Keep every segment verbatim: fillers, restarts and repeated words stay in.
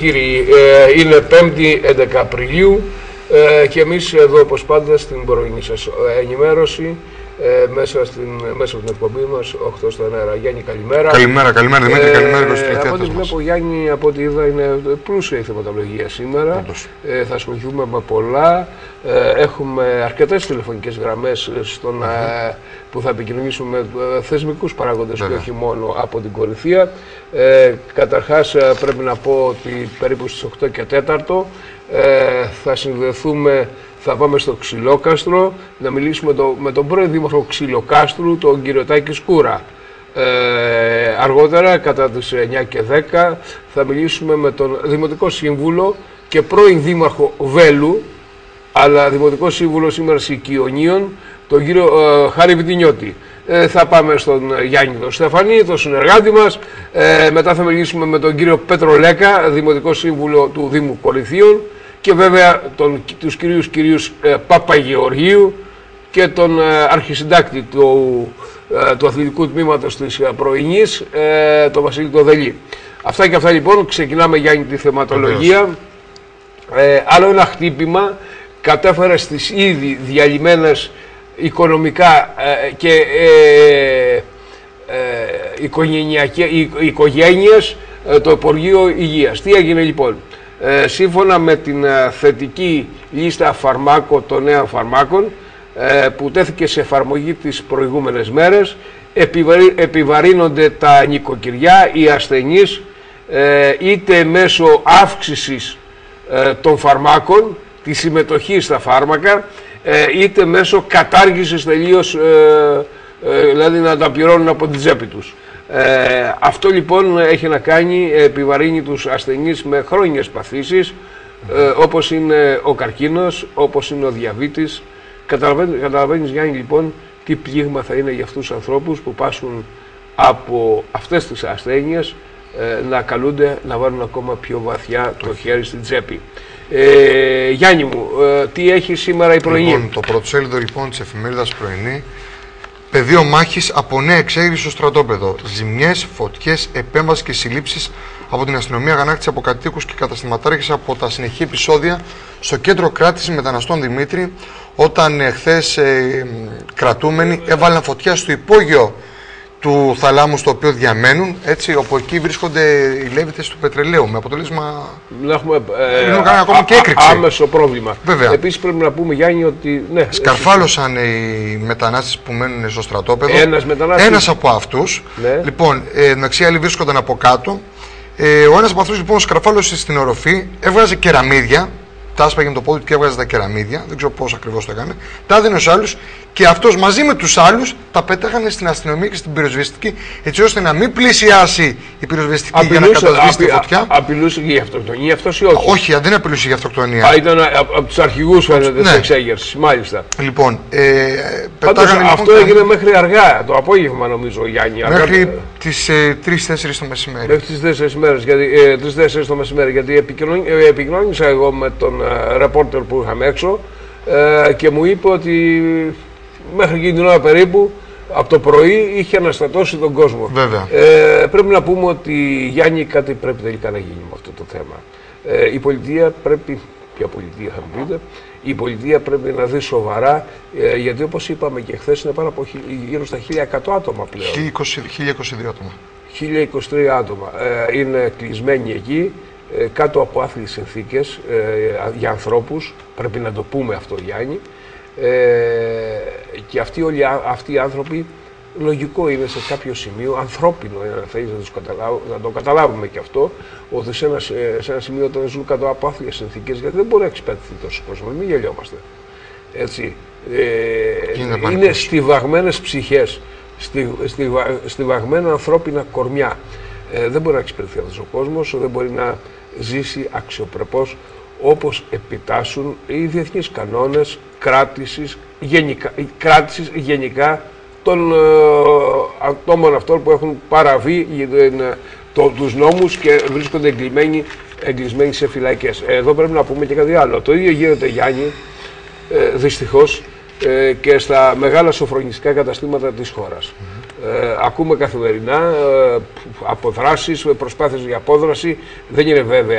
Κύριοι, ε, είναι πέμπτη έντεκα Απριλίου ε, και εμείς εδώ όπως πάντα στην πρωινή σας ενημέρωση ε, μέσα, στην, μέσα από την εκπομπή μας οκτώ στον αέρα. Γιάννη, καλημέρα. Καλημέρα, καλημέρα Δημήτρη, ε, καλημέρα προς ε, Από ό,τι βλέπω, Γιάννη, από ό,τι είδα, είναι πλούσια η θεματολογία σήμερα. Ε, θα ασχοληθούμε με πολλά. Ε, έχουμε αρκετές τηλεφωνικές γραμμές στον, mm-hmm. ε, που θα επικοινωνήσουμε με ε, θεσμικούς παράγοντες και όχι μόνο από την Κορυφαία. Ε, καταρχάς ε, πρέπει να πω ότι περίπου στις οκτώ και τέσσερα ε, θα συνδεθούμε, θα πάμε στο Ξυλόκαστρο να μιλήσουμε το, με τον πρώην δήμαρχο Ξυλοκάστρου, τον κύριο Τάκη Σκούρα. Ε, αργότερα, κατά τις εννιά και δέκα, θα μιλήσουμε με τον Δημοτικό Σύμβουλο και πρώην δήμαρχο Βέλου, αλλά Δημοτικό Σύμβουλο σήμερα Σικιονίων, τον κύριο ε, Χάρη Βιτινιώτη. Ε, θα πάμε στον Γιάννη τον Στεφανή, τον συνεργάτη μας. Ε, μετά θα μιλήσουμε με τον κύριο Πέτρο Λέκα, Δημοτικό Σύμβουλο του Δήμου Κορυφαίων, και βέβαια τον, τους κυρίους κυρίους ε, Παπαγεωργίου και τον ε, αρχισυντάκτη του, ε, του αθλητικού τμήματος της ε, πρωινής, ε, τον Βασίλη Κοδελή. Αυτά και αυτά λοιπόν, ξεκινάμε, Γιάννη, τη θεματολογία. Ε, άλλο ένα χτύπημα κατέφερε στις ήδη διαλυμένες οικονομικά ε, και ε, ε, οικογένειες ε, το Υπουργείο Υγείας. Τι έγινε λοιπόν? Ε, σύμφωνα με την ε, θετική λίστα φαρμάκων, των νέων φαρμάκων ε, που τέθηκε σε εφαρμογή τις προηγούμενες μέρες, επιβαρύ, επιβαρύνονται τα νοικοκυριά, οι ασθενείς, ε, είτε μέσω αύξησης ε, των φαρμάκων, τη συμμετοχή στα φάρμακα, ε, είτε μέσω κατάργησης τελείως, ε, ε, δηλαδή να τα πληρώνουν από την τσέπη τους. Ε, αυτό λοιπόν έχει να κάνει, επιβαρύνει τους ασθενείς με χρόνιες παθήσεις, ε, όπως είναι ο καρκίνος, όπως είναι ο διαβήτης. Καταλαβαίνεις, καταλαβαίνεις Γιάννη, λοιπόν, τι πλήγμα θα είναι για αυτούς τους ανθρώπους που πάσχουν από αυτές τις ασθένειες, ε, να καλούνται να βάλουν ακόμα πιο βαθιά το χέρι στην τσέπη. Ε, Γιάννη μου, ε, τι έχει σήμερα η πρωινή? Λοιπόν, το πρωτοσέλιδο λοιπόν της εφημερίδας Πρωινή: πεδίο μάχης από νέα εξέγερση στο στρατόπεδο. Ζημιές, φωτιές, επέμβαση και συλλήψεις από την αστυνομία, αγανάκτηση από κατοίκους και καταστηματάρχες από τα συνεχή επεισόδια στο κέντρο κράτησης μεταναστών Δημήτρη, όταν ε, χθες ε, κρατούμενοι έβαλαν φωτιά στο υπόγειο του θαλάμου στο οποίο διαμένουν, έτσι, όπου εκεί βρίσκονται οι λέβητες του πετρελαίου, με αποτέλεσμα να έχουμε ε, α, ακόμα α, και έκρηξη. Άμεσο πρόβλημα. Βέβαια. Επίσης πρέπει να πούμε, Γιάννη, ότι ναι, σκαρφάλωσαν οι μετανάστες που μένουν στο στρατόπεδο. Ένας μετανάστης. Ένας από αυτούς. Ναι. Λοιπόν, ε, εντάξει, άλλοι βρίσκονταν από κάτω. Ε, ο ένας από αυτούς λοιπόν σκαρφάλωσε στην οροφή, έβγαζε κεραμίδια. Τα άσπαγε με το πόδι του και έβγαζε τα κεραμίδια. Δεν ξέρω πώς ακριβώς το έκανε. Τα έδινε στους άλλους και αυτός μαζί με τους άλλους τα πέταγανε στην αστυνομία και στην πυροσβεστική, έτσι ώστε να μην πλησιάσει η πυροσβεστική απειλούσε, για να κατασβήσει τη φωτιά. Απειλούσε και η αυτοκτονία αυτός ή όχι? Όχι, δεν απειλούσε η αυτοκτονία. Α, ήταν από, από τους αρχηγούς, φαίνεται, ναι, της εξέγερσης, μάλιστα. Λοιπόν, ε, πάντως, πετάγανε, αυτό λοιπόν, έγινε μέχρι αργά, το απόγευμα νομίζω, Γιάννη. Μέχρι αργά, τις ε, τρεις τέσσερις το μεσημέρι. Μέχρι τις τέσσερις μέρες, γιατί, ε, τρεις τέσσερις το μεσημέρι, γιατί επικοινώνησα εγώ με τον ε, ρεπόρτερ που είχαμε έξω ε, και μου είπε ότι μέχρι εκείνη την ώρα περίπου, από το πρωί, είχε αναστατώσει τον κόσμο. Βέβαια. Ε, πρέπει να πούμε ότι, Γιάννη, κάτι πρέπει τελικά να γίνει με αυτό το θέμα. Ε, η πολιτεία πρέπει, ποια πολιτεία θα μου πείτε, η πολιτεία πρέπει να δει σοβαρά, ε, γιατί όπως είπαμε και χθες είναι πάνω από γύρω στα χίλια εκατό άτομα πλέον. χίλια είκοσι δύο άτομα. χίλια είκοσι τρία άτομα ε, είναι κλεισμένοι εκεί, ε, κάτω από άθλιες συνθήκες ε, για ανθρώπους, πρέπει να το πούμε αυτό, Γιάννη. Ε, και αυτοί όλοι αυτοί οι άνθρωποι, λογικό είναι σε κάποιο σημείο, ανθρώπινο είναι, να θέλεις να, τους καταλάβω, να το καταλάβουμε και αυτό, ότι σε ένα, σε ένα σημείο όταν ζουν κάτω από άθλιες συνθήκες, γιατί δεν μπορεί να εξυπηρετηθεί τόσο κόσμο, μην γελιόμαστε. Έτσι, ε, είναι, είναι στιβαγμένες ψυχές, στη, στιβα, στιβαγμένα ανθρώπινα κορμιά. Ε, δεν μπορεί να εξυπηρετηθεί αυτός ο κόσμος, δεν μπορεί να ζήσει αξιοπρεπώς όπως επιτάσσουν οι διεθνείς κανόνες κράτησης γενικά, κράτησης γενικά των ε, ατόμων αυτών που έχουν παραβεί ε, το, τους νόμους και βρίσκονται εγκλεισμένοι, εγκλεισμένοι σε φυλακές. Ε, εδώ πρέπει να πούμε και κάτι άλλο. Το ίδιο γίνεται, Γιάννη, ε, δυστυχώς, ε, και στα μεγάλα σοφρονιστικά καταστήματα της χώρας. Mm-hmm. ε, ακούμε καθημερινά ε, αποδράσεις, προσπάθειες για απόδραση. Δεν είναι βέβαια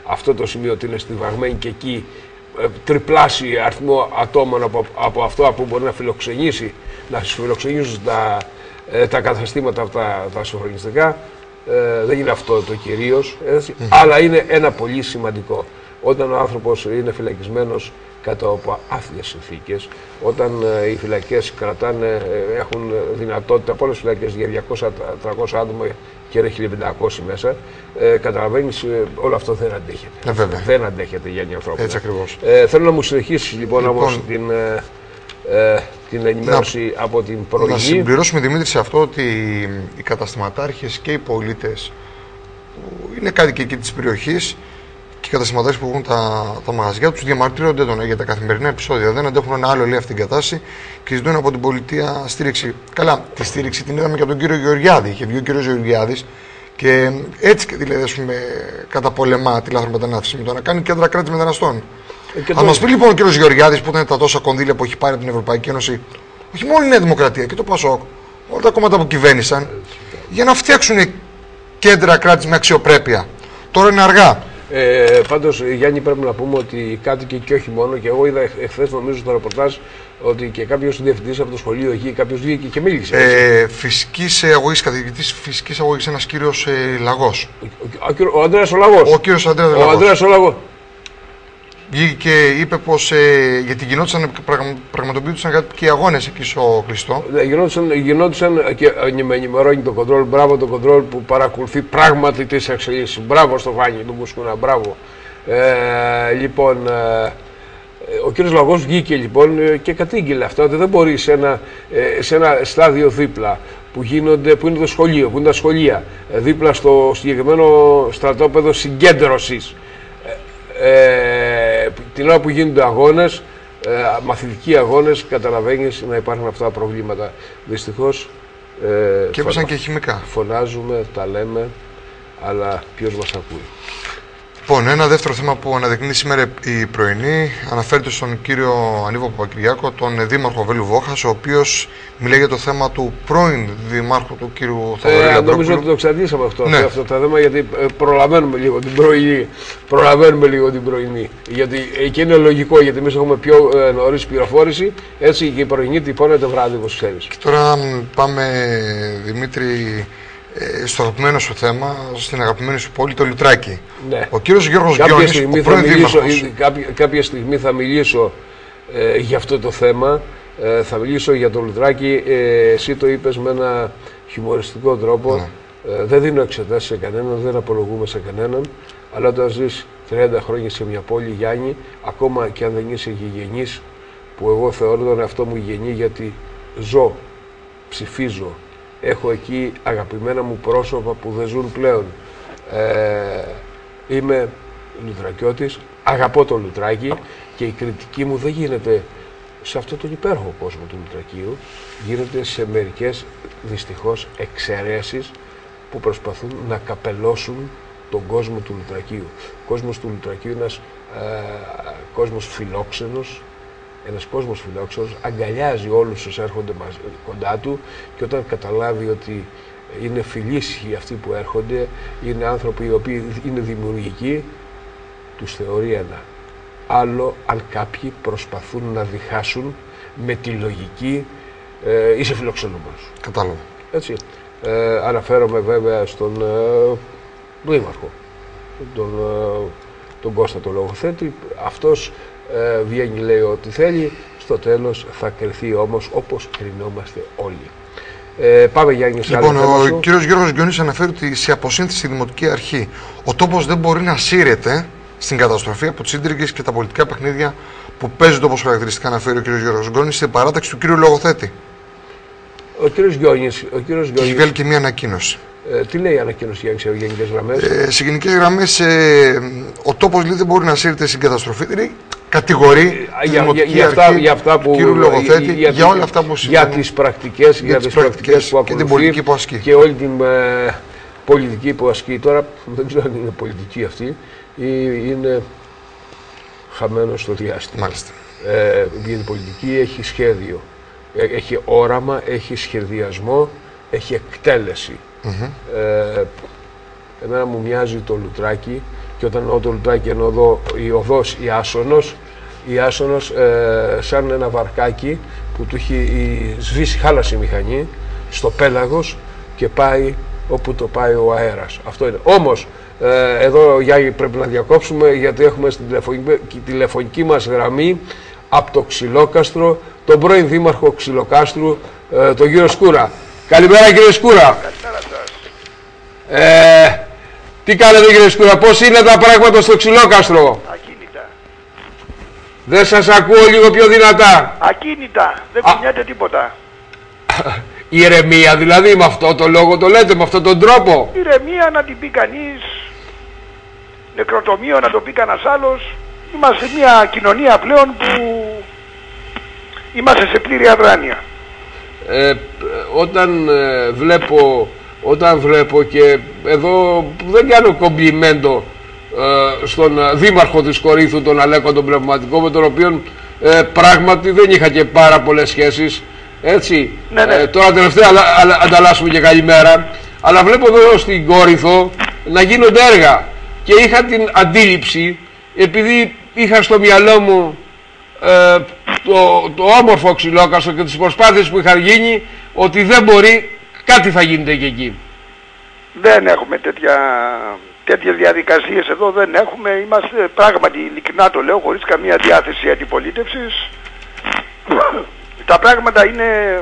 αυτό το σημείο ότι είναι στιβαγμένη και εκεί τριπλάσιο αριθμό ατόμων από, από αυτό που μπορεί να φιλοξενήσει, να φιλοξενήσουν τα, τα καταστήματα αυτά τα σοφρονιστικά. Ε, δεν είναι αυτό το κυρίως, έτσι, mm-hmm. αλλά είναι ένα πολύ σημαντικό. Όταν ο άνθρωπος είναι φυλακισμένος κάτω από άθλιες συνθήκες, όταν ε, οι φυλακές κρατάνε, ε, έχουν δυνατότητα, πολλές φυλακές για διακόσια με τριακόσια άτομα και είναι χίλια πεντακόσια μέσα, ε, καταλαβαίνεις, ε, όλο αυτό δεν αντέχεται. Ε, δεν αντέχεται για μια ανθρώπινη. Έτσι ακριβώς. Ε, θέλω να μου συνεχίσεις λοιπόν, λοιπόν όμως την, ε, ε, την ενημέρωση να, από την πρωινή. Να συμπληρώσουμε, Δημήτρη, σε αυτό ότι οι καταστηματάρχες και οι πολίτες που είναι κάτοικοι εκεί της περιοχής και οι καταστηματάρχες που έχουν τα, τα μαγαζιά τους διαμαρτύρονται έντονα για τα καθημερινά επεισόδια. Δεν αντέχουν ένα άλλο, λέει, αυτή την κατάσταση και ζητούν από την πολιτεία στήριξη. Καλά, τη στήριξη την είδαμε και από τον κύριο Γεωργιάδη. Είχε βγει ο κύριος Γεωργιάδης και έτσι και δηλαδή, ας πούμε, καταπολεμά τη λάθρομετανάστευση με το να κάνει κέντρα κράτηση μεταναστών. Ε, Αν μας πει λοιπόν ο κύριος Γεωργιάδης που ήταν τα τόσα κονδύλια που έχει πάρει από την Ευρωπαϊκή Ένωση, όχι μόνο η Νέα Δημοκρατία και το ΠΑΣΟΚ, όλα τα κόμματα που κυβέρνησαν, για να φτιάξουν κέντρα κράτηση με αξιοπρέπεια. Τώρα είναι αργά. Ε, πάντως, Γιάννη, πρέπει να πούμε ότι οι κάτοικοι και όχι μόνο, και εγώ είδα εχθές, νομίζω, στο ρεπορτάζ ότι και κάποιος διευθυντής από το σχολείο εκεί, κάποιος βγήκε και μίλησε. Ε, φυσικής αγωγής, καθηγητής φυσικής αγωγής, ένας κύριος ε, Λαγός. Ο, ο, ο Ανδρέας ο Λαγός. Ο κύριος Ανδρέας ο Ανδρέας ο Λαγός. Βγήκε και είπε πως ε, γιατί γινόντουσαν, πραγμα, πραγματοποιούνταν κάτι και οι αγώνες εκεί στο κλειστό. Ναι, γινόντουσαν, γινόντουσαν και με ενημερώνει το κοντρόλ. Μπράβο το κοντρόλ που παρακολουθεί πράγματι τις εξελίξεις. Μπράβο στο Φάνη του Μπουσκούνα, μπράβο. Ε, λοιπόν, ε, ο κύριος Λαγός βγήκε λοιπόν και κατήγγειλε αυτό, ότι δεν μπορεί σε ένα, σε ένα στάδιο δίπλα που, γίνονται, που είναι το σχολείο, που είναι τα σχολεία, δίπλα στο συγκεκριμένο στρατόπεδο συγκέντρωσης, Ε, την ώρα που γίνονται αγώνες, ε, μαθητικοί αγώνες, καταλαβαίνεις να υπάρχουν αυτά τα προβλήματα. Δυστυχώς ε, και έπεσαν και χημικά. Φωνάζουμε, τα λέμε, αλλά ποιος μας ακούει. Λοιπόν, ένα δεύτερο θέμα που αναδεικνύει σήμερα η πρωινή αναφέρεται στον κύριο Ανίβο Παπακυριάκο, τον δήμαρχο Βέλου Βόχας, ο οποίος μιλάει για το θέμα του πρώην δημάρχου του κύριου Θοδωρή. Ε, νομίζω ότι το εξαντλήσαμε αυτό, ναι. αυτό το θέμα, γιατί προλαβαίνουμε λίγο την πρωινή. Προλαβαίνουμε λίγο την πρωινή. Γιατί εκεί είναι λογικό, γιατί εμείς έχουμε πιο ε, νωρίς πληροφόρηση, έτσι και η πρωινή τυπώνεται βράδυ, όπως ξέρεις. Και τώρα πάμε, Δημήτρη, στο αγαπημένο σου θέμα, στην αγαπημένη σου πόλη, το Λουτράκι. Ναι. Ο κύριος Γιώργος Γκιόνης, ο πρώην δήμαρχος. Κάποια, κάποια στιγμή θα μιλήσω ε, για αυτό το θέμα, ε, θα μιλήσω για το Λουτράκι. Ε, εσύ το είπες με ένα χιουμοριστικό τρόπο. Ναι. Ε, δεν δίνω εξετάσεις σε κανέναν, δεν απολογούμε σε κανέναν, αλλά όταν ζεις τριάντα χρόνια σε μια πόλη, Γιάννη, ακόμα και αν δεν είσαι γηγενής, που εγώ θεωρώ τον εαυτό μου γηγενή γιατί ζω, ψηφίζω, έχω εκεί αγαπημένα μου πρόσωπα που δεν ζουν πλέον. Ε, είμαι Λουτρακιώτης, αγαπώ το Λουτράκι και η κριτική μου δεν γίνεται σε αυτόν τον υπέροχο κόσμο του Λουτρακίου, γίνεται σε μερικές δυστυχώς εξαιρέσεις που προσπαθούν να καπελώσουν τον κόσμο του Λουτρακίου. Ο κόσμος του Λουτρακίου είναι ένας ε, κόσμος φιλόξενος, ένας κόσμος φιλόξενος, αγκαλιάζει όλους όσους έρχονται μαζί, κοντά του, και όταν καταλάβει ότι είναι φιλήσιοι αυτοί που έρχονται, είναι άνθρωποι οι οποίοι είναι δημιουργικοί, τους θεωρεί ένα. Άλλο αν κάποιοι προσπαθούν να διχάσουν με τη λογική ε, είσαι φιλοξενούμενος. Κατάλαβα. Έτσι. Ε, αναφέρομαι βέβαια στον ε, δήμαρχο, τον, ε, τον Κώστα τον λογοθέτη. Αυτός ε, βγαίνει, λέει ό,τι θέλει, στο τέλος θα κριθεί όμως όπως κρινόμαστε όλοι. Ε, πάμε, Γιάννη, σε Λοιπόν, άλλο θέμα. Ο κύριος Γιώργος Γκιόνης αναφέρει ότι σε αποσύνθεση στη Δημοτική Αρχή ο τόπος δεν μπορεί να σύρεται στην καταστροφή από τις ίντριγες και τα πολιτικά παιχνίδια που παίζονται, όπως χαρακτηριστικά αναφέρει ο κύριος Γιώργος Γκιόνης, σε παράταξη του κύριου λογοθέτη. Ο κύριος Γκιόνης, ο κύριος Γκιόνης... Έχει βγάλει και μία ανακοίνωση. Ε, τι λέει η ανακοίνωση, Γιάννη, σε γενικές γραμμές? Ε, σε γενικές γραμμές, ε, ο τόπος, λέει, δεν μπορεί να σύρεται στην καταστροφή. Δηλαδή, κατηγορεί ε, για, για, για, αυτά, για αυτά που κύριου λογοθέτη, για, για, για όλα αυτά που συμβαίνουν, για τις πρακτικές, για, για τις πρακτικές, πρακτικές που ακολουθεί και την πολιτική που ασκεί. Και όλη την ε, πολιτική που ασκεί. Τώρα δεν ξέρω αν είναι πολιτική αυτή ή είναι χαμένο στο διάστημα. Μάλιστα. Ε, γιατί η πολιτική έχει σχέδιο, έχει όραμα, έχει σχεδιασμό, έχει εκτέλεση. Mm-hmm. ε, εμένα μου μοιάζει το Λουτράκι και όταν ότο λουτράκι είναι οδό, η οδός η Άσονος, η Άσονος ε, σαν ένα βαρκάκι που του έχει σβήσει χάλαση η μηχανή στο πέλαγος και πάει όπου το πάει ο αέρας. Αυτό είναι. Όμως ε, εδώ Γιάννη πρέπει να διακόψουμε, γιατί έχουμε στην τηλεφωνική, τηλεφωνική μας γραμμή από το Ξυλόκαστρο τον πρώην δήμαρχο Ξυλοκάστρου, ε, τον κύριο Σκούρα. Καλημέρα κύριε Σκούρα. Καλημέρα σας. Ε, τι κάνετε κύριε Σκούρα, πώς είναι τα πράγματα στο Ξυλόκαστρο? Ακίνητα. Δεν σας ακούω λίγο πιο δυνατά. Ακίνητα. Δεν Α... κουνιάται τίποτα. Ηρεμία δηλαδή, με αυτό το λόγο το λέτε, με αυτόν τον τρόπο? Ηρεμία να την πει κανείς. Νεκροτομείο να το πει κανένας άλλος. Είμαστε μια κοινωνία πλέον που είμαστε σε πλήρη αδράνεια. Ε, όταν ε, βλέπω όταν βλέπω και εδώ δεν κάνω κομπλιμέντο ε, στον ε, δήμαρχο της Κορίνθου, τον Αλέκο τον Πνευματικό, με τον οποίο ε, πράγματι δεν είχα και πάρα πολλές σχέσεις, έτσι. Ναι, ναι. Ε, τώρα τελευταία αλλά, αλλά, ανταλλάσσουμε και καλημέρα, αλλά βλέπω εδώ στην Κόρινθο να γίνονται έργα και είχα την αντίληψη, επειδή είχα στο μυαλό μου ε, το, το όμορφο Ξυλόκαστρο και τις προσπάθειες που είχαν γίνει, ότι δεν μπορεί, κάτι θα γίνεται και εκεί. Δεν έχουμε τέτοια, τέτοιες διαδικασίες εδώ, δεν έχουμε. Είμαστε πράγματι, ειλικρινά το λέω, χωρίς καμία διάθεση αντιπολίτευσης. Τα πράγματα είναι,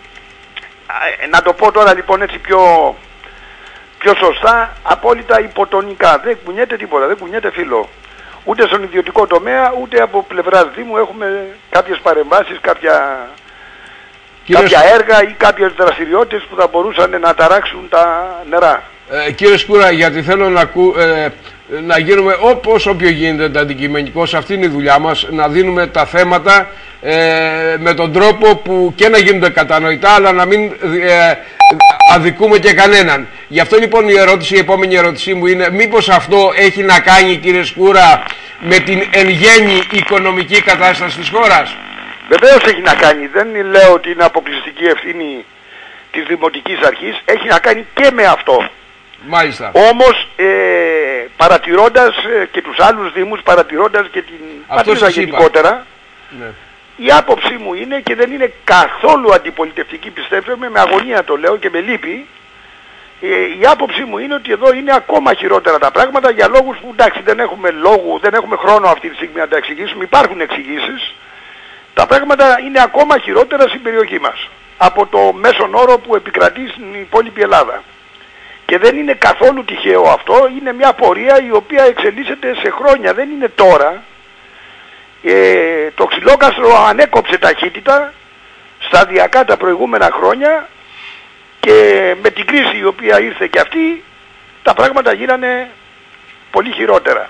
να το πω τώρα λοιπόν έτσι πιο, πιο σωστά, απόλυτα υποτονικά. Δεν κουνιέται τίποτα, δεν κουνιέται φύλλο. Ούτε στον ιδιωτικό τομέα, ούτε από πλευράς Δήμου έχουμε κάποιες παρεμβάσεις, κάποια, κάποια έργα ή κάποιες δραστηριότητες που θα μπορούσαν να ταράξουν τα νερά. Ε, κύριε Σκούρα, γιατί θέλω να, ακού, ε, να γίνουμε όπως όποιο γίνεται αντικειμενικός, αυτή είναι η δουλειά μας, να δίνουμε τα θέματα ε, με τον τρόπο που και να γίνονται κατανοητά, αλλά να μην ε, αδικούμε και κανέναν. Γι' αυτό λοιπόν η ερώτηση, η επόμενη ερώτησή μου είναι, μήπως αυτό έχει να κάνει, κύριε Σκούρα, με την εν γέννη οικονομική κατάσταση της χώρας? Βεβαίως έχει να κάνει, δεν λέω ότι είναι αποκλειστική ευθύνη της Δημοτικής Αρχής, έχει να κάνει και με αυτό. Μάλιστα. Όμως ε, παρατηρώντας ε, και τους άλλους Δήμους, παρατηρώντας και την πατρίδα γενικότερα, ναι. Η άποψή μου είναι, και δεν είναι καθόλου αντιπολιτευτική, πιστέψτε με, με αγωνία το λέω και με λύπη, ε, η άποψή μου είναι ότι εδώ είναι ακόμα χειρότερα τα πράγματα, για λόγους που εντάξει δεν έχουμε λόγου, δεν έχουμε χρόνο αυτή τη στιγμή να τα εξηγήσουμε, υπάρχουν εξηγήσεις. Τα πράγματα είναι ακόμα χειρότερα στην περιοχή μας από το μέσον όρο που επικρατεί στην υπόλοιπη Ελλάδα. Και δεν είναι καθόλου τυχαίο αυτό, είναι μια πορεία η οποία εξελίσσεται σε χρόνια, δεν είναι τώρα. Ε, το Ξυλόκαστρο ανέκοψε ταχύτητα σταδιακά τα προηγούμενα χρόνια και με την κρίση η οποία ήρθε και αυτή, τα πράγματα γίνανε πολύ χειρότερα.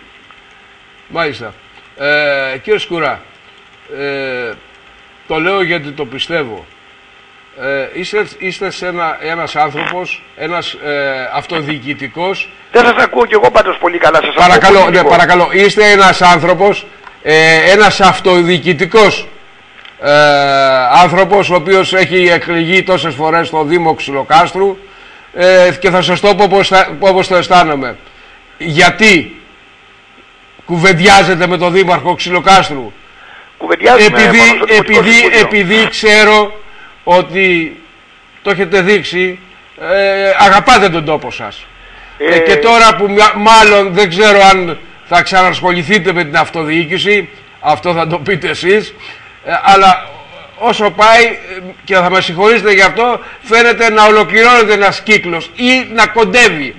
Μάλιστα. Ε, κύριε Σκούρα, ε, το λέω γιατί το πιστεύω. Ε, είστε, είστε σε ένα, ένας άνθρωπος, ένας ε, αυτοδιοικητικός. Δεν σας ακούω κι εγώ πάντως πολύ καλά. Σας παρακαλώ, ακούω ναι, παρακαλώ. Είστε ένας άνθρωπος, ε, ένας αυτοδιοικητικός ε, άνθρωπος, ο οποίος έχει εκλεγεί τόσες φορές στο Δήμο Ξυλοκάστρου ε, και θα σας το πω όπως, όπως το αισθάνομαι. Γιατί κουβεντιάζετε με τον Δήμαρχο Ξυλοκάστρου? Επειδή, επειδή, επειδή ξέρω ότι το έχετε δείξει, ε, αγαπάτε τον τόπο σας. Ε... Ε, και τώρα που μάλλον δεν ξέρω αν θα ξανασχοληθείτε με την αυτοδιοίκηση, αυτό θα το πείτε εσείς, ε, αλλά όσο πάει, και θα με συγχωρήσετε γι' αυτό, φαίνεται να ολοκληρώνεται ένας κύκλος ή να κοντεύει.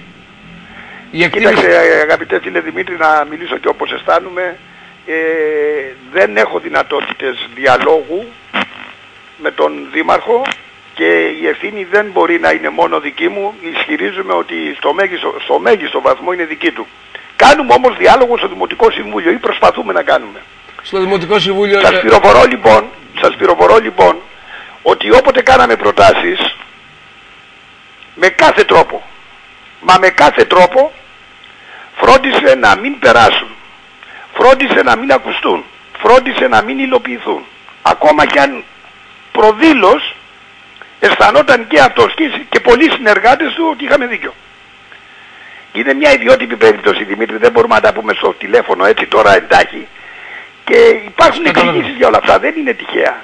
Κοίταξε αγαπητέ φίλε Δημήτρη, να μιλήσω και όπως αισθάνομαι. Ε, δεν έχω δυνατότητες διαλόγου με τον Δήμαρχο και η ευθύνη δεν μπορεί να είναι μόνο δική μου. Ισχυρίζομαι ότι στο μέγιστο, στο μέγιστο βαθμό είναι δική του. Κάνουμε όμως διάλογο στο Δημοτικό Συμβούλιο ή προσπαθούμε να κάνουμε. Στο Δημοτικό Συμβούλιο... Σας πληροφορώ λοιπόν, σας πληροφορώ λοιπόν ότι όποτε κάναμε προτάσεις, με κάθε τρόπο, μα με κάθε τρόπο, φρόντισε να μην περάσουν. Φρόντισε να μην ακουστούν. Φρόντισε να μην υλοποιηθούν. Ακόμα και αν προδήλως αισθανόταν και αυτός και πολλοί συνεργάτες του ότι είχαμε δίκιο. Είναι μια ιδιότυπη περίπτωση, Δημήτρη, δεν μπορούμε να τα πούμε στο τηλέφωνο έτσι τώρα εντάχει. Και υπάρχουν εξηγήσεις για όλα αυτά, δεν είναι τυχαία.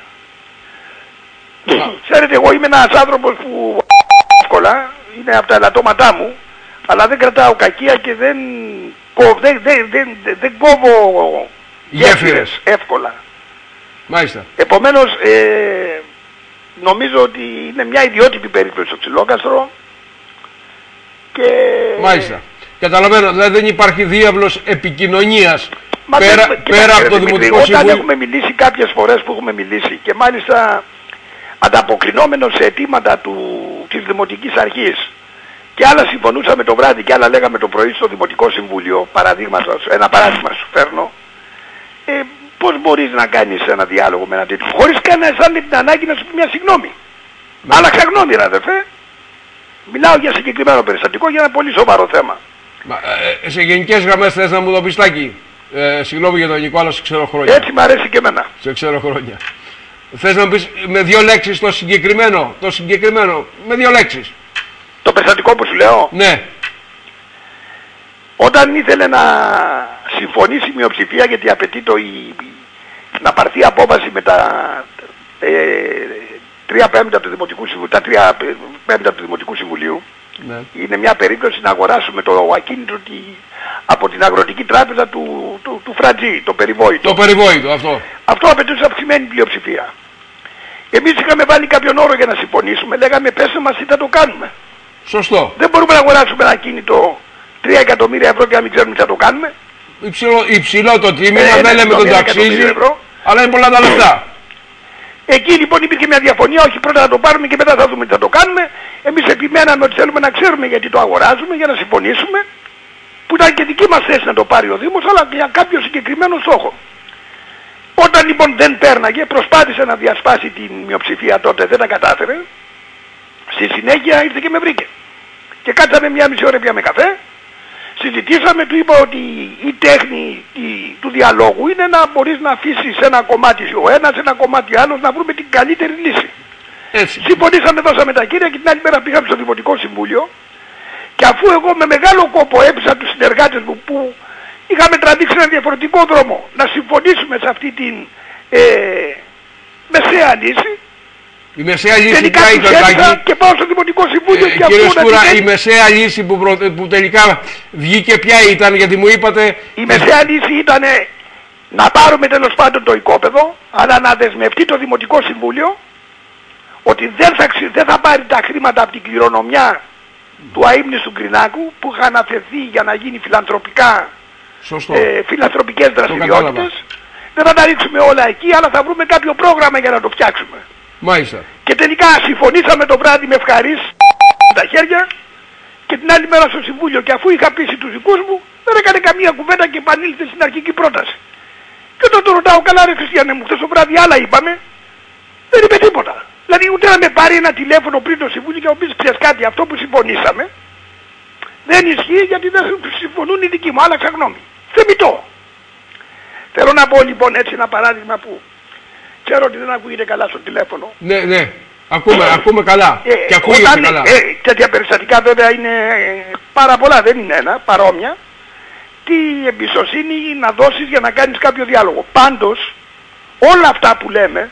Ξέρετε, εγώ είμαι ένας άνθρωπος που εύκολα, είναι από τα ελαττώματά μου, αλλά δεν κρατάω κακία και δεν, δεν, δεν, δεν, δεν κόβω γέφυρες εύκολα. Μάλιστα. Επομένως, ε, νομίζω ότι είναι μια ιδιότυπη περίπτωση στο Ξυλόκαστρο και... Μάλιστα. Καταλαβαίνω, δηλαδή δεν υπάρχει διάβλος επικοινωνίας Μα πέρα, δεν, πέρα κοιτάξτε, από το Δημήτρη, Δημοτικό Συμβούλιο. Όταν Συμβούλιο. έχουμε μιλήσει κάποιες φορές που έχουμε μιλήσει και μάλιστα ανταποκρινόμενος σε αιτήματα του, της Δημοτικής Αρχής και άλλα συμφωνούσαμε το βράδυ και άλλα λέγαμε το πρωί στο Δημοτικό Συμβούλιο, παραδείγματος, ένα παράδειγμα σου φέρνω, ε, πώς μπορείς να κάνεις ένα διάλογο με ένα τέτοιο, χωρίς καν να αισθάνεται την ανάγκη να σου πει μια συγγνώμη. Ναι. Άλλαξα γνώμη, ρε αδερφέ. Μιλάω για συγκεκριμένο περιστατικό, για ένα πολύ σοβαρό θέμα. Μα, ε, σε γενικές γραμμές θες να μου το πεις, Τάκη? Ε, συγγνώμη για τον Νικό, αλλά σε ξέρω χρόνια. Έτσι μ' αρέσει και εμένα. Σε ξέρω χρόνια. Θες να μου πεις με δύο λέξεις το συγκεκριμένο, το συγκεκριμένο, με δύο λέξεις. Το περιστατικό που σου λέω. Ναι. Όταν ήθελε να συμφωνήσει η μειοψηφία, γιατί απαιτεί το η, να πάρθει απόφαση με τα ε, τρία πέμπτα του Δημοτικού Συμβουλίου, τα τρία πέμπτα του Δημοτικού Συμβουλίου, Ναι. είναι μια περίπτωση να αγοράσουμε το ακίνητο τη, από την Αγροτική Τράπεζα του, του, του Φρατζή, το περιβόητο. Το περιβόητο αυτό. Αυτό απαιτούσε αυξημένη πλειοψηφία. Εμείς είχαμε βάλει κάποιον όρο για να συμφωνήσουμε, λέγαμε πέστε μας τι θα το κάνουμε. Σωστό. Δεν μπορούμε να αγοράσουμε ένα κίνητο τρία εκατομμύρια ευρώ και να μην ξέρουμε τι θα το κάνουμε. Υψηλό, υψηλό το τίμημα, Ε, δεν λέμε τον ένα ταξίζει, ευρώ. αλλά είναι πολλά τα λεφτά. Εκεί λοιπόν υπήρχε μια διαφωνία, όχι πρώτα να το πάρουμε και μετά θα δούμε τι θα το κάνουμε. Εμείς επιμέναμε ότι θέλουμε να ξέρουμε γιατί το αγοράζουμε, για να συμφωνήσουμε, που ήταν και δική μας θέση να το πάρει ο Δήμος, αλλά για κάποιο συγκεκριμένο στόχο. Όταν λοιπόν δεν πέρναγε, προσπάθησε να διασπάσει την μειοψηφία τότε, δεν τα κατάφερε. Στη συνέχεια ήρθε και με βρήκε. Και κάτσαμε μια μισή ώρα, πιάμε καφέ, συζητήσαμε, του είπα ότι η τέχνη η, του διαλόγου είναι να μπορείς να αφήσεις ένα κομμάτι ο ένας, ένα κομμάτι άλλος, να βρούμε την καλύτερη λύση. Έτσι. Συμφωνήσαμε, δώσαμε τα κύρια και την άλλη μέρα πήγαμε στο Δημοτικό Συμβούλιο και αφού εγώ με μεγάλο κόπο έπεισα τους συνεργάτες μου που είχαμε τραβήξει ένα διαφορετικό δρόμο να συμφωνήσουμε σε αυτή την ε, μεσαία λύση, Η μεσαία λύση τελικά ποια τους ήταν, έπεισα Τάκη? και πάω στο Δημοτικό Συμβούλιο Ε, και κύριε ακούω να Σκούρα, την η μεσαία λύση που, προ... που τελικά βγήκε ποια ήταν? Γιατί μου είπατε... Η μεσαία λύση ήταν να πάρουμε τέλος πάντων το οικόπεδο, αλλά να δεσμευτεί το Δημοτικό Συμβούλιο ότι δεν θα, ξυ... δεν θα πάρει τα χρήματα από την κληρονομιά του αείμνηστου Γκρινάκου που είχαν αφαιθεί για να γίνει φιλανθρωπικά, ε, φιλανθρωπικές δραστηριότητες. Δεν θα τα ρίξουμε όλα εκεί, αλλά θα βρούμε κάποιο πρόγραμμα για να το φτιάξουμε. Μάλιστα. Και τελικά συμφωνήσαμε το βράδυ με ευχαρίστηση τα χέρια και την άλλη μέρα στο Συμβούλιο, και αφού είχα πείσει τους δικούς μου δεν έκανε καμία κουβέντα και επανήλθε στην αρχική πρόταση. Και όταν το ρωτάω, καλά ρε Χριστιανέ μου, χθες το βράδυ άλλα είπαμε, δεν είπε τίποτα. Δηλαδή ούτε να με πάρει ένα τηλέφωνο πριν το Συμβούλιο και να μου πεις ξέρεις κάτι, αυτό που συμφωνήσαμε δεν ισχύει γιατί δεν συμφωνούν οι δικοί μου, άλλαξα γνώμη. Θεμιτό. Θέλω να πω λοιπόν έτσι ένα παράδειγμα που ξέρω ότι δεν ακούγεται καλά στο τηλέφωνο. Ναι, ναι. Ακούμε, ακούμε καλά. Ε, και ακούγεται όταν, καλά. Ε, τέτοια περιστατικά βέβαια είναι ε, πάρα πολλά, δεν είναι ένα, παρόμοια. Τι εμπιστοσύνη να δώσεις για να κάνεις κάποιο διάλογο. Πάντως, όλα αυτά που λέμε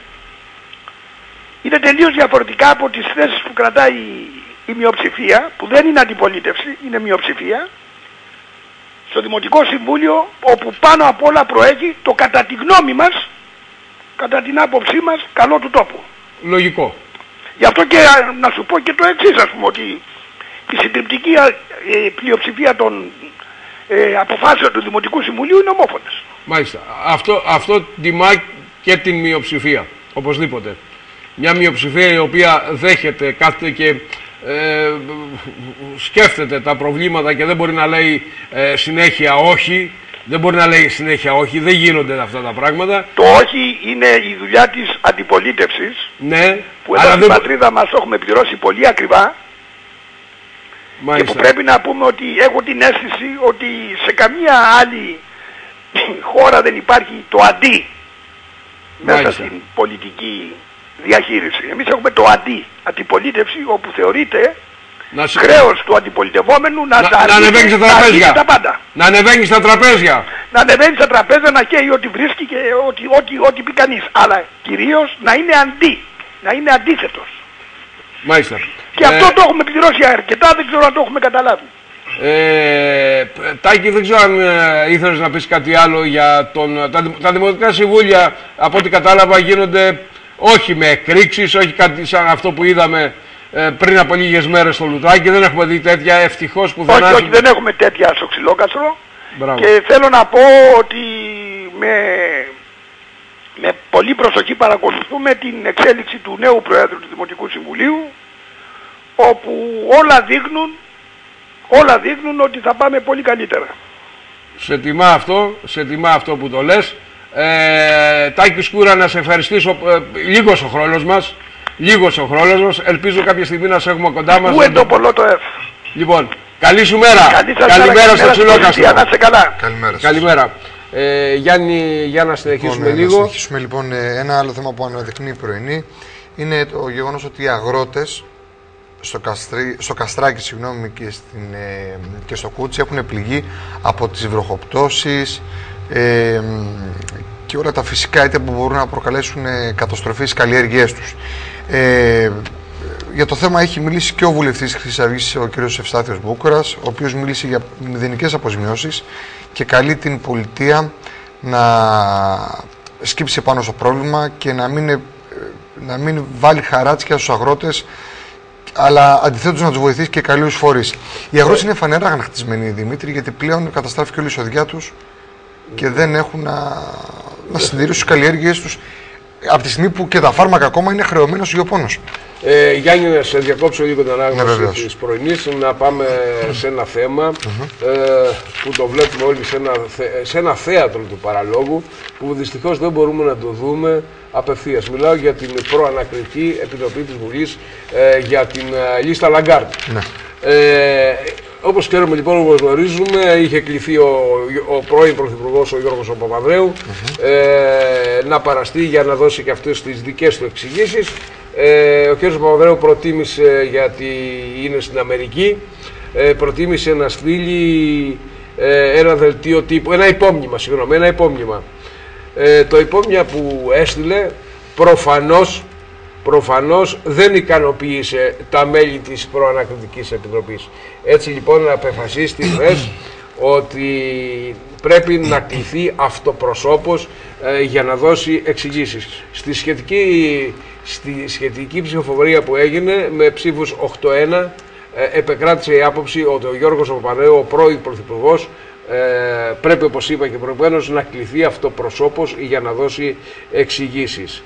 είναι τελείως διαφορετικά από τις θέσεις που κρατάει η, η μειοψηφία, που δεν είναι αντιπολίτευση, είναι μειοψηφία, στο Δημοτικό Συμβούλιο, όπου πάνω απ' όλα προέχει το κατά τη γνώμη μας, κατά την άποψή μας, καλό του τόπου. Λογικό. Γι' αυτό και να σου πω και το εξής, ας πούμε, ότι η συντριπτική ε, πλειοψηφία των ε, αποφάσεων του Δημοτικού Συμβουλίου είναι ομόφωνες. Μάλιστα. Αυτό, αυτό τιμά και την μειοψηφία, οπωσδήποτε. Μια μειοψηφία η οποία δέχεται κάθε και ε, σκέφτεται τα προβλήματα και δεν μπορεί να λέει ε, συνέχεια όχι. Δεν μπορεί να λέει συνέχεια όχι, δεν γίνονται αυτά τα πράγματα. Το όχι είναι η δουλειά της αντιπολίτευσης, ναι, που εδώ στην δεν... πατρίδα μας το έχουμε πληρώσει πολύ ακριβά. Μάλιστα. Και που πρέπει να πούμε ότι έχω την αίσθηση ότι σε καμία άλλη χώρα δεν υπάρχει το αντί. Μάλιστα. Μέσα στην πολιτική διαχείριση. Εμείς έχουμε το αντί, αντιπολίτευση, όπου θεωρείται να... χρέος του αντιπολιτευόμενου να, να, τα να ανεβαίνει στα τραπέζια. Τα πάντα. Να ανεβαίνει στα τραπέζια. Να ανεβαίνει στα τραπέζια, να καίει ό,τι βρίσκει και ό,τι, ό,τι, ό,τι πει κανείς. Αλλά κυρίως να είναι αντί. Να είναι αντίθετος. Μάλιστα. Και ε... αυτό το έχουμε πληρώσει αρκετά, δεν ξέρω αν το έχουμε καταλάβει. Ε, Τάκη, δεν ξέρω αν ε, ήθελες να πεις κάτι άλλο για τον... Τα, τα δημοτικά συμβούλια, από ό,τι κατάλαβα, γίνονται όχι με εκρήξεις, όχι κάτι σαν αυτό που είδαμε ε, πριν από λίγες μέρες στο Λουτράκι. Δεν έχουμε δει τέτοια, ευτυχώς που δεν Όχι, όχι, δεν έχουμε τέτοια στο Ξυλόκαστρο. Μπράβο. Και θέλω να πω ότι με, με πολύ προσοχή παρακολουθούμε την εξέλιξη του νέου Προέδρου του Δημοτικού Συμβουλίου, όπου όλα δείχνουν Όλα δείχνουν ότι θα πάμε πολύ καλύτερα. Σε τιμά αυτό, σε τιμά αυτό που το λες. Ε, Τάκη Σκούρα, να σε ευχαριστήσω. Ε, λίγος ο χρόνος μας. Λίγος ο χρόνος μας. Ελπίζω κάποια στιγμή να σε έχουμε κοντά μας. Πού είναι το πολλό το F. Λοιπόν, καλή σου μέρα. Καλή Καλημέρα στο Ξυλόκαστρο. Να είστε καλά. Καλημέρα. Καλημέρα. Ε, Γιάννη, για να συνεχίσουμε λοιπόν, λίγο. Να συνεχίσουμε λοιπόν. Ένα άλλο θέμα που αναδεικνύει η πρωινή είναι το γεγονός ότι οι αγρότες στο, Καστρί, στο Καστράκι συγγνώμη, και, στην, ε, και στο Κούτσι έχουν πληγεί από τις βροχοπτώσεις ε, και όλα τα φυσικά αίτια που μπορούν να προκαλέσουν ε, καταστροφή στις καλλιέργειές τους. Ε, για το θέμα έχει μιλήσει και ο βουλευτής Χρυσής Αυγής, ο κ. Ευστάθιος Μπούκουρας, ο οποίος μίλησε για μηδενικές αποζημιώσεις και καλεί την πολιτεία να σκύψει πάνω στο πρόβλημα και να μην, να μην βάλει χαράτσια στους αγρότες, αλλά αντιθέτως να τους βοηθήσει και καλούς φορείς. Οι αγρότες είναι φανερά αγανακτισμένοι, Δημήτρη, γιατί πλέον καταστράφηκε όλη η εισοδιά τους και δεν έχουν να, να συντηρήσουν τις καλλιέργειές τους από τη στιγμή που και τα φάρμακα ακόμα είναι χρεωμένος γεωπόνος. Ε, Γιάννη, να σε διακόψω λίγο την ανάγνωση ναι, της πρωινής, να πάμε σε ένα θέμα mm-hmm. ε, που το βλέπουμε όλοι σε ένα, σε ένα θέατρο του παραλόγου, που δυστυχώς δεν μπορούμε να το δούμε απευθείας. Μιλάω για την προανακριτική επιτροπή της Βουλής ε, για την ε, λίστα Λαγκάρντ. Ναι. Ε, όπως ξέρουμε λοιπόν, όπως γνωρίζουμε, είχε κληθεί ο, ο πρώην Πρωθυπουργός, ο Γιώργος ο Παπανδρέου, mm-hmm. ε, να παραστεί για να δώσει και αυτές τις δικές του εξηγήσεις. Ε, ο κ. Παπανδρέου προτίμησε, γιατί είναι στην Αμερική, ε, προτίμησε να στείλει ε, ένα δελτίο τύπου, ένα υπόμνημα, συγγνώμη, ένα υπόμνημα. Ε, το υπόμνημα που έστειλε προφανώς, προφανώς δεν ικανοποίησε τα μέλη της προανακριτικής επιτροπής. Έτσι λοιπόν απεφασίστη χθες ότι πρέπει να κληθεί αυτοπροσώπως ε, για να δώσει εξηγήσεις. Στη σχετική, στη σχετική ψηφοφορία που έγινε με ψήφους οκτώ ένα ε, επεκράτησε η άποψη ότι ο Γιώργος ο Παπανδρέου, ο πρώην Πρωθυπουργός, Ε, πρέπει, όπως είπα και προηγουμένως, να κληθεί αυτοπροσώπως για να δώσει εξηγήσεις,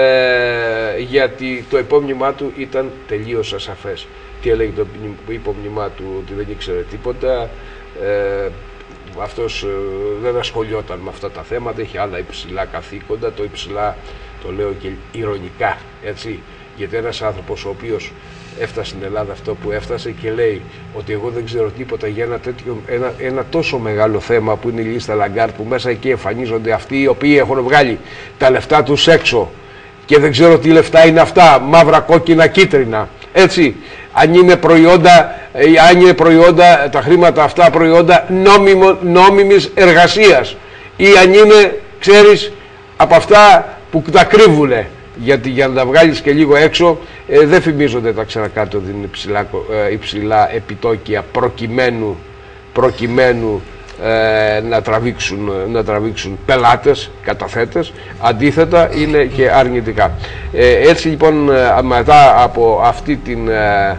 ε, γιατί το υπόμνημά του ήταν τελείως ασαφές. Τι έλεγε το υπόμνημά του? Ότι δεν ήξερε τίποτα, ε, αυτός ε, δεν ασχολιόταν με αυτά τα θέματα, είχε άλλα υψηλά καθήκοντα. Το υψηλά το λέω και ηρωνικά, έτσι, γιατί ένας άνθρωπος ο οποίος έφτασε στην Ελλάδα αυτό που έφτασε και λέει ότι εγώ δεν ξέρω τίποτα για ένα, τέτοιο, ένα, ένα τόσο μεγάλο θέμα που είναι η λίστα Λαγκάρντ, που μέσα εκεί εμφανίζονται αυτοί οι οποίοι έχουν βγάλει τα λεφτά τους έξω και δεν ξέρω τι λεφτά είναι αυτά, μαύρα, κόκκινα, κίτρινα, έτσι, αν είναι προϊόντα, αν είναι προϊόντα, τα χρήματα αυτά προϊόντα νόμιμο, νόμιμης εργασίας, ή αν είναι, ξέρεις, από αυτά που τα κρύβουνε. Γιατί για να τα βγάλεις και λίγο έξω, ε, δεν φημίζονται τα ξερακάτω ότι είναι υψηλά, ε, υψηλά επιτόκια προκειμένου, προκειμένου ε, να, τραβήξουν, να τραβήξουν πελάτες, καταθέτες. Αντίθετα είναι και αρνητικά. Ε, έτσι λοιπόν, ε, μετά από αυτή την, ε,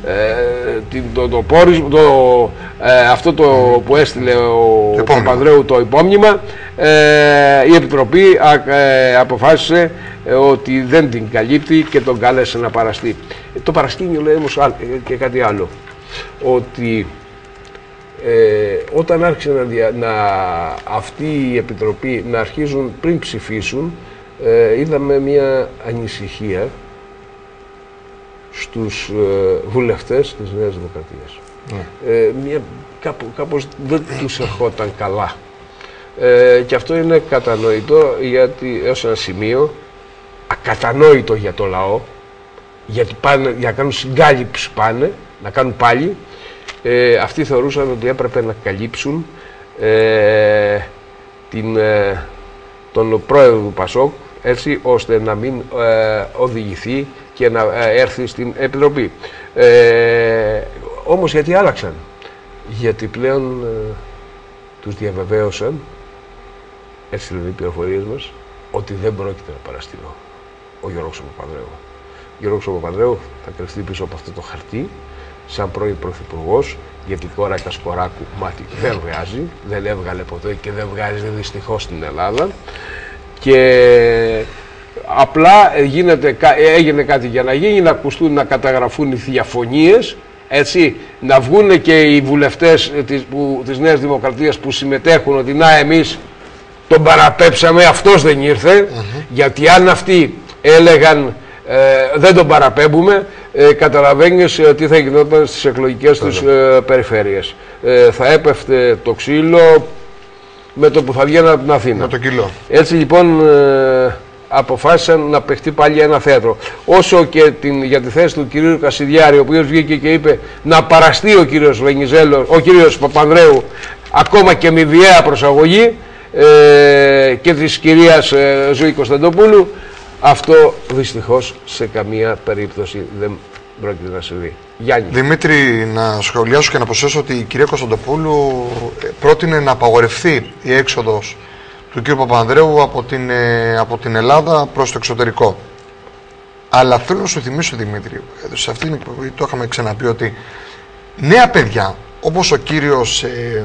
ε, το, το, πόρισμα, το, ε, αυτό το που έστειλε ο Παπανδρέου, το υπόμνημα, ε, η Επιτροπή α, ε, αποφάσισε ότι δεν την καλύπτει και τον κάλεσε να παραστεί. Το παρασκήνιο λέει όμως και κάτι άλλο, ότι ε, όταν άρχισε να, δια, να αυτή η Επιτροπή να αρχίζουν πριν ψηφίσουν, ε, είδαμε μια ανησυχία στους ε, βουλευτές της Νέας Δημοκρατίας. Mm. Ε, μια, κάπου, κάπως δεν τους ερχόταν καλά. Ε, και αυτό είναι κατανοητό, γιατί έως ένα σημείο, ακατανόητο για το λαό, γιατί πάνε, για να κάνουν συγκάλυψη πάνε, να κάνουν πάλι, ε, αυτοί θεωρούσαν ότι έπρεπε να καλύψουν ε, την, ε, τον πρόεδρο του Πασόκ, έτσι ώστε να μην ε, οδηγηθεί και να ε, έρθει στην Επιτροπή. Ε, όμως γιατί άλλαξαν? Γιατί πλέον ε, τους διαβεβαίωσαν, έτσι λένε οι πληροφορίες μας, ότι δεν πρόκειται να παραστεί ο Γιώργος Παπανδρέου. Ο Γιώργος Παπανδρέου θα κρυφτεί πίσω από αυτό το χαρτί σαν πρώην πρωθυπουργός, γιατί τώρα Κασκοράκου μάτι δεν βγάζει, δεν έβγαλε ποτέ και δεν βγάζει δυστυχώς στην Ελλάδα. Και απλά γίνεται, έγινε κάτι για να γίνει, να ακουστούν, να καταγραφούν οι διαφωνίες, έτσι, να βγουν και οι βουλευτές της, που, της Νέας Δημοκρατίας που συμμετέχουν ότι να εμείς τον παραπέψαμε, αυτός δεν ήρθε, mm-hmm. γιατί αν αυτοί έλεγαν ε, δεν τον παραπέμπουμε, ε, καταλαβαίνεις ε, τι θα γινόταν στις εκλογικές τους ε, περιφέρειες. Ε, θα έπεφτε το ξύλο με το που θα βγαίνουν από την Αθήνα. Με το κιλό. Έτσι λοιπόν ε, αποφάσισαν να παιχτεί πάλι ένα θέατρο. Όσο και την, για τη θέση του κυρίου Κασιδιάρη, ο οποίος βγήκε και είπε να παραστεί ο κύριος Βενιζέλος, ο κύριος Παπανδρέου, ακόμα και με βιαία προσαγωγή, ε, και της κυρίας ε, Ζωή Κωνσταντοπούλου, αυτό δυστυχώς σε καμία περίπτωση δεν πρόκειται να συμβεί. Γιάννη. Δημήτρη, να σχολιάσω και να προσθέσω ότι η κυρία Κωνσταντοπούλου πρότεινε να απαγορευτεί η έξοδος του κ. Παπανδρέου από την, από την Ελλάδα προς το εξωτερικό. Αλλά θέλω να σου θυμίσω, Δημήτρη, σε αυτήν την εκπομπή το είχαμε ξαναπεί, ότι νέα παιδιά, όπως ο κύριος ε,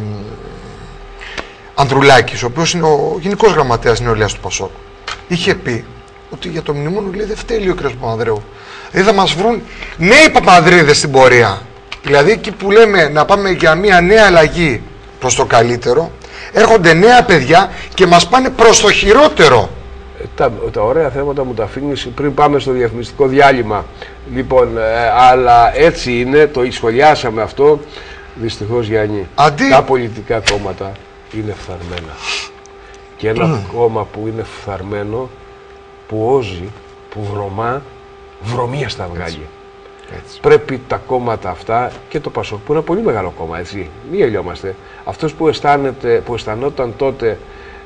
Ανδρουλάκης, ο οποίος είναι ο Γενικός Γραμματέας Νεολαίας του Πασόκ, είχε πει ότι για το μνημόνιο, λέει, δεν φταίει ο κ. Παπανδρέου. Δηλαδή θα μας βρουν νέοι Παπανδρέιδες στην πορεία. Δηλαδή εκεί που λέμε να πάμε για μια νέα αλλαγή προς το καλύτερο, έρχονται νέα παιδιά και μας πάνε προς το χειρότερο. Ε, τα, τα ωραία θέματα μου τα αφήνεις πριν πάμε στο διαφημιστικό διάλειμμα. Λοιπόν, ε, αλλά έτσι είναι, το σχολιάσαμε αυτό. Δυστυχώς, Γιάννη, Αντί... τα πολιτικά κόμματα είναι φθαρμένα. Και ένα mm. κόμμα που είναι φθαρμένο, που όζει, που βρωμά, βρωμίας θα βγάλει. Έτσι. Έτσι. Πρέπει τα κόμματα αυτά, και το Πασόκ που είναι ένα πολύ μεγάλο κόμμα, έτσι, μη γελιόμαστε, αυτός που, που αισθανόταν τότε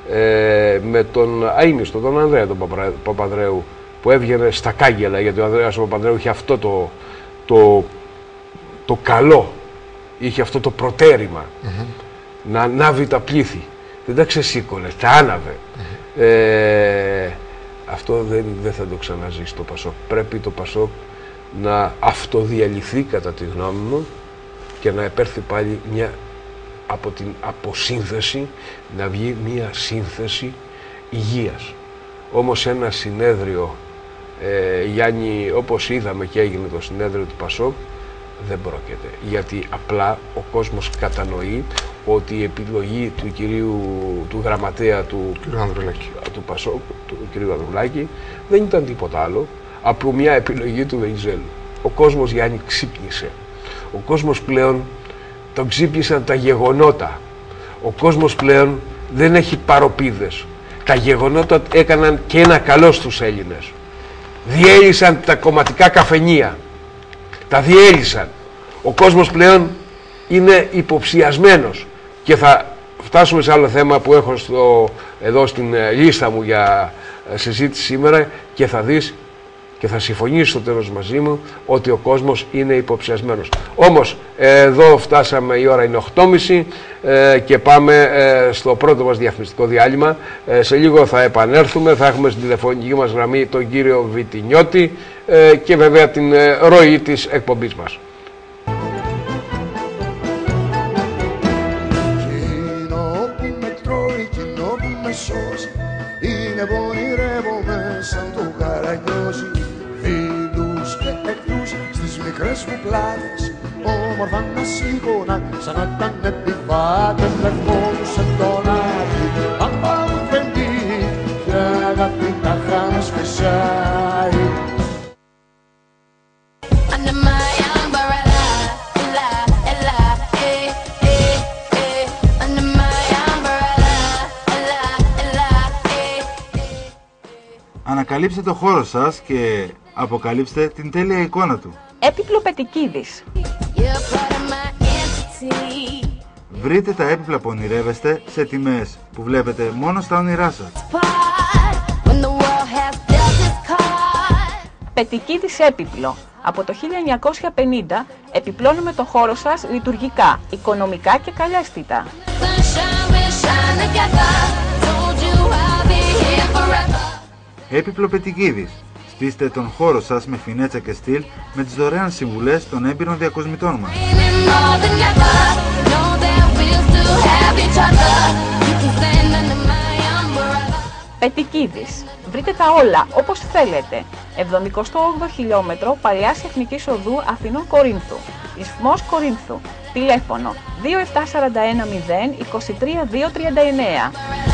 ε, με τον αείμνηστο, τον Ανδρέα τον Παπανδρέου, που έβγαινε στα κάγκελα, γιατί ο Ανδρέας ο Παπανδρέου είχε αυτό το, το, το καλό, είχε αυτό το προτέρημα, mm-hmm. να ανάβει τα πλήθη, δεν τα ξεσήκωνε, τα άναβε. Mm-hmm. ε, Αυτό δεν, δεν θα το ξαναζήσει το Πασόκ. Πρέπει το Πασόκ να αυτοδιαλυθεί, κατά τη γνώμη μου, και να επέρθει πάλι μια, από την αποσύνθεση, να βγει μια σύνθεση υγείας. Όμως ένα συνέδριο, ε, Γιάννη, όπως είδαμε και έγινε το συνέδριο του Πασόκ, δεν πρόκειται. Γιατί απλά ο κόσμος κατανοεί ότι η επιλογή του κυρίου, του γραμματέα του, του Πασόκ, του κυρίου Ανδρουλάκη, δεν ήταν τίποτα άλλο από μια επιλογή του Βενιζέλου. Ο κόσμος, Γιάννη, ξύπνησε. Ο κόσμος πλέον τον ξύπνησαν τα γεγονότα. Ο κόσμος πλέον δεν έχει παροπίδες. Τα γεγονότα έκαναν και ένα καλό στους Έλληνες. Διέλυσαν τα κομματικά καφενεία. Τα διέλυσαν. Ο κόσμος πλέον είναι υποψιασμένος. Και θα φτάσουμε σε άλλο θέμα που έχω στο, εδώ στην λίστα μου για συζήτηση σήμερα, και θα δεις και θα συμφωνήσεις στο τέλος μαζί μου ότι ο κόσμος είναι υποψιασμένος. Όμως εδώ φτάσαμε, η ώρα είναι οκτώ και μισή ε, και πάμε ε, στο πρώτο μας διαφημιστικό διάλειμμα. Ε, σε λίγο θα επανέλθουμε, θα έχουμε στην τηλεφωνική μας γραμμή τον κύριο Βιτινιώτη ε, και βέβαια την ε, ροή της εκπομπής μας. Είναι πονηρεύομαι σαν το καραγκιόζι, φίλους και εκτούς στις μικρές μου πλάτες, όμορφα να σίγουνα σαν να ήταν επιβάτες, λευκόντουσαν τον άδει, αν πάμε παιδί και αγάπη τα χάνας φυσάει. Ανακαλύψτε το χώρο σας και αποκαλύψτε την τέλεια εικόνα του. Έπιπλο Πετικίδης. Βρείτε τα έπιπλα που ονειρεύεστε σε τιμές που βλέπετε μόνο στα όνειρά σας. Πετικίδης έπιπλο. Από το χίλια εννιακόσια πενήντα επιπλώνουμε το χώρο σας λειτουργικά, οικονομικά και καλέσθητα. Έπιπλο Πετικίδης. Στήστε τον χώρο σας με φινέτσα και στυλ με τις δωρεάν συμβουλές των έμπειρων διακοσμητών μας. Πετικίδης. Βρείτε τα όλα όπως θέλετε. εβδομήντα οκτώ χιλιόμετρο Παλαιάς Εθνικής Οδού Αθηνών Κορίνθου. Ισθμός Κορίνθου. Τηλέφωνο δύο επτά τέσσερα ένα μηδέν είκοσι τρία διακόσια τριάντα εννέα.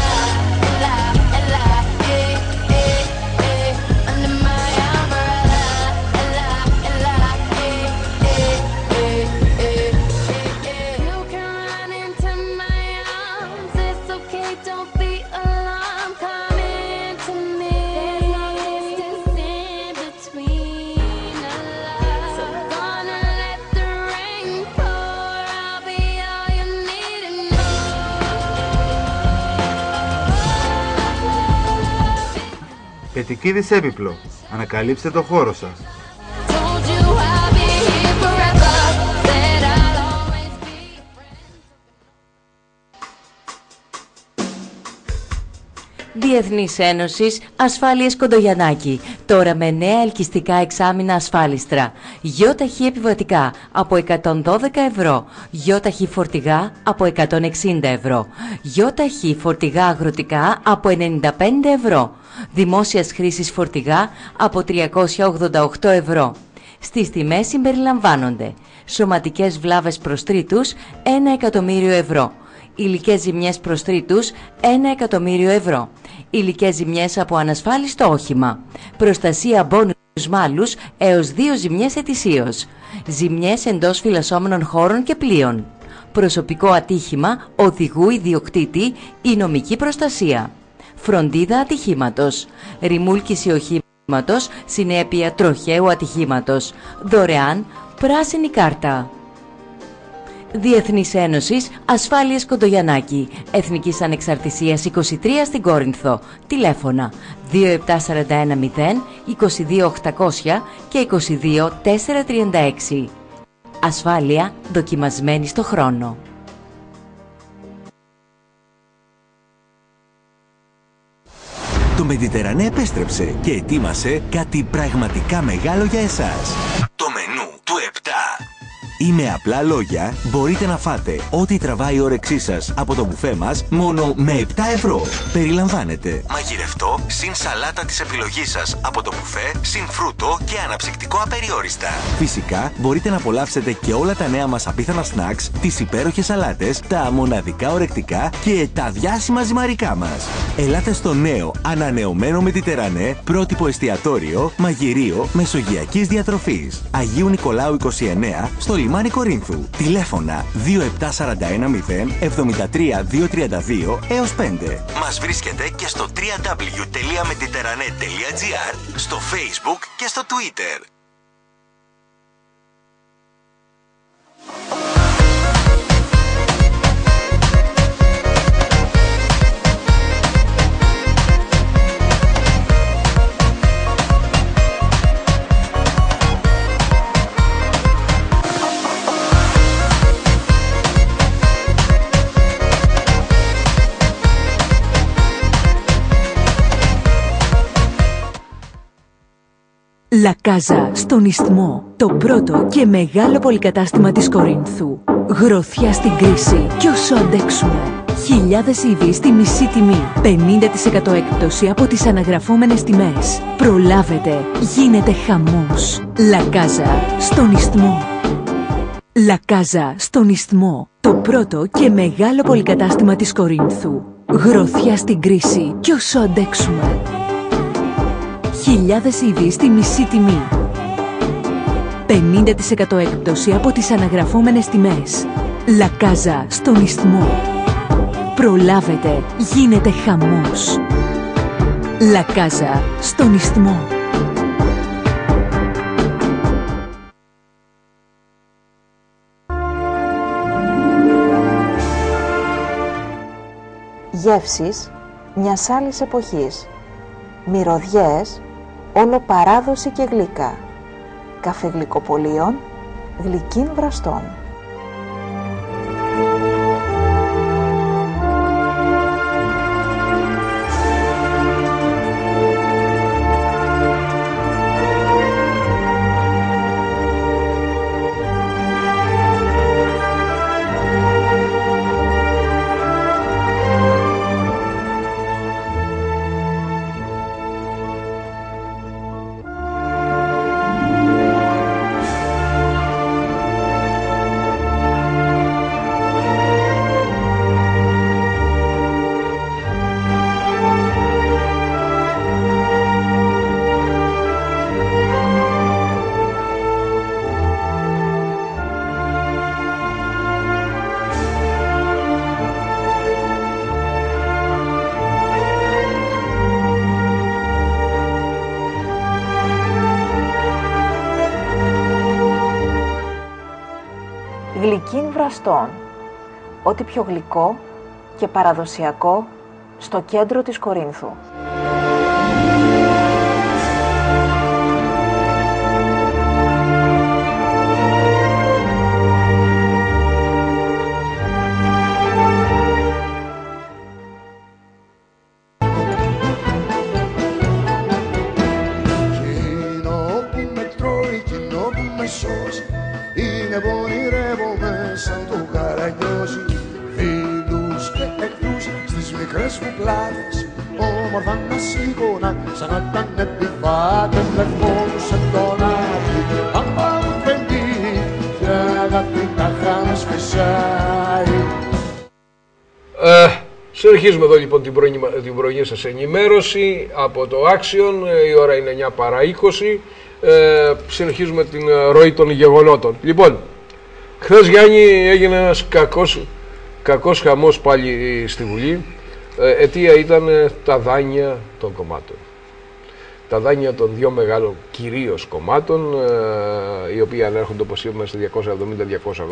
Πετικίδης έπιπλο. Ανακαλύψτε το χώρο σας. Διεθνής Ένωσης Ασφάλειες Κοντογιαννάκη. Τώρα με νέα ελκυστικά εξάμηνα ασφάλιστρα. Γιώταχη επιβατικά από εκατόν δώδεκα ευρώ. Γιώταχη φορτηγά από εκατόν εξήντα ευρώ. Γιώταχη φορτηγά αγροτικά από ενενήντα πέντε ευρώ. Δημόσιας χρήσης φορτηγά από τριακόσια ογδόντα οκτώ ευρώ. Στις τιμές συμπεριλαμβάνονται σωματικές βλάβες προς τρίτους ένα εκατομμύριο ευρώ. Υλικές ζημιές προς τρίτους ένα εκατομμύριο ευρώ. Υλικές ζημιές από ανασφάλιστο όχημα. Προστασία μπόνους μάλους έως δύο ζημιές ετησίως. Ζημιές εντός φυλασσόμενων χώρων και πλοίων. Προσωπικό ατύχημα οδηγού ιδιοκτήτη ή νομική προστασία. Φροντίδα ατυχήματος. Ρημούλκηση οχήματος συνέπεια τροχαίου ατυχήματος. Δωρεάν πράσινη κάρτα. Διεθνής Ένωσης Ασφάλειες Κοντογιαννάκη. Εθνικής Ανεξαρτησίας είκοσι τρία στην Κόρινθο. Τηλέφωνα δύο επτά τέσσερα ένα μηδέν είκοσι δύο οκτακόσια και είκοσι δύο τετρακόσια τριάντα έξι. Ασφάλεια δοκιμασμένη στο χρόνο. Το Μεντιτερανέ επέστρεψε και ετοίμασε κάτι πραγματικά μεγάλο για εσάς. Το μενού του επτά. Ή με απλά λόγια, μπορείτε να φάτε ό,τι τραβάει η όρεξή σας από το μπουφέ μας μόνο με επτά ευρώ. Περιλαμβάνεται μαγειρευτό, συν σαλάτα της επιλογής σας από το μπουφέ, συν φρούτο και αναψυκτικό απεριόριστα. Φυσικά, μπορείτε να απολαύσετε και όλα τα νέα μας απίθανα snacks, τις υπέροχες σαλάτες, τα μοναδικά ορεκτικά και τα διάσημα ζυμαρικά μας. Ελάτε στο νέο, ανανεωμένο Μεντιτερανέ, πρότυπο εστιατόριο, μαγειρίο μεσογειακής διατροφής. Αγίου Νικολάου είκοσι εννέα, στο λιμάνι Κορίνθου. Τηλέφωνα δύο επτά τέσσερα ένα μηδέν εβδομήντα τρία διακόσια τριάντα δύο έως πέντε. Μας βρίσκεται και στο double-u double-u double-u τελεία mediterrane τελεία gr, στο Facebook και στο Twitter. La Casa στον Ισθμό. Το πρώτο και μεγάλο πολυκατάστημα της Κορίνθου. Γροθιά στην κρίση κι όσο αντέξουμε. Χιλιάδες είδη στη μισή τιμή. πενήντα τοις εκατό έκπτωση από τις αναγραφόμενες τιμές. Προλάβετε, γίνεται χαμός. La Casa στον Ισθμό. La Casa στον Ισθμό. Το πρώτο και μεγάλο πολυκατάστημα της Κορίνθου. Γροθιά στην κρίση κι όσο αντέξουμε. Χιλιάδες είδη στη μισή τιμή. πενήντα τοις εκατό έκπτωση από τις αναγραφόμενες τιμές. La Casa στον Ισθμό. Προλάβετε, γίνεται χαμός. La Casa στον Ισθμό. Γεύσεις μιας άλλης εποχής. Μυρωδιές, όλο παράδοση και γλυκά. Καφεγλυκοπωλείων, γλυκύν βραστών. Γλυκύν βραστών, ό,τι πιο γλυκό και παραδοσιακό στο κέντρο της Κορίνθου. Εκείνο που με τρώει, εκείνο που με σώζει, είναι που ονειρεύομαι σαν το Καραγκιόζι. Φίλους και εχθρούς στις μικρές μου πλάτες, όμορφα να σήκωνα σαν να ήταν επιβάτες. Με φόνουσε τον άδει, άμα μου φεντεί, και αγάπη τα χάμες φυσάει. Ε, συνεχίζουμε εδώ λοιπόν την πρωινή, την πρωινή σας ενημέρωση από το Action. Η ώρα είναι εννιά παρά είκοσι. Ε, συνεχίζουμε την ροή των γεγονότων. Λοιπόν, χθες, Γιάννη, έγινε ένας κακός, κακός χαμός πάλι στη Βουλή. Ε, αιτία ήταν τα δάνεια των κομμάτων. Τα δάνεια των δύο μεγάλων κυρίως κομμάτων, ε, οι οποίοι ανέρχονται, όπως είπαμε, σε διακόσια εβδομήντα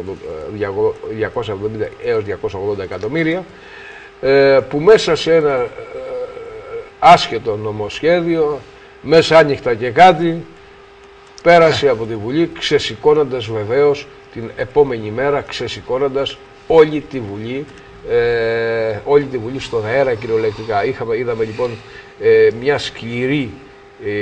έως διακόσια ογδόντα εκατομμύρια, ε, που μέσα σε ένα ε, άσχετο νομοσχέδιο, μέσα άνοιχτα και κάτι, πέρασε από τη Βουλή, ξεσηκώνοντας βεβαίως την επόμενη μέρα, ξεσηκώνοντας όλη τη Βουλή, ε, όλη τη Βουλή στον αέρα κυριολεκτικά. Είχαμε, είδαμε λοιπόν ε, μια σκληρή ε,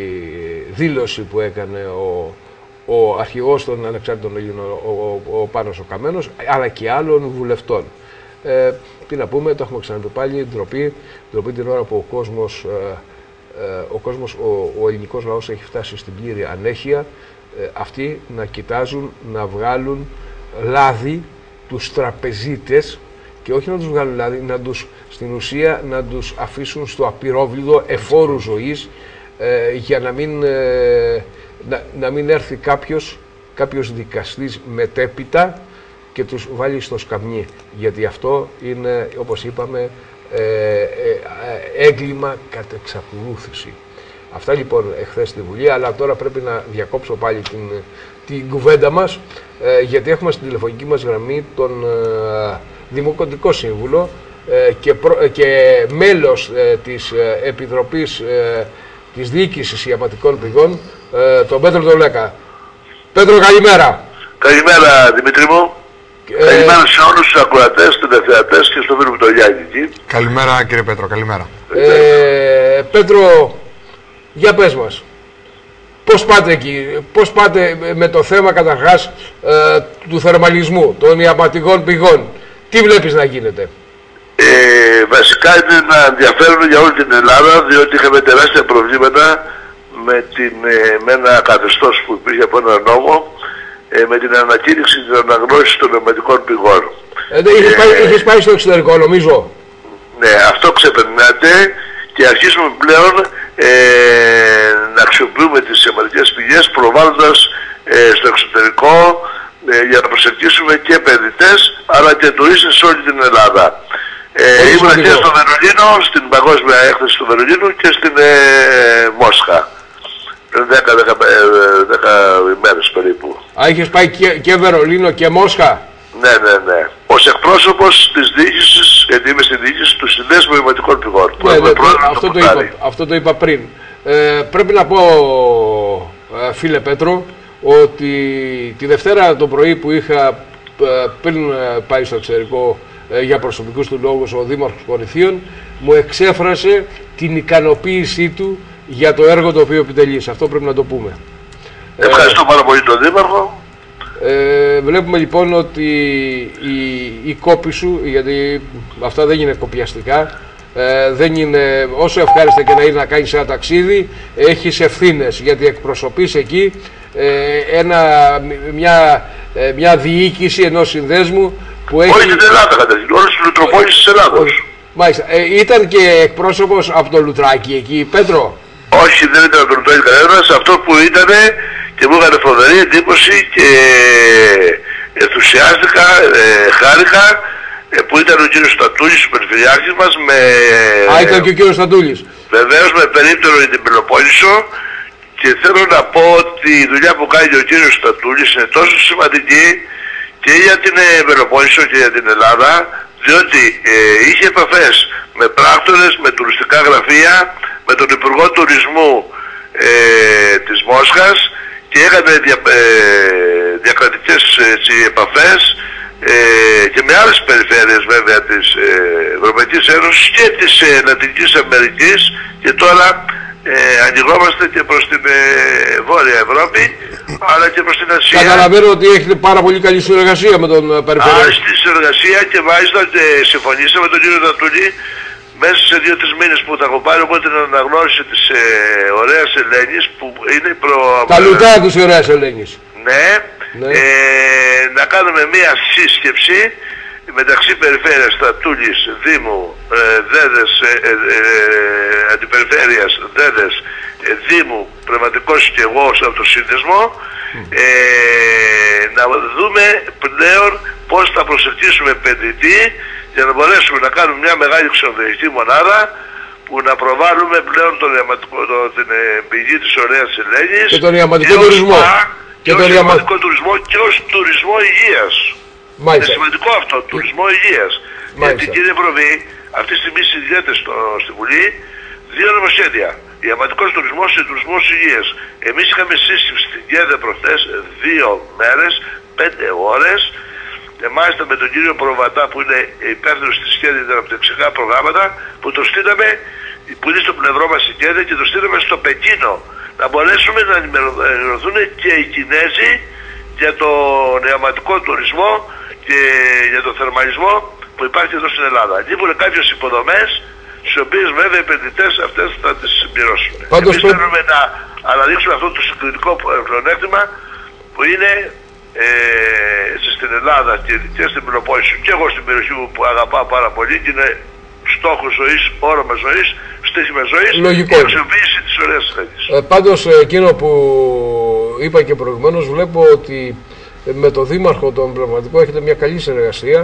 δήλωση που έκανε ο, ο αρχηγός των Ανεξάρτητων Ελλήνων, ο, ο, ο Πάνος ο Καμένος, αλλά και άλλων βουλευτών. Ε, τι να πούμε, το έχουμε ξαναπεί πάλι, ντροπή, ντροπή την ώρα που ο κόσμος... Ε, ο κόσμος, ο, ο ελληνικός λαός έχει φτάσει στην πλήρη ανέχεια, ε, αυτοί να κοιτάζουν να βγάλουν λάδι τους τραπεζίτες, και όχι να τους βγάλουν λάδι, να τους, στην ουσία να τους αφήσουν στο απειρόβλητο εφόρου ζωής, ε, για να μην, ε, να, να μην έρθει κάποιος, κάποιος δικαστής μετέπειτα και τους βάλει στο σκαμνί, γιατί αυτό είναι, όπως είπαμε, Ε, ε, ε, έγκλημα κατ' εξακολούθηση. Αυτά λοιπόν εχθές στη Βουλή, αλλά τώρα πρέπει να διακόψω πάλι την, την κουβέντα μας, ε, γιατί έχουμε στην τηλεφωνική μας γραμμή τον ε, Δημοκρατικό Σύμβουλο ε, και, προ, ε, και μέλος ε, της ε, Επιτροπής ε, της Διοίκησης Ιαματικών Πηγών, ε, τον Πέτρο τον Λέκα. Πέτρο, καλημέρα. Καλημέρα, Δημήτρη μου. Ε... Καλημέρα σε όλους τους ακροατές, τηλεθεατές και στο φίλο μου τον Γιάννη. Καλημέρα, κύριε Πέτρο, καλημέρα. Ε, Πέτρο, για πες μας, πώς πάτε εκεί, πώς πάτε με το θέμα καταρχάς ε, του θερμαλισμού, των ιαματικών πηγών, τι βλέπεις να γίνεται? Ε, βασικά είναι ένα ενδιαφέρον για όλη την Ελλάδα, διότι είχαμε τεράστια προβλήματα με, την, με ένα καθεστώς που υπήρχε από ένα νόμο, με την ανακήρυξη της αναγνώσης των ιαματικών πηγών. Ε, είχες, ε, πάει, είχες πάει στο εξωτερικό, νομίζω. Ναι, αυτό ξεπερνάτε και αρχίζουμε πλέον ε, να αξιοποιούμε τις ιαματικές πηγές, προβάλλοντας ε, στο εξωτερικό ε, για να προσελκύσουμε και επενδυτές αλλά και τουρίστες σε όλη την Ελλάδα. Ε, ήμουν και στο Βερολίνο, στην παγκόσμια έκθεση του Βερολίνου και στην ε, Μόσχα. δέκα δέκα ημέρες περίπου. Α, είχες πάει και, και Βερολίνο και Μόσχα. Ναι, ναι, ναι. Ως εκπρόσωπος της διοίκησης, γιατί είμαι στη διοίκηση του Συνδέσμου Νοηματικών Πηγών. Ναι, ναι, αυτό, το είπα, αυτό το είπα πριν. Ε, πρέπει να πω, ε, φίλε Πέτρο, ότι τη Δευτέρα το πρωί που είχα ε, πριν ε, πάει στο εξωτερικό ε, για προσωπικούς του λόγους ο Δήμαρχος Κορινθίων, μου εξέφρασε την ικανοποίησή του για το έργο το οποίο επιτελείς. Αυτό πρέπει να το πούμε. Ευχαριστώ ε, πάρα πολύ τον Δήμαρχο. Ε, βλέπουμε λοιπόν ότι η, η κόπη σου, γιατί αυτά δεν είναι κοπιαστικά, ε, δεν είναι, όσο ευχάριστα και να είναι να κάνεις ένα ταξίδι, έχεις ευθύνες, γιατί εκπροσωπείς εκεί ε, ένα, μια, ε, μια διοίκηση ενός συνδέσμου που έχει... Όχι στην Ελλάδα καταρχήν, όλες τις Λουτροπόλεις της Ελλάδος. Μάλιστα, ε, ήταν και εκπρόσωπος από το Λουτράκι εκεί, Πέτρο. Όχι, δεν ήταν από το Λουτράκι κανένας, αυτό που ήτανε και μου έκανε φοβερή εντύπωση και ενθουσιάστηκα, ε, χάρηκα ε, που ήταν ο κύριος Στατούλης, ο περιφερειάρχης μας με... Α, ήταν και ο κύριος Στατούλης. Βεβαίως με περίπτερο για την Πελοπόννησο, και θέλω να πω ότι η δουλειά που κάνει ο κύριος Στατούλης είναι τόσο σημαντική και για την Πελοπόννησο και για την Ελλάδα, διότι ε, είχε επαφές με πράκτορες, με τουριστικά γραφεία, με τον Υπουργό Τουρισμού ε, της Μόσχας, και έκανε δια, ε, διακρατικές έτσι, επαφές ε, και με άλλες περιφέρειες βέβαια της ε, Ευρωπαϊκής Ένωσης και της ε, Λατινικής Αμερικής, και τώρα ε, ανοιγόμαστε και προς την ε, Βόρεια Ευρώπη αλλά και προς την Ασία. Καταλαβαίνω ότι έχετε πάρα πολύ καλή συνεργασία με τον περιφερειάρχη. Άριστη συνεργασία, και μάλιστα ε, συμφωνήσαμε με τον κύριο Τατούλη μέσα σε δύο-τρεις μήνες που θα έχω πάρει εγώ την αναγνώριση της ε, Ωραίας Ελένης, που είναι προ... Τα λουτά της Ωραίας Ελένης. Ναι, ναι. Ε, να κάνουμε μία σύσκεψη μεταξύ Περιφέρειας Στατούλης, Δήμου, ε, Δέδες, ε, ε, ε, Αντιπεριφέρειας, Δέδες, ε, Δήμου, Πνευματικός και εγώ από το σύνδεσμο, ε, να δούμε πλέον πώς θα προσελκύσουμε επενδυτή για να μπορέσουμε να κάνουμε μια μεγάλη ξενοδοχειακή μονάδα που να προβάλλουμε πλέον τον ιαματικό, το, την ε, πηγή της Ωραίας Ελένης και τον ιαματικό τουρισμό και, και ως ιαματικό τουρισμό και ως τουρισμό υγείας. Μάλιστα. Είναι σημαντικό αυτό, τουρισμό υγείας. Γιατί κύριε Προβή, αυτή τη στιγμή συνδυέται στη Βουλή δύο νομοσχέδια. Ιαματικός τουρισμός και τουρισμός υγείας. Εμείς είχαμε σύσκεψη στην ΚΕΔΕ προχθές δύο μέρες, πέντε ώρες. Και μάλιστα με τον κύριο Προβατά που είναι υπεύθυνος της ΚΕΔΕ για τα αναπτυξιακά προγράμματα, που το στείλαμε, που είναι στο πλευρό μας η ΚΕΔΕ, και το στείλαμε στο Πεκίνο, να μπορέσουμε να ενημερωθούν και οι Κινέζοι για τον νεαματικό τουρισμό και για τον θερμαλισμό που υπάρχει εδώ στην Ελλάδα. Λείπουν κάποιες υποδομές, στις οποίες βέβαια οι επενδυτές αυτές θα τις συμπληρώσουν. Εμείς θέλουμε να αναδείξουμε αυτό το συγκριτικό πλεονέκτημα που είναι ε, στην Ελλάδα και, και στην Πελοπόννησο, και εγώ στην περιοχή μου που αγαπάω πάρα πολύ, και είναι στόχος ζωής, όρομα ζωής, στοίχημα ζωής, και αξιοποίηση της Ωραίας Ελένης. Ε, πάντως εκείνο που είπα και προηγουμένως, βλέπω ότι με τον Δήμαρχο τον Πνευματικό έχετε μια καλή συνεργασία,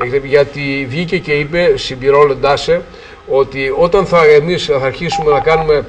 γιατί βγήκε και είπε, συμπληρώνοντάς σε, ότι όταν θα, εμείς θα αρχίσουμε να κάνουμε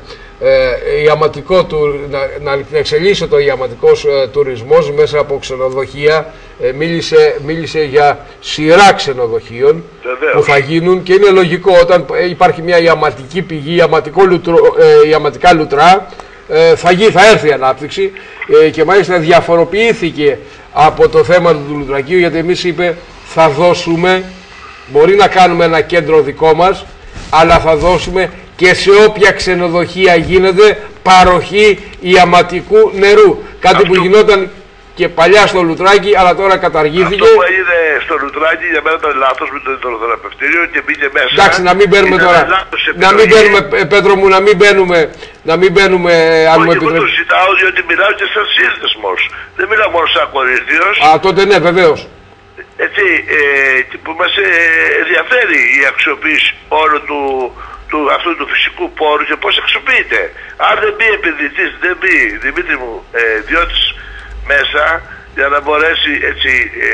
ε, ιαματικό του, να, να εξελίσσεται το ιαματικός ε, τουρισμός μέσα από ξενοδοχεία, ε, μίλησε, μίλησε για σειρά ξενοδοχείων που θα γίνουν, και είναι λογικό όταν υπάρχει μια ιαματική πηγή, ιαματικό λουτρο, ε, ιαματικά λουτρά, ε, θα, γι, θα έρθει η ανάπτυξη, ε, και μάλιστα διαφοροποιήθηκε από το θέμα του Λουτρακίου, γιατί εμείς είπε θα δώσουμε, μπορεί να κάνουμε ένα κέντρο δικό μας, αλλά θα δώσουμε και σε όποια ξενοδοχεία γίνεται παροχή ιαματικού νερού. Κάτι αυτό που γινόταν και παλιά στο Λουτράκι, αλλά τώρα καταργήθηκε. Αυτό που έγινε στο Λουτράκι για μένα ήταν λάθος με το υδροθεραπευτήριο και μπήκε μέσα. Εντάξει, να μην μπαίνουμε τώρα. Να μην μπαίνουμε, Πέτρο μου, να μην μπαίνουμε. Να μην μπαίνουμε, αν μου επιτρέπετε. Εγώ το ζητάω διότι μιλάω και σαν σύνδεσμος. Δεν μιλάω μόνο σαν Κορινθίος. Α, τότε ναι, βεβαίως. Έτσι, ε, που μας ε, ενδιαφέρει η αξιοποίηση όλου του, του, αυτού του φυσικού πόρου και πώς αξιοποιείται. Αν δεν μπει επενδυτής, δεν μπει, Δημήτρη μου, ε, διώτης μέσα για να μπορέσει έτσι ε,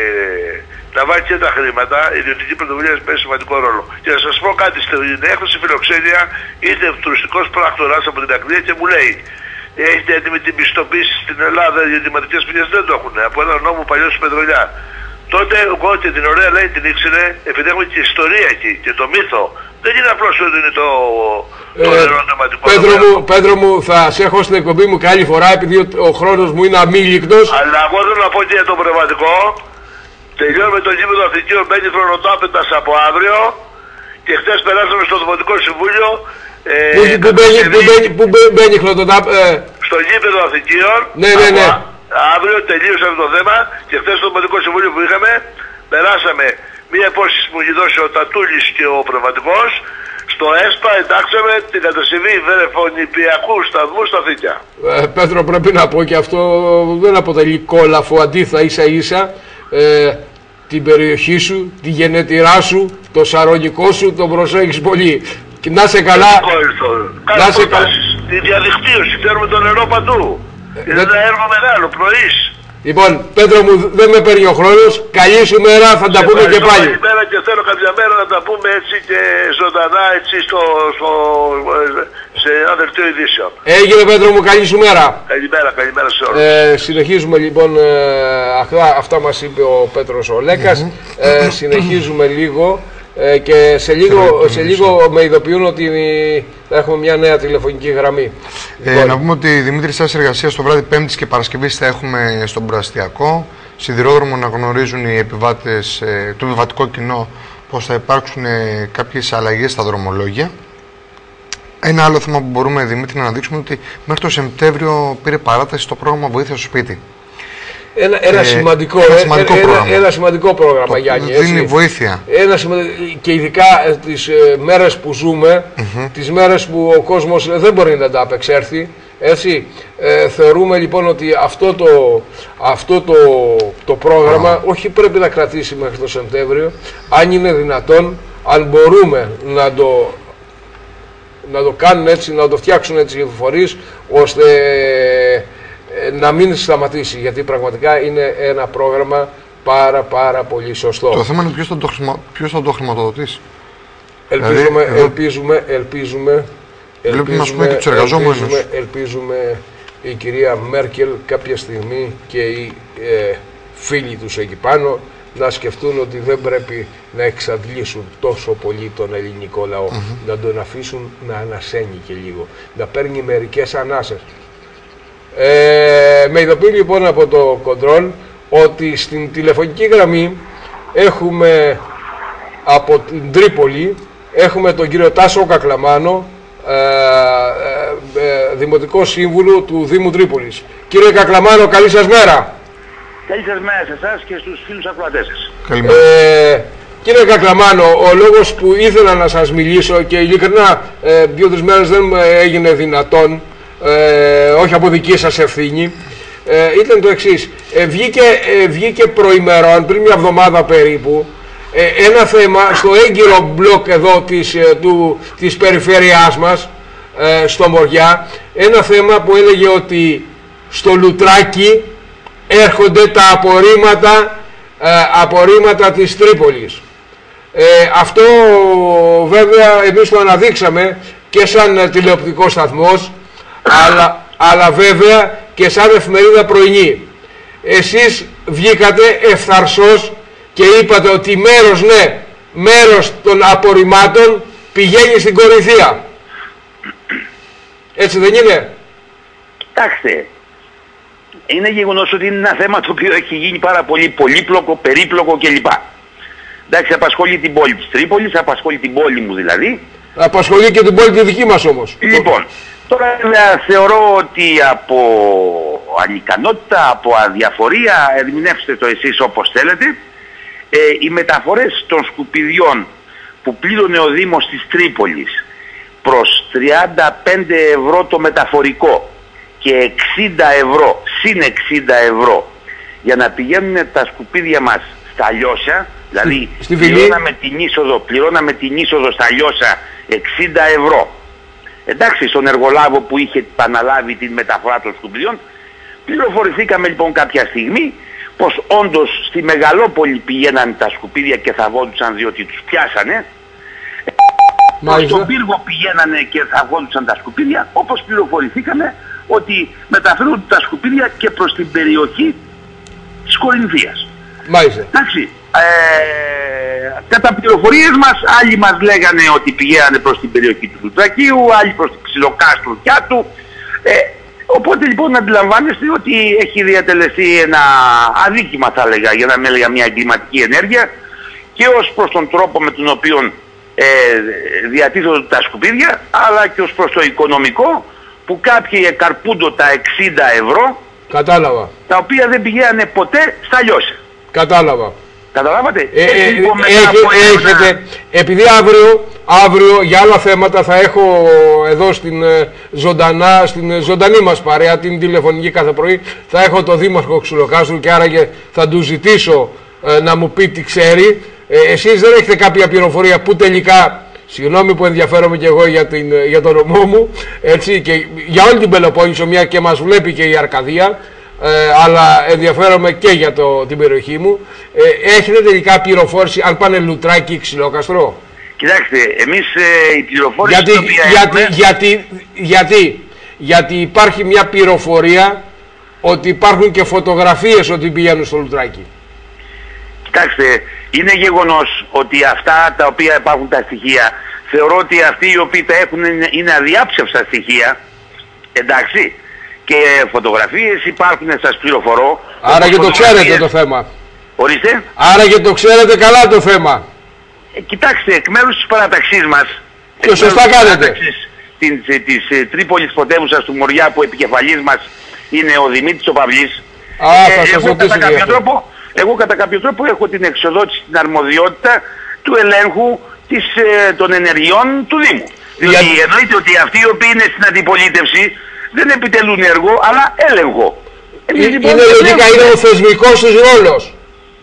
να βάλει και τα χρήματα, η ιδιωτική πρωτοβουλία παίζει σημαντικό ρόλο. Και να σας πω κάτι, στην έκθεση φιλοξένεια ήρθε τουριστικός πράκτορας από την Αγγλία και μου λέει: έχετε έτοιμη την πιστοποίηση στην Ελλάδα, οι εγκληματικές πηγές δεν το έχουν. Από έναν νόμο παλιό στη Πετρολιά. τότε εγώ και την ωραία λέει την ήξερε, επειδή έχουμε και ιστορία εκεί και το μύθο. Δεν είναι απλώς ότι είναι το, το ε, νερό θεματικό. Πέτρο μου, Πέτρο μου, θα σε έχω στην εκπομπή μου και άλλη φορά, επειδή ο, ο χρόνος μου είναι αμήλικτος. Αλλά εγώ θέλω να πω και για το πνευματικό. Τελειώνουμε το γήπεδο Αθηνίων, μπαίνει χρονοτάπετας από αύριο και χθες περάσαμε στο Δημοτικό Συμβούλιο. Ε, που, που, μπαίνει, που, μπαίνει, που μπαίνει χρονοτάπετας. Ε. Στο γήπεδο Αθηνίων. Ναι, ναι, ναι. Αύριο τελείωσε αυτό το θέμα και χθες στο Δημοτικό Συμβούλιο που είχαμε, περάσαμε μία υπόσχεση που μου έχει δώσει ο Τατούλης και ο Πνευματικός. Στο ΕΣΠΑ εντάξαμε την κατασκευή βερεφονιπιακού σταθμού στα Θήκια. Ε, Πέτρο, πρέπει να πω και αυτό δεν αποτελεί κόλαφο, αντίθετα ίσα ίσα ε, την περιοχή σου, τη γενετηρά σου, το σαρονικό σου, τον προσέχεις πολύ. Και να σε καλά. Να σε καλά. Τη διαδικτύωση, φέρουμε το νερό παντού. Ε, είναι ένα έργο μεγάλο, πρωίς. Λοιπόν, Πέτρο μου, δεν με παίρνει ο χρόνος. Καλή σου μέρα, θα τα πούμε και πάλι. Καλή μέρα και θέλω κάποια μέρα να τα πούμε έτσι και ζωντανά, έτσι στο, στο, σε ένα δελτίο ειδήσεων. Έγινε, Πέτρο μου, καλή σου μέρα. Καλημέρα, καλημέρα σε όλους. Ε, συνεχίζουμε λοιπόν, ε, αυτά, αυτά μας είπε ο Πέτρος ο Λέκας. Mm-hmm. ε, συνεχίζουμε λίγο. Ε, και σε λίγο, σε λίγο με ειδοποιούν ότι θα έχουμε μια νέα τηλεφωνική γραμμή. Ε, λοιπόν. Να πούμε ότι η Δημήτρη Στάση Εργασίας το βράδυ Πέμπτης και Παρασκευής θα έχουμε στον προαστιακό. Σιδηρόδρομο να γνωρίζουν οι επιβάτες, ε, το επιβατικό κοινό, πως θα υπάρξουν ε, κάποιες αλλαγές στα δρομολόγια. Ένα άλλο θέμα που μπορούμε, Δημήτρη, να δείξουμε ότι μέχρι το Σεπτέμβριο πήρε παράταση το πρόγραμμα Βοήθεια στο Σπίτι. Ένα, ένα, ε, σημαντικό, ένα, σημαντικό, ένα, πρόγραμμα. ένα, ένα σημαντικό πρόγραμμα, το, Γιάννη. Δίνει έτσι, βοήθεια. Ένα σημαντικό, και ειδικά τις ε, μέρες που ζούμε, mm-hmm. τις μέρες που ο κόσμος δεν μπορεί να τα απεξέλθει. Έτσι, ε, θεωρούμε λοιπόν ότι αυτό το, αυτό το, το πρόγραμμα oh. όχι πρέπει να κρατήσει μέχρι το Σεπτέμβριο, αν είναι δυνατόν, αν μπορούμε να το, να το κάνουν έτσι, να το φτιάξουν έτσι οι φορείς, ώστε να μην σταματήσει, γιατί πραγματικά είναι ένα πρόγραμμα πάρα πάρα πολύ σωστό. Το θέμα είναι ποιος θα το, χρημα... ποιος θα το χρηματοδοτήσει. Ελπίζουμε, δηλαδή, ελπίζουμε, ελπίζουμε, ελπίζουμε, και τους εργαζόμενους. ελπίζουμε, ελπίζουμε η κυρία Μέρκελ κάποια στιγμή και οι ε, φίλοι τους εκεί πάνω να σκεφτούν ότι δεν πρέπει να εξαντλήσουν τόσο πολύ τον ελληνικό λαό, mm-hmm. να τον αφήσουν να ανασένει και λίγο, να παίρνει μερικές ανάσες. Ε, με ειδοποιεί λοιπόν από το κοντρόλ ότι στην τηλεφωνική γραμμή έχουμε από την Τρίπολη έχουμε τον κύριο Τάσο Κακλαμάνο, ε, ε, ε, Δημοτικό Σύμβουλο του Δήμου Τρίπολης. Κύριε Κακλαμάνο, καλή σας μέρα. Καλή σας μέρα σε εσάς και στους φίλους ακροατές σας. Καλημέρα. Ε, κύριε Κακλαμάνο, ο λόγος που ήθελα να σας μιλήσω και ειλικρινά ε, δύο-τρεις μέρες δεν έγινε δυνατόν, Ε, όχι από δική σας ευθύνη, ε, ήταν το εξής. Ε, βγήκε, ε, βγήκε προημερών, πριν μια εβδομάδα περίπου, ε, ένα θέμα στο έγκυρο μπλοκ εδώ της, ε, του, της περιφέρειάς μας, ε, στο Μοριά, ένα θέμα που έλεγε ότι στο Λουτράκι έρχονται τα απορρίμματα, ε, απορρίμματα της Τρίπολης. Ε, αυτό βέβαια εμείς το αναδείξαμε και σαν τηλεοπτικό σταθμός, Αλλά, αλλά βέβαια και σαν εφημερίδα πρωινή. Εσείς βγήκατε ευθαρσώς και είπατε ότι μέρος, ναι, μέρος των απορριμμάτων πηγαίνει στην Κορινθία. Έτσι δεν είναι? Κοιτάξτε, είναι γεγονός ότι είναι ένα θέμα το οποίο έχει γίνει πάρα πολύ πολύπλοκο, περίπλοκο κλπ. Εντάξει, απασχολεί την πόλη της Τρίπολης, απασχολεί την πόλη μου δηλαδή. Απασχολεί και την πόλη τη δική μας όμως. Λοιπόν, τώρα θεωρώ ότι από ανικανότητα, από αδιαφορία, ερμηνεύστε το εσείς όπως θέλετε, ε, οι μεταφορές των σκουπιδιών που πλήρωνε ο Δήμος της Τρίπολης προς τριάντα πέντε ευρώ το μεταφορικό και εξήντα ευρώ, συν εξήντα ευρώ για να πηγαίνουν τα σκουπίδια μας στα Λιώσα, δηλαδή Στη πληρώναμε την, είσοδο, πληρώναμε την είσοδο στα Λιώσα εξήντα ευρώ. Εντάξει, στον εργολάβο που είχε επαναλάβει την μεταφορά των σκουπιδιών, πληροφορηθήκαμε λοιπόν κάποια στιγμή πως όντως στη Μεγαλόπολη πηγαίναν τα σκουπίδια και θαβόντουσαν διότι τους πιάσανε. Στον Πύργο πηγαίνανε και θαβόντουσαν τα σκουπίδια, όπως πληροφορηθήκαμε ότι μεταφέρουν τα σκουπίδια και προς την περιοχή της Κορινθίας. Μάλιστα. Εντάξει. Ε, κατά πληροφορίες μας, άλλοι μας λέγανε ότι πηγαίνανε προς την περιοχή του Λουτρακίου, άλλοι προς την Ξυλοκάστρου Κιάτου. Ε, οπότε λοιπόν αντιλαμβάνεστε ότι έχει διατελεστεί ένα αδίκημα, θα έλεγα, για να μην έλεγα μια εγκληματική ενέργεια, και ως προς τον τρόπο με τον οποίο ε, διατίθονται τα σκουπίδια, αλλά και ως προς το οικονομικό, που κάποιοι εκαρπούνται τα εξήντα ευρώ. Κατάλαβα. Τα οποία δεν πηγαίνανε ποτέ στα λιώσια. Κατάλαβα. Καταλάβατε. Ε, ε, λοιπόν, έχετε, έχετε, επειδή αύριο, αύριο για άλλα θέματα θα έχω εδώ στην ζωντανά, στην ζωντανή μας παρέα, την τηλεφωνική κάθε πρωί, θα έχω το Δήμαρχο Ξυλοκάστρου και άραγε θα του ζητήσω ε, να μου πει τι ξέρει. Ε, εσείς δεν έχετε κάποια πληροφορία που τελικά, συγγνώμη που ενδιαφέρομαι και εγώ για, την, για τον νομό μου, έτσι, και για όλη την Πελοπόννησο, μια και μας βλέπει και η Αρκαδία, ε, αλλά ενδιαφέρομαι και για το, την περιοχή μου. Ε, έχετε τελικά πληροφόρηση αν πάνε Λουτράκι ή Ξυλόκαστρο? Κοιτάξτε, εμείς ε, η πληροφόρηση γιατί, οποία γιατί, έχουμε... γιατί, γιατί, γιατί υπάρχει μια πληροφορία ότι υπάρχουν και φωτογραφίες ότι πηγαίνουν στο Λουτράκι. Κοιτάξτε, είναι γεγονός ότι αυτά τα οποία υπάρχουν τα στοιχεία, θεωρώ ότι αυτοί οι οποίοι τα έχουν είναι αδιάψευστα στοιχεία, εντάξει, και φωτογραφίες υπάρχουν, σας πληροφορώ. Άρα και το ξέρετε το θέμα. Ορίστε. Άρα και το ξέρετε καλά το θέμα. Ε, κοιτάξτε, εκ μέρους της παραταξής μας, και σωστά κάνετε, της, της, της, της Τρίπολης πρωτεύουσας του Μοριά, που επικεφαλής μας είναι ο Δημήτρης ο Παυλής, Α, ε, εγώ, κατά κάποιο τρόπο, εγώ κατά κάποιο τρόπο έχω την εξοδότηση, την αρμοδιότητα του ελέγχου της, ε, των ενεργειών του Δήμου. Δηλαδή Για... εννοείται ότι αυτοί οι οποίοι είναι στην αντιπολίτευση δεν επιτελούν έργο, αλλά έλεγχο. Εμείς, είναι λοιπόν, λογικά, είναι ο θεσμικός τους ρόλος.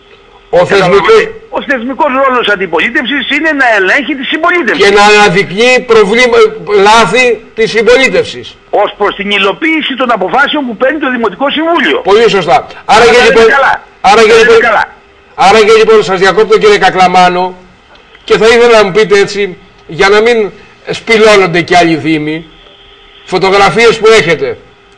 Ο θεσμικός... ο θεσμικός ρόλος αντιπολίτευσης είναι να ελέγχει τη συμπολίτευση. Και να αναδεικνύει προβλήμα... λάθη της συμπολίτευσης. Ως προς την υλοποίηση των αποφάσεων που παίρνει το Δημοτικό Συμβούλιο. Πολύ σωστά. Άρα και λοιπόν... Άρα και λοιπόν... Άρα και λοιπόν σας διακόπτω, κύριε Κακλαμάνο, και θα ήθελα να μου πείτε έτσι, για να μην σπηλώνονται και άλλοι δήμοι, φωτογραφίες που έχετε.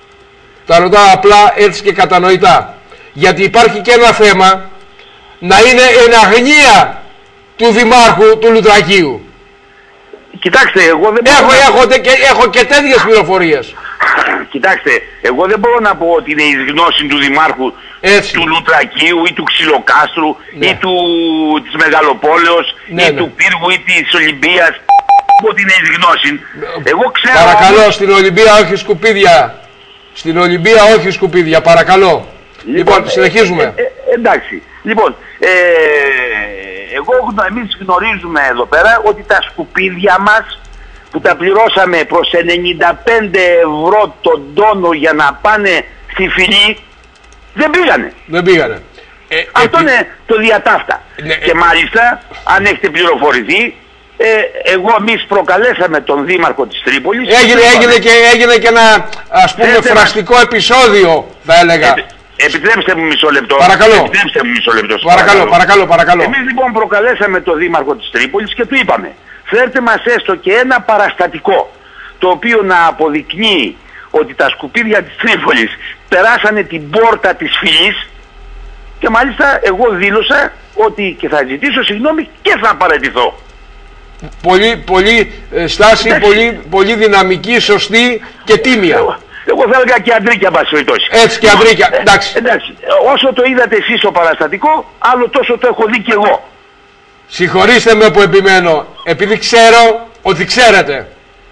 Τα ρωτάω απλά έτσι και κατανοητά. Γιατί υπάρχει και ένα θέμα να είναι εν αγνία του Δημάρχου του Λουτρακίου. Κοιτάξτε, εγώ δεν έχω, μπορώ να... έχω, και, έχω και τέτοιες πληροφορίες. Κοιτάξτε, εγώ δεν μπορώ να πω ότι είναι εις γνώση του Δημάρχου έτσι. Του Λουτρακίου ή του Ξυλοκάστρου, ναι, ή του, της Μεγαλοπόλεως, ναι, ή ναι. του Πύργου ή της Ολυμπίας, ότι είναι εις γνώση. Εγώ ξέρω... Παρακαλώ, όμως... στην Ολυμπία όχι σκουπίδια. Στην Ολυμπία όχι σκουπίδια, παρακαλώ. Λοιπόν, λοιπόν συνεχίζουμε. Ε, ε, εντάξει. Λοιπόν, ε, εγώ, εμείς γνωρίζουμε εδώ πέρα ότι τα σκουπίδια μας που τα πληρώσαμε προς ενενήντα πέντε ευρώ τον τόνο για να πάνε στη Φυλή, δεν πήγανε. Δεν πήγανε. Ε, Αυτό ε, είναι το διατάφτα. Ναι, και μάλιστα, αν έχετε πληροφορηθεί, ε, εγώ εμείς προκαλέσαμε τον Δήμαρχο της Τρίπολης. Έγινε, έγινε, και, έγινε και ένα, ας πούμε, Έστε φραστικό μας... επεισόδιο, θα έλεγα. Ε, Επιτρέψτε μου μισό λεπτό. Παρακαλώ. Επιτρέψτε μου μισό λεπτό. Παρακαλώ, παρακαλώ, παρακαλώ, παρακαλώ. Εμείς λοιπόν προκαλέσαμε τον Δήμαρχο της Τρίπολης και του είπαμε, φέρτε μας έστω και ένα παραστατικό, το οποίο να αποδεικνύει ότι τα σκουπίδια της Τρίπολης περάσανε την πόρτα της Φυλής, και μάλιστα εγώ δήλωσα ότι και θα ζητήσω συγγνώμη και θα παραιτηθώ. Πολύ, πολύ ε, στάση, πολύ, πολύ δυναμική, σωστή και τίμια. Εγώ, εγώ θα έλεγα και αντρίκια, πάση περιπτώσει. Έτσι, και αντρίκια, εντάξει. Ε, εντάξει. Όσο το είδατε εσείς το παραστατικό, άλλο τόσο το έχω δει και εγώ. Συγχωρήστε με που επιμένω, επειδή ξέρω ότι ξέρετε.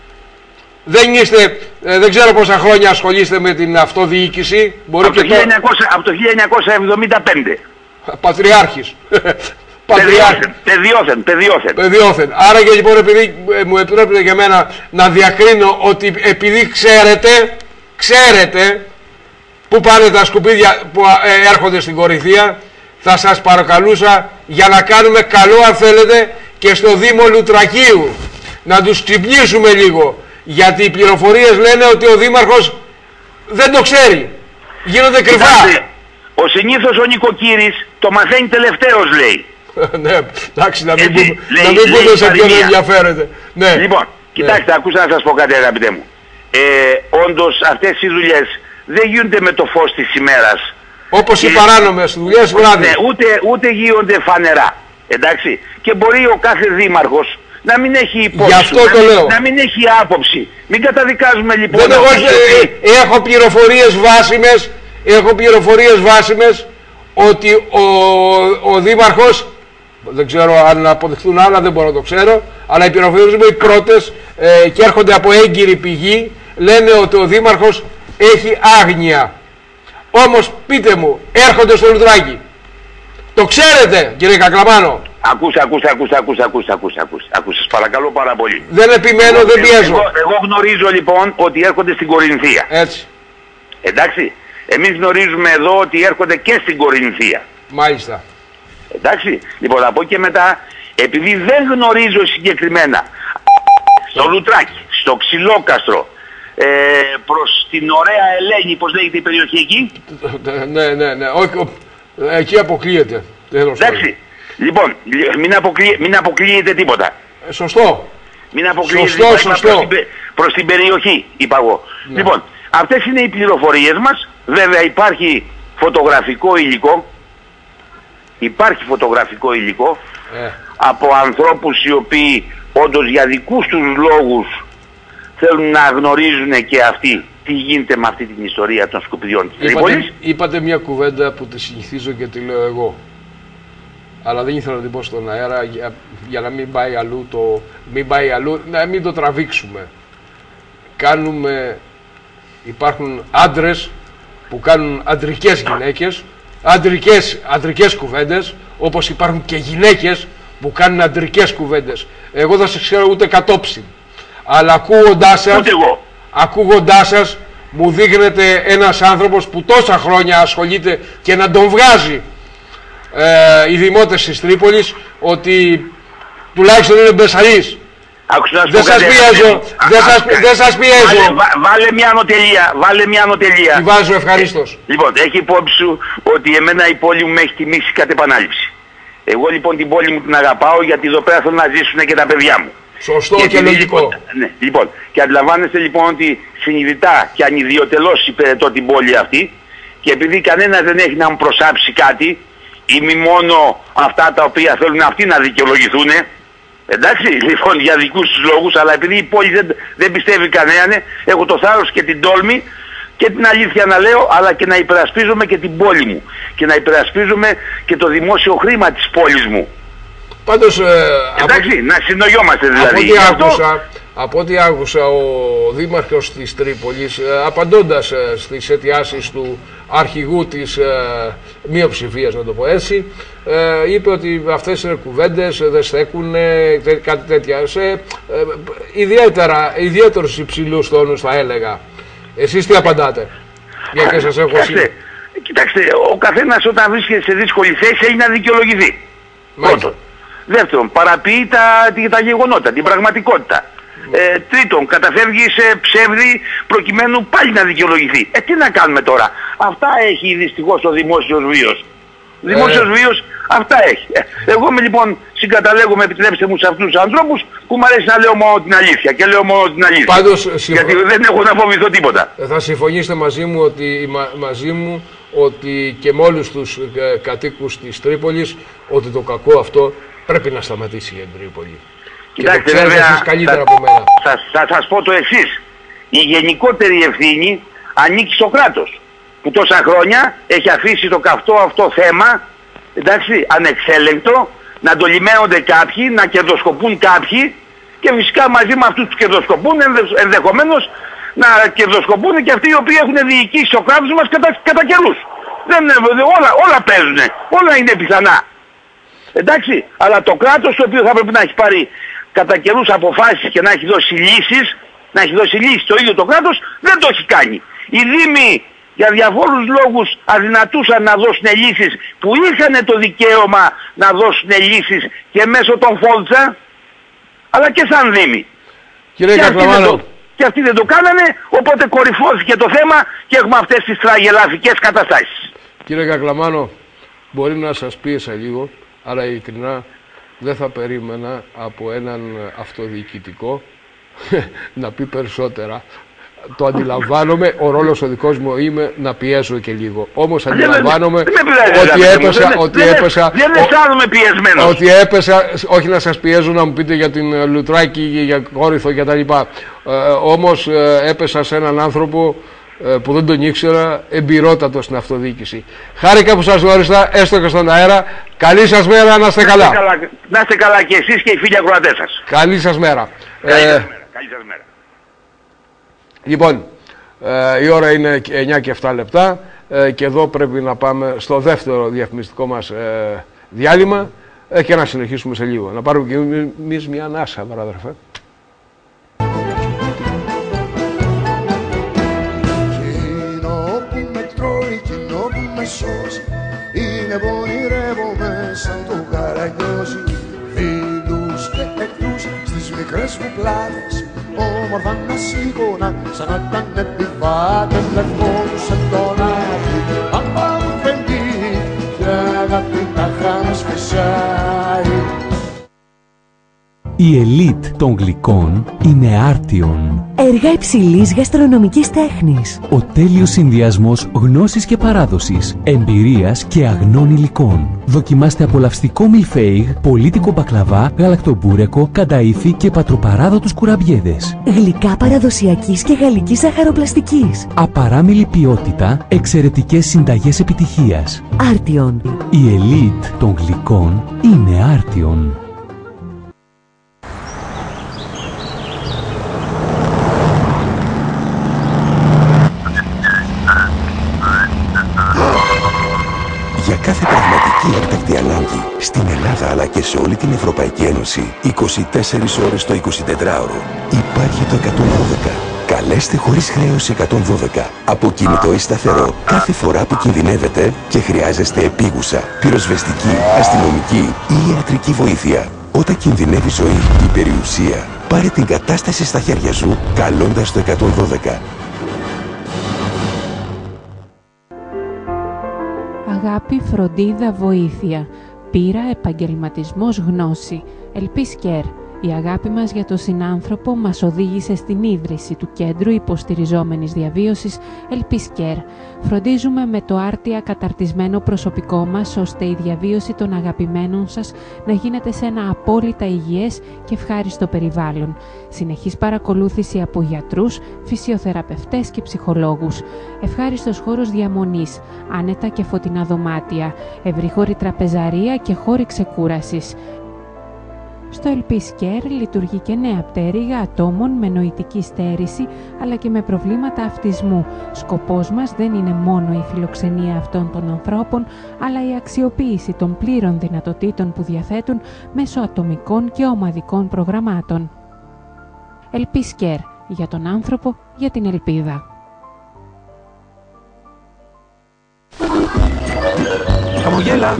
Δεν είστε, ε, δεν ξέρω πόσα χρόνια ασχολείστε με την αυτοδιοίκηση. Μπορεί από, και το χίλια εννιακόσια, από το χίλια εννιακόσια εβδομήντα πέντε. Πατριάρχης. Παιδιόθεν, παιδιόθεν, παιδιόθεν. Παιδιόθεν. Άρα και λοιπόν, επειδή ε, μου επιτρέπετε και εμένα να διακρίνω ότι επειδή ξέρετε, ξέρετε που πάνε τα σκουπίδια που ε, έρχονται στην Κορινθία, θα σας παρακαλούσα για να κάνουμε καλό, αν θέλετε, και στο Δήμο Λουτρακίου. Να τους ξυπνήσουμε λίγο. Γιατί οι πληροφορίες λένε ότι ο Δήμαρχος δεν το ξέρει. Γίνονται κρυφά. Κοιτάξτε, ο συνήθως ο νοικοκύρης το μαθαίνει τελευταίος, λέει. Ναι, εντάξει, να μην πούμε, λέει, να μην πούμε σε ποιον ενδιαφέρεται. Ναι. Λοιπόν, κοιτάξτε, ναι. Ακούστε να σας πω κάτι, αγαπητέ μου. Ε, όντως αυτές οι δουλειές δεν γίνονται με το φως της ημέρας. Όπως οι παράνομες δουλειές βράδυ. Ναι, ούτε, ούτε γίνονται φανερά. Εντάξει. Και μπορεί ο κάθε δήμαρχος να μην έχει υπόψη, Γι' αυτό να, το μην, λέω. να μην έχει άποψη. Μην καταδικάζουμε λοιπόν. Δεν, εγώ, ε, ε, έχω πληροφορίες βάσιμες, έχω πληροφορίες βάσιμες ότι ο, ο δήμαρχος, δεν ξέρω αν αποδειχθούν άλλα, δεν μπορώ να το ξέρω, αλλά οι πληροφορίες μου οι πρώτες ε, και έρχονται από έγκυρη πηγή, λένε ότι ο δήμαρχος έχει άγνοια. Όμως πείτε μου, έρχονται στο Λουτράκι. Το ξέρετε, κύριε Κακλαμάνο. Ακούστε, ακούστε, ακούστε, ακούστε, ακούστε, ακούστε, ακούστε, ακούστε, σας παρακαλώ πάρα πολύ. Δεν επιμένω, εγώ, δεν πιέζω. Εγώ, εγώ γνωρίζω λοιπόν ότι έρχονται στην Κορινθία. Έτσι. Εντάξει. Εμείς γνωρίζουμε εδώ ότι έρχονται και στην Κορινθία. Μάλιστα. Εντάξει. Λοιπόν, από εκεί και μετά, επειδή δεν γνωρίζω συγκεκριμένα στο Λουτράκι, στο Ξυλόκαστρο, ε, προς την Ωραία Ελένη, πώς λέγεται η περιοχή εκεί. Ναι, ναι, ναι. Όχι, εκεί αποκλείεται. Εντάξει. Λοιπόν, μην, αποκλεί, μην αποκλείεται τίποτα. Ε, σωστό. Μην αποκλείεται σωστό, τίποτα σωστό. προς, την, προς την περιοχή, είπα εγώ. Ναι. Λοιπόν, αυτές είναι οι πληροφορίες μας. Βέβαια υπάρχει φωτογραφικό υλικό. Υπάρχει φωτογραφικό υλικό ε. από ανθρώπους οι οποίοι όντως για δικούς τους λόγους θέλουν να γνωρίζουν και αυτοί τι γίνεται με αυτή την ιστορία των σκουπιδιών της Τρίπολης. Είπατε μια κουβέντα που τη συνηθίζω και τη λέω εγώ. Αλλά δεν ήθελα να την πω στον αέρα για, για να μην πάει αλλού το, μην πάει αλλού, να μην το τραβήξουμε. Κάνουμε, υπάρχουν άντρες που κάνουν αντρικές γυναίκες, αντρικές, αντρικές κουβέντες, όπως υπάρχουν και γυναίκες που κάνουν αντρικές κουβέντες. Εγώ δεν σας ξέρω ούτε κατόψη. Αλλά ακούγοντάς σας, ακούγοντάς σας, μου δείχνετε ένας άνθρωπος που τόσα χρόνια ασχολείται και να τον βγάζει ε, οι δημότες της Τρίπολης ότι τουλάχιστον είναι μπεσαλής. Δεν σας πιέζω, δεν σας πιέζω. Βάλε, βάλε μια ανωτελεία, βάλε μια ανωτελεία. Τη βάζω ευχαρίστως. Ε, λοιπόν, έχει υπόψη σου ότι εμένα η πόλη μου με έχει τιμήσει κατ' επανάληψη. Εγώ λοιπόν την πόλη μου την αγαπάω γιατί εδώ πέρα θέλω να ζήσουν και τα παιδιά μου. Σωστό και, και λογικό. Λοιπόν, ναι, λοιπόν, και αντιλαμβάνεστε λοιπόν ότι συνειδητά και ανιδιοτελώς υπηρετώ την πόλη αυτή και επειδή κανένας δεν έχει να μου προσάψει κάτι ή μη μόνο αυτά τα οποία θέλουν αυτοί να δικαιολογηθούν, εντάξει, λοιπόν για δικούς τους λόγους, αλλά επειδή η πόλη δεν, δεν πιστεύει κανέναν, έχω το θάρρος και την τόλμη και την αλήθεια να λέω, αλλά και να υπερασπίζομαι και την πόλη μου και να υπερασπίζομαι και το δημόσιο χρήμα της πόλης μου. Πάντως, ε, εντάξει, από... να συνογιόμαστε δηλαδή. Από ό,τι άκουσα, από ό,τι άκουσα ο δήμαρχος της Τρίπολης, ε, απαντώντας ε, στις αιτιάσεις του αρχηγού της ε, μειοψηφίας, να το πω έτσι, ε, είπε ότι αυτές οι κουβέντες δεν στέκουν, ε, κάτι τέτοια, σε ε, ιδιαίτερα, ιδιαίτερους υψηλούς τόνους θα έλεγα. Εσείς τι απαντάτε, για και σας έχω σήμερα. Κοιτάξτε, ο καθένας όταν βρίσκεται σε δύσκολη θέση έχει να δικαιολογηθεί. Πρώτον. Δεύτερον, παραποιεί τα, τα γεγονότα, την πραγματικότητα. Ε, τρίτον, καταφεύγει σε ψεύδι προκειμένου πάλι να δικαιολογηθεί. Ε, τι να κάνουμε τώρα. Αυτά έχει δυστυχώς ο δημόσιος βίος. Ο δημόσιος ε. βίος αυτά έχει. Ε, εγώ είμαι λοιπόν, συγκαταλέγομαι, επιτρέψτε μου, σε αυτούς τους ανθρώπους που μου αρέσει να λέω μόνο την αλήθεια. Και λέω μόνο την αλήθεια. Πάντως, γιατί δεν έχω να φοβηθώ τίποτα. Θα συμφωνήσετε μαζί μου ότι, μα, μαζί μου, ότι και με όλους τους ε, κατοίκους της Τρίπολης ότι το κακό αυτό πρέπει να σταματήσει για την Τρίπολη. Κοιτάξτε, και το βέβαια, εσείς καλύτερα θα, από μένα. Θα, θα, θα σας πω το εξής. Η γενικότερη ευθύνη ανήκει στο κράτος, που τόσα χρόνια έχει αφήσει το καυτό αυτό θέμα, εντάξει, ανεξέλεγκτο, να το λιμένονται κάποιοι, να κερδοσκοπούν κάποιοι και φυσικά μαζί με αυτούς που κερδοσκοπούν ενδε, ενδεχομένως να κερδοσκοπούν και αυτοί οι οποίοι έχουν διοικήσει το κράτος μας κατά, κατά καιρούς. Δεν, όλα, όλα παίζουν, όλα είναι πιθανά. Εντάξει, αλλά το κράτος το οποίο θα πρέπει να έχει πάρει κατά καιρούς αποφάσεις και να έχει δώσει λύσεις, να έχει δώσει λύσεις το ίδιο το κράτος, δεν το έχει κάνει. Οι δήμοι για διαφόρους λόγους αδυνατούσαν να δώσουν λύσεις που είχαν το δικαίωμα να δώσουν λύσεις και μέσω των Φόλτσα, αλλά και σαν δήμοι. Κύριε και, αυτοί αυτοί το, και αυτοί δεν το κάνανε, οπότε κορυφώθηκε το θέμα και έχουμε αυτές τις τραγελαφικές καταστάσεις. Κύριε Κακλαμάνο, μπορεί να σας πίεσα λίγο, αλλά ειλικρινά δεν θα περίμενα από έναν αυτοδιοικητικό να πει περισσότερα το αντιλαμβάνομαι, ο ρόλος ο δικός μου είναι να πιέσω και λίγο. Όμως αντιλαμβάνομαι ότι έπεσα, ότι έπεσα, δεν αισθάνομαι πιεσμένος. Ότι έπεσα, όχι να σας πιέζω να μου πείτε για την Λουτράκη, για Κόρινθο κτλ. Ε, όμως ε, έπεσα σε έναν άνθρωπο ε, που δεν τον ήξερα, εμπειρότατο στην αυτοδιοίκηση. Χάρηκα που σας γνώρισα, έστω και στον αέρα. Καλή σας μέρα, να είστε καλά. Να είστε καλά και εσείς και οι φίλοι ακροατές σας. Καλή σας μέρα. Καλή ε, σας μέρα. Καλή σας μέρα. Λοιπόν, ε, η ώρα είναι εννιά και επτά λεπτά ε, και εδώ πρέπει να πάμε στο δεύτερο διαφημιστικό μας ε, διάλειμμα ε, και να συνεχίσουμε σε λίγο. Να πάρουμε και εμείς μια ανάσα, παράδερφε. Εκείνο που με τρώει, εκείνο που με σώζει, είναι που ονειρεύομαι σαν το Καραγκιόζι. Φίλους και εχθρούς στις μικρές μου πλάτες, όμορφα να σήκωνα σαν να ήταν επιβάτες. Λευκόντουσαν τον άδει, άμα μου φεγγεί και αγάπη τα χάμε σπεσάει. Η ελίτ των γλυκών είναι Άρτιον. Έργα υψηλής γαστρονομικής τέχνης. Ο τέλειος συνδυασμός γνώσης και παράδοσης, εμπειρίας και αγνών υλικών. Δοκιμάστε απολαυστικό μιλφέιγ, πολίτικο μπακλαβά, γαλακτομπούρεκο, κανταΐθι και πατροπαράδοτους κουραμπιέδες. Γλυκά παραδοσιακής και γαλλικής ζαχαροπλαστικής. Απαράμιλη ποιότητα, εξαιρετικές συνταγές επιτυχίας. Άρτιον. Η ελίτ των γλυκών είναι Άρτιον. Για κάθε πραγματική έκτακτη ανάγκη στην Ελλάδα αλλά και σε όλη την Ευρωπαϊκή Ένωση, είκοσι τέσσερις ώρες το εικοσιτετράωρο, υπάρχει το εκατόν δώδεκα. Καλέστε χωρίς χρέωση εκατόν δώδεκα από κινητό ή σταθερό κάθε φορά που κινδυνεύετε και χρειάζεστε επίγουσα, πυροσβεστική, αστυνομική ή ιατρική βοήθεια. Όταν κινδυνεύει ζωή ή περιουσία, πάρε την κατάσταση στα χέρια σου καλώντας το εκατόν δώδεκα. Αγάπη, φροντίδα, βοήθεια. Πείρα, επαγγελματισμός, γνώση. Ελπίσκερ. Η αγάπη μας για τον συνάνθρωπο μας οδήγησε στην ίδρυση του Κέντρου Υποστηριζόμενης Διαβίωσης Ελπίσκερ. Φροντίζουμε με το άρτια καταρτισμένο προσωπικό μας ώστε η διαβίωση των αγαπημένων σας να γίνεται σε ένα απόλυτα υγιές και ευχάριστο περιβάλλον. Συνεχής παρακολούθηση από γιατρούς, φυσιοθεραπευτές και ψυχολόγους. Ευχάριστος χώρος διαμονής, άνετα και φωτεινά δωμάτια, ευρύχωρη τραπεζαρία και χώροι ξεκούρασης. Στο Ελπίσκερ λειτουργεί και νέα πτέρυγα ατόμων με νοητική στέρηση αλλά και με προβλήματα αυτισμού. Σκοπός μας δεν είναι μόνο η φιλοξενία αυτών των ανθρώπων, αλλά η αξιοποίηση των πλήρων δυνατοτήτων που διαθέτουν μέσω ατομικών και ομαδικών προγραμμάτων. Ελπίσκερ, για τον άνθρωπο, για την ελπίδα. Χαμογέλα!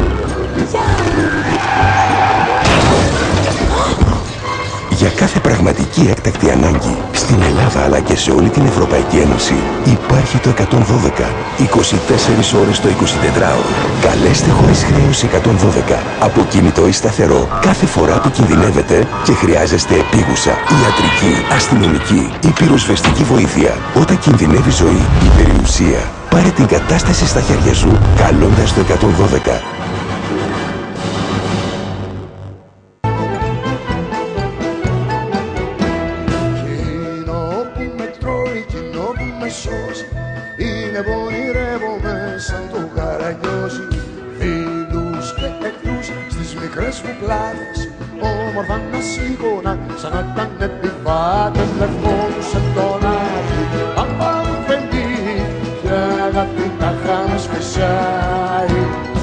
Για κάθε πραγματική έκτακτη ανάγκη στην Ελλάδα αλλά και σε όλη την Ευρωπαϊκή Ένωση υπάρχει το εκατόν δώδεκα. είκοσι τέσσερις ώρες το εικοσιτετράωρο. Καλέστε χωρίς χρέωση εκατόν δώδεκα από κινητό ή σταθερό κάθε φορά που κινδυνεύετε και χρειάζεστε επίγουσα, ιατρική, αστυνομική ή πυροσβεστική βοήθεια. Όταν κινδυνεύει ζωή ή περιουσία, πάρε την κατάσταση στα χέρια σου καλώντας το εκατόν δώδεκα. Είναι που ονειρεύομαι σαν το Καραγκιόζι. Φίλους και εχθρούς στις μικρές μου πλάτες, όμορφα να σήκωνα σαν να ήταν επιβάτες. Λευκόντουσαν τον άδει, άμα μου φεγγεί και αγάπη τα χάμε σπεσάει.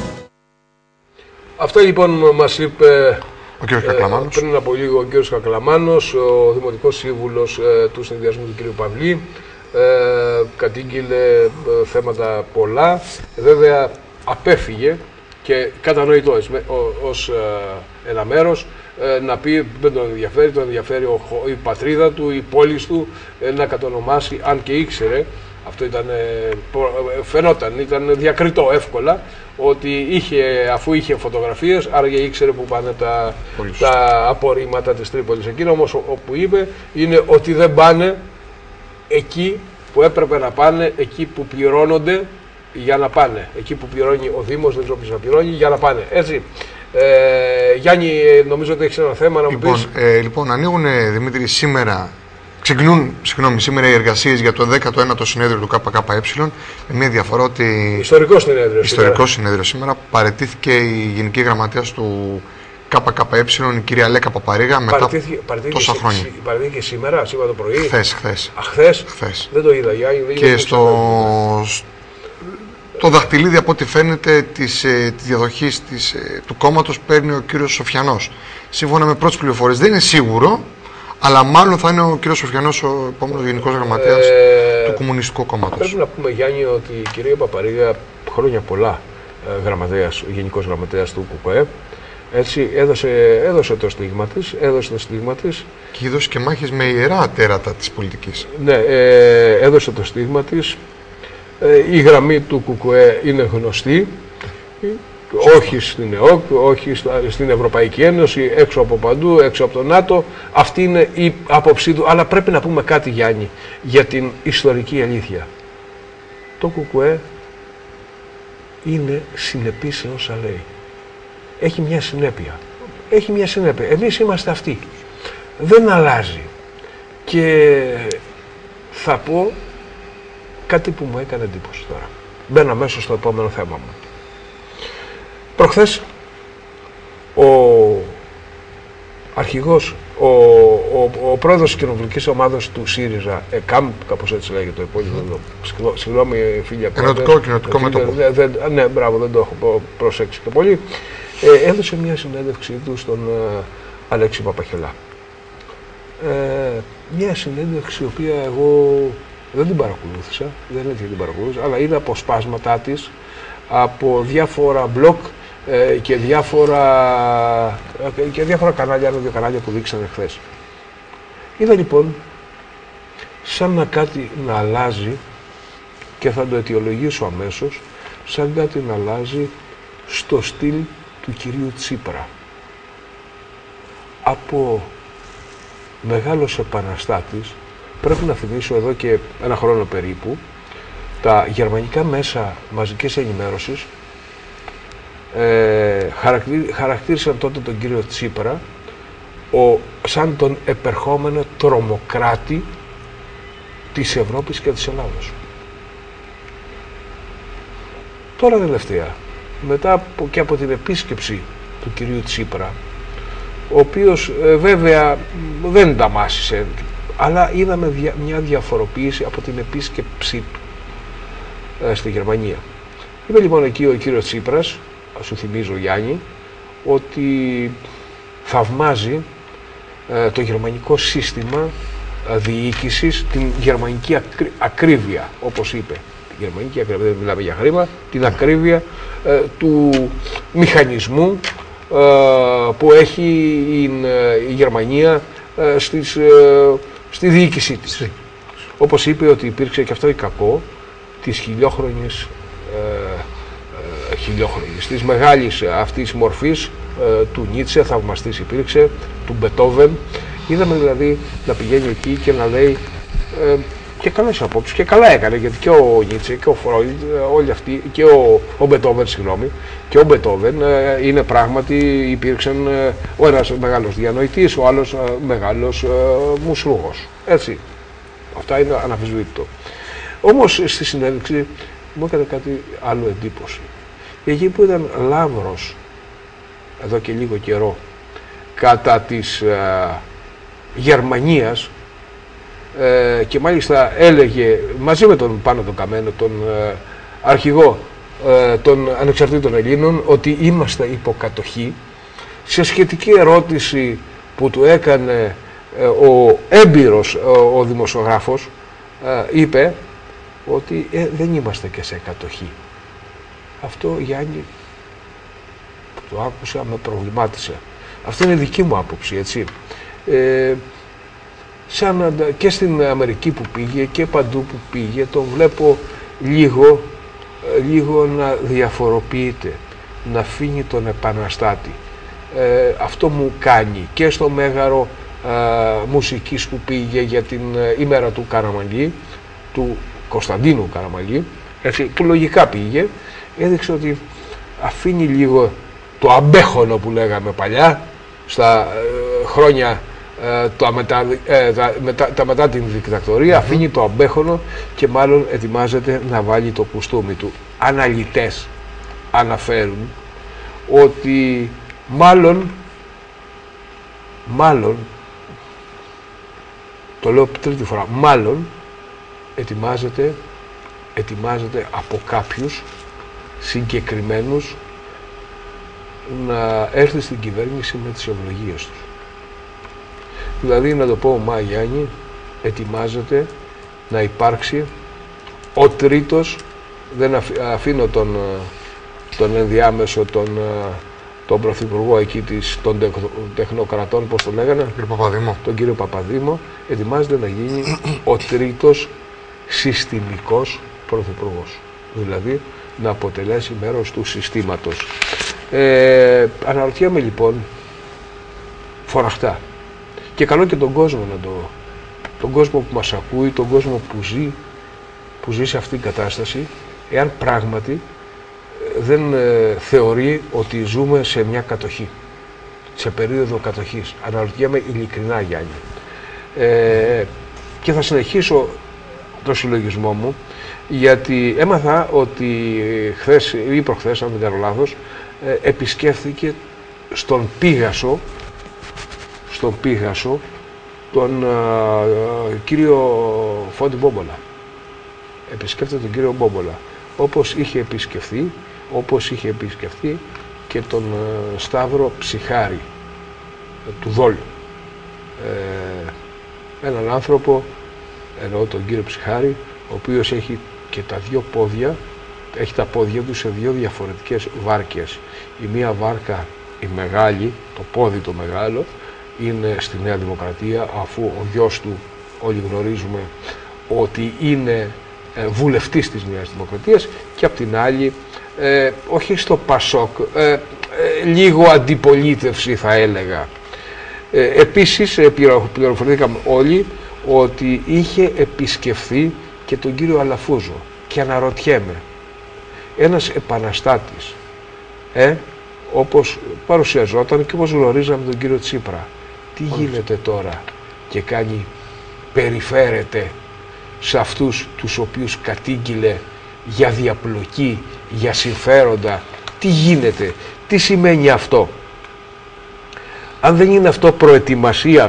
Αυτό λοιπόν μας είπε ο κ. Κακλαμάνος. Ε, πριν από λίγο ο κ. Κακλαμάνος, ο Δημοτικός Σύμβουλος ε, του Συνδυασμού του κ. Παυλή. Ε, κατήγγειλε ε, θέματα πολλά, βέβαια απέφυγε και κατανοητό ως ε, ένα μέρος ε, να πει δεν τον ενδιαφέρει, τον ενδιαφέρει ο, η πατρίδα του, η πόλη του ε, να κατονομάσει, αν και ήξερε, αυτό ήταν, ε, φαινόταν, ήταν διακριτό εύκολα, ότι είχε, αφού είχε φωτογραφίες, άρα ήξερε που πάνε τα, τα απορρίμματα της Τρίπολης. Εκείνο όμως όπου είπε είναι ότι δεν πάνε εκεί που έπρεπε να πάνε, εκεί που πληρώνονται για να πάνε. Εκεί που πληρώνει ο Δήμος, δεν ξέρω ποιος να πληρώνει, για να πάνε. Έτσι. Ε, Γιάννη, νομίζω ότι έχεις ένα θέμα να μου λοιπόν, πεις. Ε, λοιπόν, ανοίγουν, Δημήτρη, σήμερα, ξεκινούν συγγνώμη, σήμερα οι εργασίες για το δέκατο ένατο συνέδριο του ΚΚΕ, με μια διαφορά ότι... Ιστορικό συνέδριο. Ιστορικό σήμερα. συνέδριο σήμερα. Παραιτήθηκε η Γενική Γραμματέας του ΚΚΕ, η κυρία Λέκα Παπαρίγα, μετά παραιτήθηκε, τόσα σ, χρόνια. Παραιτήθηκε σήμερα, σήμερα το πρωί. Χθες, χθες. Α, χθες. χθες. Δεν το είδα, Γιάννη. Και στο... Το δαχτυλίδι, από ό,τι φαίνεται, της, ε, της διαδοχής της, ε, του κόμματος παίρνει ο κύριος Σοφιανός. Σύμφωνα με πρώτες πληροφορίες, δεν είναι σίγουρο, αλλά μάλλον θα είναι ο κύριος Σοφιανός ο επόμενος Γενικός Γραμματέας ε, του Κομμουνιστικού Κόμματος. Πρέπει να πούμε, Γιάννη, ότι η κυρία Παπαρίγα, χρόνια πολλά, ε, γραμματέας, Γενικός Γραμματέας του ΚΚΕ, έτσι έδωσε, έδωσε το στίγμα της, έδωσε το στίγμα της. Και έδωσε και μάχες με ιερά τέρατα της πολιτικής. Ναι, ε, έδωσε το στίγμα της. Η γραμμή του ΚΚΕ είναι γνωστή, όχι στην ΕΟΚ, όχι στην Ευρωπαϊκή Ένωση, έξω από παντού, έξω από το ΝΑΤΟ. Αυτή είναι η άποψή του. Αλλά πρέπει να πούμε κάτι, Γιάννη, για την ιστορική αλήθεια. Το ΚΚΕ είναι συνεπής σε όσα λέει. Έχει μια συνέπεια. Έχει μια συνέπεια. Εμείς είμαστε αυτοί. Δεν αλλάζει. Και θα πω κάτι που μου έκανε εντύπωση τώρα. Μπαίνω αμέσως στο επόμενο θέμα μου. Προχθές ο αρχηγός, ο, ο, ο πρόεδρος της κοινοβουλικής ομάδας του ΣΥΡΙΖΑ, ΕΚΑΜ, κάπως έτσι λέγεται το υπόλοιπο, συγγνώμη φίλια πρόεδρε. Ενωτικό κοινοτικό μέτωπο. Ναι, μπράβο, δεν το έχω προσέξει και πολύ. Ε, έδωσε μια συνέντευξή του στον ε, Αλέξη Παπαχελά. Ε, μια συνέντευξη η οποία εγώ δεν την παρακολούθησα, δεν είναι ότι την παρακολούθησα, αλλά είδα αποσπάσματά της από διάφορα blog ε, και, διάφορα, ε, και διάφορα κανάλια, δύο κανάλια που δείξανε χθες. Είδα λοιπόν σαν να κάτι να αλλάζει, και θα το αιτιολογήσω αμέσως, σαν κάτι να αλλάζει στο στυλ του κυρίου Τσίπρα. Από μεγάλος επαναστάτης, πρέπει να θυμίσω εδώ και ένα χρόνο περίπου, τα γερμανικά μέσα μαζικής ενημέρωσης ε, χαρακτή, χαρακτήρισαν τότε τον κύριο Τσίπρα ο, σαν τον επερχόμενο τρομοκράτη της Ευρώπης και της Ελλάδος. Τώρα τελευταία, μετά από, και από την επίσκεψη του κυρίου Τσίπρα, ο οποίος ε, βέβαια δεν τα μάσησε, αλλά είδαμε δια, μια διαφοροποίηση από την επίσκεψή του ε, στη Γερμανία. Είπε λοιπόν εκεί ο κύριος Τσίπρας, σου θυμίζω Γιάννη, ότι θαυμάζει ε, το γερμανικό σύστημα ε, διοίκησης, την γερμανική ακρί, ακρίβεια, όπως είπε. Την γερμανική ακρίβεια, δεν μιλάμε για χρήμα, την ακρίβεια ε, του μηχανισμού ε, που έχει η, η Γερμανία ε, στις, ε, στη διοίκησή της. Όπως είπε ότι υπήρξε και αυτό η κακό της χιλιόχρονης, ε, ε, χιλιόχρονης, της μεγάλης αυτής μορφής ε, του Νίτσε, θαυμαστής υπήρξε, του Μπετόβεν. Είδαμε δηλαδή να πηγαίνει εκεί και να λέει ε, και καλές απόψεις, και καλά έκανε, γιατί και ο Νίτσε και ο Φρόιντ, όλοι αυτοί, και ο, ο Μπετόβεν, συγγνώμη, και ο Μπετόβεν ε, είναι πράγματι, υπήρξαν ε, ο ένας μεγάλος διανοητής, ο άλλος ε, μεγάλος ε, μουσρούγος. Έτσι. Αυτά είναι αναμφισβήτητο. Όμως στη συνέντευξη μου έκανε κάτι άλλο εντύπωση. Εκεί που ήταν λάβρος εδώ και λίγο καιρό κατά της ε, Γερμανίας, ε, και μάλιστα έλεγε μαζί με τον Πάνο τον Καμένο, τον ε, αρχηγό ε, των ανεξαρτήτων Ελλήνων, ότι είμαστε υποκατοχή, σε σχετική ερώτηση που του έκανε ε, ο έμπειρος ο, ο δημοσιογράφος, ε, είπε ότι ε, δεν είμαστε και σε κατοχή. Αυτό, Γιάννη, που το άκουσα, με προβλημάτισε. Αυτό είναι δική μου άποψη, έτσι. Ε, σαν και στην Αμερική που πήγε και παντού που πήγε, τον βλέπω λίγο, λίγο να διαφοροποιείται, να αφήνει τον επαναστάτη. Ε, αυτό μου κάνει και στο Μέγαρο μουσικής που πήγε για την ημέρα του Καραμαλή, του Κωνσταντίνου Καραμαλή, έτσι, που λογικά πήγε, έδειξε ότι αφήνει λίγο το αμπέχονο που λέγαμε παλιά, στα ε, χρόνια ε, τα, μετά, ε, τα, μετά, τα μετά την δικτατορία, mm-hmm. αφήνει το αμπέχονο και μάλλον ετοιμάζεται να βάλει το κουστούμι του. Αναλυτές αναφέρουν ότι μάλλον, μάλλον, το λέω τρίτη φορά, μάλλον ετοιμάζεται, ετοιμάζεται από κάποιους συγκεκριμένους να έρθει στην κυβέρνηση με τις ευλογίες τους. Δηλαδή, να το πω, ο Μα Γιάννη ετοιμάζεται να υπάρξει ο τρίτος, δεν αφήνω τον, τον ενδιάμεσο, τον, τον πρωθυπουργό εκεί της, των τεχνοκρατών, πώς το λέγανε, κύριο Παπαδήμο. τον κύριο Παπαδήμο, ετοιμάζεται να γίνει ο τρίτος συστημικός πρωθυπουργός. Δηλαδή, να αποτελέσει μέρος του συστήματος. Ε, αναρωτιέμαι λοιπόν φοραχτά και καλό και τον κόσμο να το, τον κόσμο που μας ακούει, τον κόσμο που ζει, που ζει σε αυτήν την κατάσταση, εάν πράγματι δεν ε, θεωρεί ότι ζούμε σε μια κατοχή, σε περίοδο κατοχής. Αναρωτιέμαι ειλικρινά, Γιάννη. Ε, και θα συνεχίσω το συλλογισμό μου, γιατί έμαθα ότι χθες ή προχθές, αν δεν κάνω λάθος, ε, επισκέφθηκε στον Πίγασο, στον Πίγασο, τον ε, κύριο Φώτη Μπόμπολα. Επισκέφθηκε τον κύριο Μπόμπολα, όπως είχε επισκεφθεί, όπως είχε επισκεφθεί και τον ε, Σταύρο Ψυχάρη, ε, του Δόλου. Ε, έναν άνθρωπο, εννοώ τον κύριο Ψυχάρη, ο οποίος έχει και τα δύο πόδια, έχει τα πόδια του σε δύο διαφορετικές βάρκες. Η μία βάρκα, η μεγάλη, το πόδι το μεγάλο, είναι στη Νέα Δημοκρατία, αφού ο γιος του, όλοι γνωρίζουμε, ότι είναι ε, βουλευτής της Νέας Δημοκρατίας, και απ' την άλλη, ε, όχι στο Πασόκ, ε, ε, λίγο αντιπολίτευση θα έλεγα. Ε, επίσης, ε, πληροφορηθήκαμε όλοι ότι είχε επισκεφθεί και τον κύριο Αλαφούζο, και αναρωτιέμαι, ένας επαναστάτης, ε, όπως παρουσιαζόταν και όπως γνωρίζαμε τον κύριο Τσίπρα, τι γίνεται τώρα και κάνει, περιφέρεται σε αυτούς τους οποίους κατήγγειλε για διαπλοκή, για συμφέροντα? Τι γίνεται, τι σημαίνει αυτό? Αν δεν είναι αυτό προετοιμασία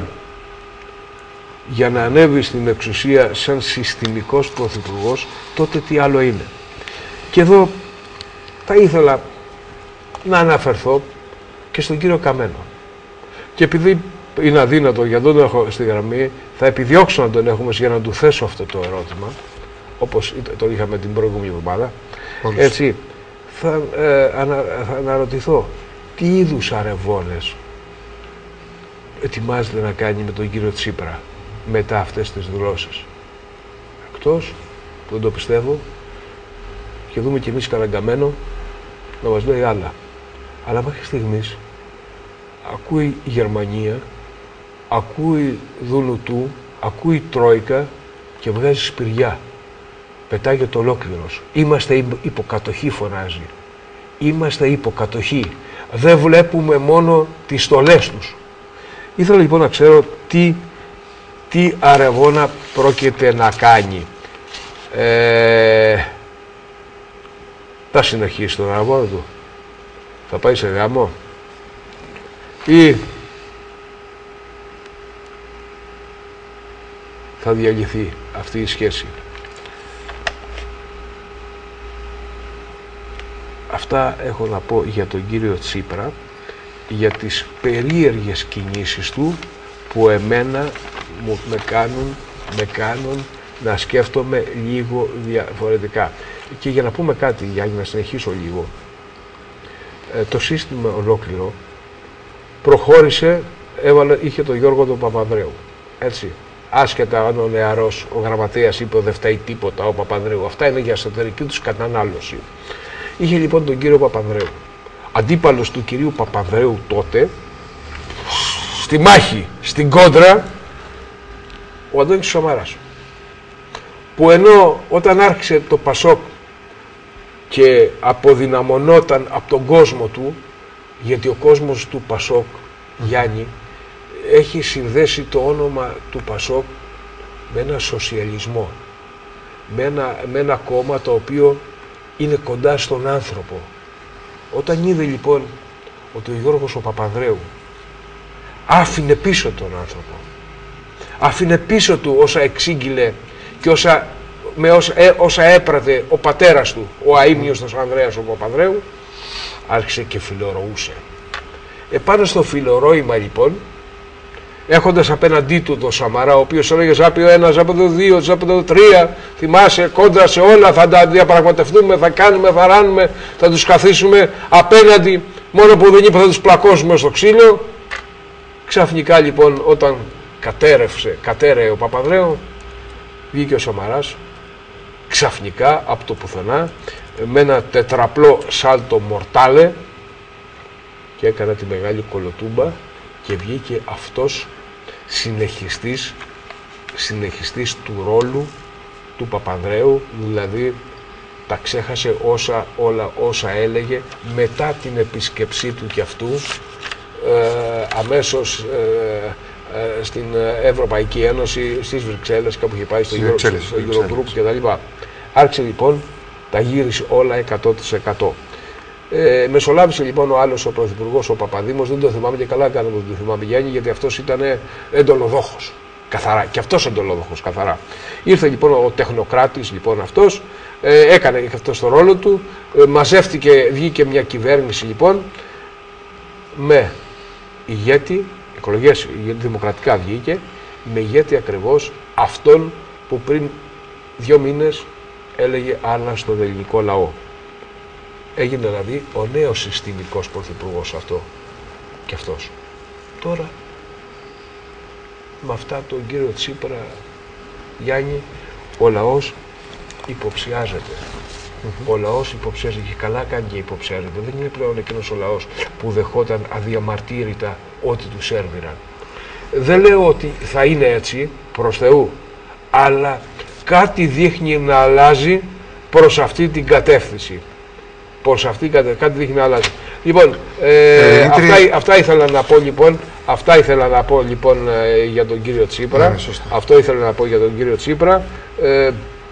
για να ανέβει στην εξουσία σαν συστημικός πρωθυπουργός, τότε τι άλλο είναι? Και εδώ θα ήθελα να αναφερθώ και στον κύριο Καμένο. Και επειδή είναι αδύνατο, για τον έχω στη γραμμή, θα επιδιώξω να τον έχουμε για να του θέσω αυτό το ερώτημα, όπως το είχαμε την προηγούμενη εβδομάδα. Έτσι, θα, ε, ανα, θα αναρωτηθώ τι είδους αρεβώνες ετοιμάζεται να κάνει με τον κύριο Τσίπρα μετά αυτές τις δηλώσεις. Εκτός που δεν το πιστεύω, και δούμε κι εμείς κανένα Καμένο να μας λέει άλλα. Αλλά μέχρι στιγμής ακούει η Γερμανία, ακούει Δουνουτού, ακούει Τρόικα και βγάζει σπηριά. Πετάγεται ολόκληρος. Είμαστε υποκατοχή, φωνάζει. Είμαστε υποκατοχή. Δεν βλέπουμε μόνο τις στολές τους. Ήθελα λοιπόν να ξέρω τι, τι αρεβόνα πρόκειται να κάνει. Ε, θα συνεχίσει τον αρεβόνα του? Θα πάει σε γάμο? Ή θα διαλυθεί αυτή η σχέση? Αυτά έχω να πω για τον κύριο Τσίπρα, για τις περίεργες κινήσεις του που εμένα μου, με, κάνουν, με κάνουν να σκέφτομαι λίγο διαφορετικά. Και για να πούμε κάτι, για να συνεχίσω λίγο, ε, το σύστημα ολόκληρο προχώρησε, έβαλε, είχε τον Γιώργο τον Παπανδρέου, έτσι. Άσχετα αν ο νεαρός, ο γραμματέας είπε δεν φταίει τίποτα ο Παπανδρέου, αυτά είναι για εσωτερική τους κατανάλωση. Είχε λοιπόν τον κύριο Παπανδρέου, αντίπαλος του κυρίου Παπανδρέου τότε, στη μάχη, στην κόντρα, ο Αντώνης Σαμαράς. Που ενώ όταν άρχισε το Πασόκ και αποδυναμωνόταν από τον κόσμο του, γιατί ο κόσμος του Πασόκ, Γιάννη, έχει συνδέσει το όνομα του Πασόκ με ένα σοσιαλισμό, με ένα, με ένα κόμμα το οποίο είναι κοντά στον άνθρωπο. Όταν είδε λοιπόν ότι ο Γιώργος ο Παπανδρέου άφηνε πίσω τον άνθρωπο, άφηνε πίσω του όσα εξήγηλε και όσα, με όσα, ε, όσα έπρατε ο πατέρας του, ο αείμνηστος Ανδρέας ο Παπανδρέου, άρχισε και φιλορωούσε. Επάνω στο φιλορόημα λοιπόν, έχοντας απέναντί του τον Σαμαρά, ο οποίος έλεγε Ζάπιο ένα, Ζάπιο δύο, Ζάπιο τρία, θυμάσαι, κόντρα σε όλα, θα τα διαπραγματευτούμε, θα κάνουμε, θα ράνουμε, θα τους καθίσουμε απέναντι, μόνο που δεν είπε θα τους πλακώσουμε στο ξύλο. Ξαφνικά λοιπόν όταν κατέρευσε, κατέρεε ο Παπανδρέου, βγήκε ο Σαμαράς, ξαφνικά από το πουθενά, με ένα τετραπλό σάλτο μορτάλε και έκανε τη μεγάλη κολοτούμπα και βγήκε αυτός συνεχιστής, συνεχιστής του ρόλου του Παπανδρέου, δηλαδή τα ξέχασε όσα, όλα όσα έλεγε μετά την επίσκεψή του και αυτού ε, αμέσως ε, ε, στην Ευρωπαϊκή Ένωση, στις Βρυξέλλες, κάπου είχε πάει στο, Euro, στο Eurogroup κτλ. Άρχισε λοιπόν, τα γύρισε όλα εκατό τοις εκατό. Ε, μεσολάβησε λοιπόν ο άλλος ο πρωθυπουργός, ο Παπαδήμος, δεν το θυμάμαι και καλά κάναμε ότι το θυμάμαι Γιάννη, γιατί αυτός ήταν εντολοδόχος, καθαρά, και αυτός εντολοδόχος, καθαρά. Ήρθε λοιπόν ο τεχνοκράτης λοιπόν αυτός, ε, έκανε και αυτός το ρόλο του, ε, μαζεύτηκε, βγήκε μια κυβέρνηση λοιπόν, με ηγέτη, εκλογές δημοκρατικά βγήκε, με ηγέτη ακριβώς αυτόν που πριν δύο μήνες έλεγε άλλα στον ελληνικό λαό. Έγινε δηλαδή ο νέος συστημικός πρωθυπουργός αυτό και αυτός. Τώρα με αυτά τον κύριο Τσίπρα, Γιάννη, ο λαός υποψιάζεται. Mm-hmm. Ο λαός υποψιάζεται και καλά κάνει και υποψιάζεται. Δεν είναι πλέον εκείνος ο λαός που δεχόταν αδιαμαρτύρητα ό,τι του σέρβιραν. Δεν λέω ότι θα είναι έτσι, προς Θεού, αλλά κάτι δείχνει να αλλάζει προς αυτή την κατεύθυνση. Προς αυτή κάτι δείχνει να αλλάζει. Λοιπόν, ε, ε, αυτά, αυτά ήθελα να πω λοιπόν, αυτά ήθελα να πω λοιπόν ε, για τον κύριο Τσίπρα. Ναι, αυτό ήθελα να πω για τον κύριο Τσίπρα. Ε,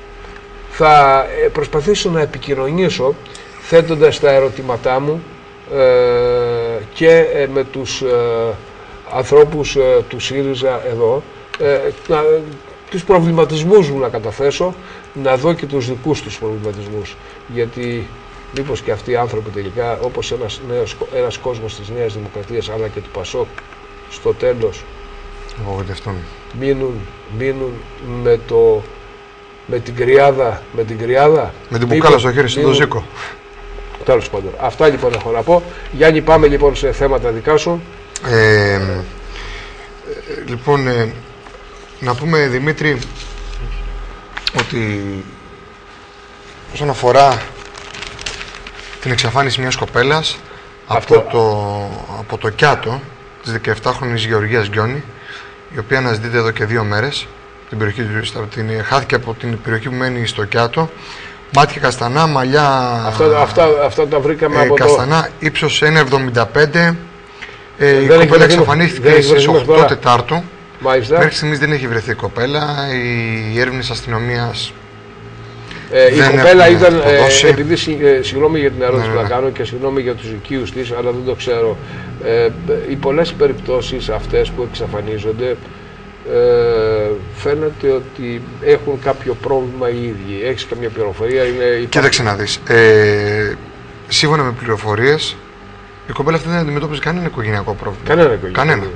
θα προσπαθήσω να επικοινωνήσω θέτοντας τα ερωτήματά μου ε, και ε, με τους ε, ανθρώπους ε, του ΣΥΡΙΖΑ εδώ, ε, να, τους προβληματισμούς μου να καταθέσω, να δω και τους δικούς τους προβληματισμούς. Γιατί μήπως και αυτοί οι άνθρωποι τελικά, όπως ένας, νέος, ένας κόσμος της Νέας Δημοκρατίας αλλά και του Πασόκ, στο τέλος μείνουν, μείνουν με, το, με την κρυάδα, με την κρυάδα. Με την μπουκάλα στο χέρι στον Ζήκο. Τέλος πάντων. Αυτά λοιπόν έχω να πω. Γιάννη, πάμε λοιπόν σε θέματα δικά σου. Ε, ε, λοιπόν, ε, να πούμε Δημήτρη ότι όσον αφορά την εξαφάνιση μιας κοπέλας από το, από το Κιάτο της δεκαεφτάχρονης Γεωργίας Γκιόνη, η οποία αναζητείται εδώ και δύο μέρες, την περιοχή, την, χάθηκε από την περιοχή που μένει στο Κιάτο, μάτια καστανά, μαλλιά αυτά, αυτά, αυτά τα βρήκαμε ε, από καστανά, το... ύψος ένα κόμμα εβδομήντα πέντε. Ε, η κοπέλα εξαφανίστηκε στις οκτώ Τετάρτου. Μάλιστα. Μέχρι στιγμής δεν έχει βρεθεί η κοπέλα. Οι έρευνες αστυνομίας ε, η κοπέλα ήταν, ε, επειδή ε, συγγνώμη για την ερώτηση ναι, που θα κάνω και συγγνώμη για τους οικείους της, αλλά δεν το ξέρω, ε, οι πολλές περιπτώσεις αυτές που εξαφανίζονται ε, φαίνεται ότι έχουν κάποιο πρόβλημα οι ίδιοι. Έχεις καμία πληροφορία? Είναι... Κοίταξε να δεις, ε, σύμφωνα με πληροφορίες η κοπέλα αυτή δεν αντιμετώπιζε κανένα οικογενειακό πρόβλημα. Κανένα οικογενειακό. Κανένα.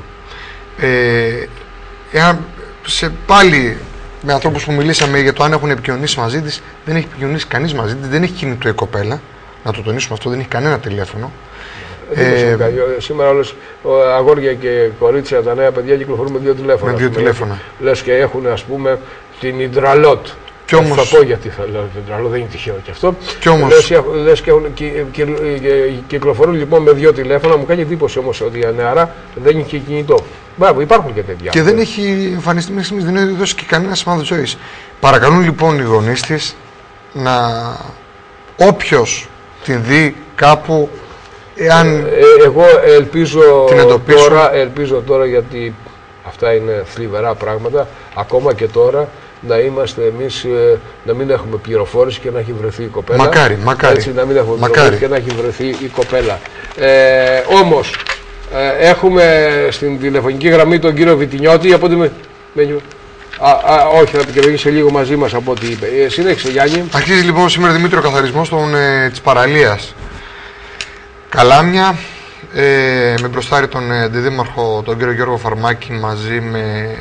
Ε, εάν σε πάλι με ανθρώπους που μιλήσαμε για το αν έχουν επικοινωνήσει μαζί της, δεν έχει επικοινωνήσει κανείς μαζί της, δεν έχει κινητό η κοπέλα. Να το τονίσουμε αυτό, δεν έχει κανένα τηλέφωνο. Ε, ε, σήμερα όλες αγόρια και κορίτσια, τα νέα παιδιά κυκλοφορούν με δύο τηλέφωνα. Με δύο τηλέφωνα. Λες και έχουν ας πούμε την Ιντραλότ. Κι όμως... Θα πω γιατί θα λέω την Ιντραλότ, δεν είναι τυχαίο και αυτό. Κι όμως... Λες, λες και έχουν, κυ, κυ, κυ, κυκλοφορούν λοιπόν με δύο τηλέφωνα. Μου κάνει εντύπωση όμως ότι η νεαρά δεν είχε κινητό. Μπράβο, υπάρχουν και τέτοια. Και δεν έχει εμφανιστεί μέχρι στιγμής, δεν έχει δώσει και κανένα σημάδι ζωής. Παρακαλούν λοιπόν οι γονείς της να. Όποιος την δει κάπου, εάν. Ε, εγώ ελπίζω την τώρα, ελπίζω τώρα, γιατί αυτά είναι θλιβερά πράγματα, ακόμα και τώρα. Να είμαστε εμείς, να μην έχουμε πληροφόρηση και να έχει βρεθεί η κοπέλα. Μακάρι, μακάρι. Έτσι, να μην έχουμε πληροφόρηση και να έχει βρεθεί η κοπέλα. Ε, όμως, ε, έχουμε στην τηλεφωνική γραμμή τον κύριο Βιτινιώτη. Από ό,τι με... Α, α, όχι, θα επικοινωνήσει λίγο μαζί μας από ό,τι είπε. Ε, συνέχισε, Γιάννη. Αρχίζει λοιπόν σήμερα, Δημήτρη, ο καθαρισμός των, ε, της παραλίας Καλάμια. Ε, με μπροστάρι τον ε, αντιδήμαρχο, τον κύριο Γιώργο Φαρμάκη, μαζί με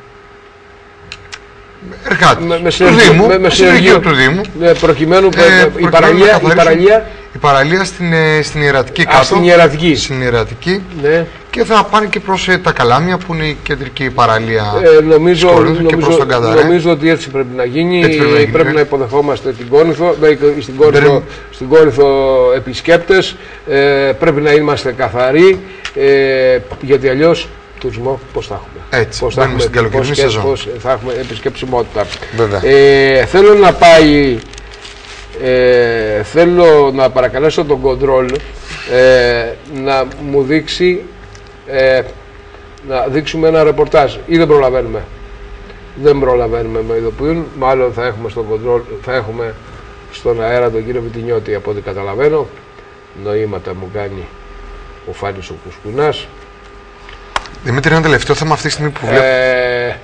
εργάτες με, με του Δήμου, με, με συνεργείο του Δήμου. Ναι, προκειμένου, ε, η, παραλία, η, παραλία... η παραλία στην, ε, στην Ιερατική κάτω. Α, στην Ιερατική. Στην Ιερατική. Ναι. Και θα πάνε και προς ε, τα Καλάμια, που είναι η κεντρική παραλία. Ε, νομίζω, νομίζω, και προς τον Κανταρέ. νομίζω ότι έτσι πρέπει να γίνει. Έτσι πρέπει να, γίνει, πρέπει ναι. να υποδεχόμαστε την Κόρινθο, στην Κόρινθο, στην Κόρινθο επισκέπτες. Ε, πρέπει να είμαστε καθαροί, ε, γιατί αλλιώς τουρισμό πώς θα έχουμε. Έτσι, πώς θα έχουμε, στην καλοκαιρινή σεζόν. Πώς θα έχουμε επισκεψιμότητα. Ε, θέλω να πάει, ε, θέλω να παρακαλέσω τον κοντρόλ ε, να μου δείξει, ε, να δείξουμε ένα ρεπορτάζ, ή δεν προλαβαίνουμε. Δεν προλαβαίνουμε, με ειδοποιούν. Μάλλον θα έχουμε στον κοντρόλ, θα έχουμε στον αέρα τον κύριο Βιτινιώτη, από ό,τι καταλαβαίνω. Νοήματα μου κάνει ο Φάνης ο Κουσκουνάς. Δημήτρη, ένα τελευταίο θέμα αυτή τη στιγμή που βλέπω. Ε,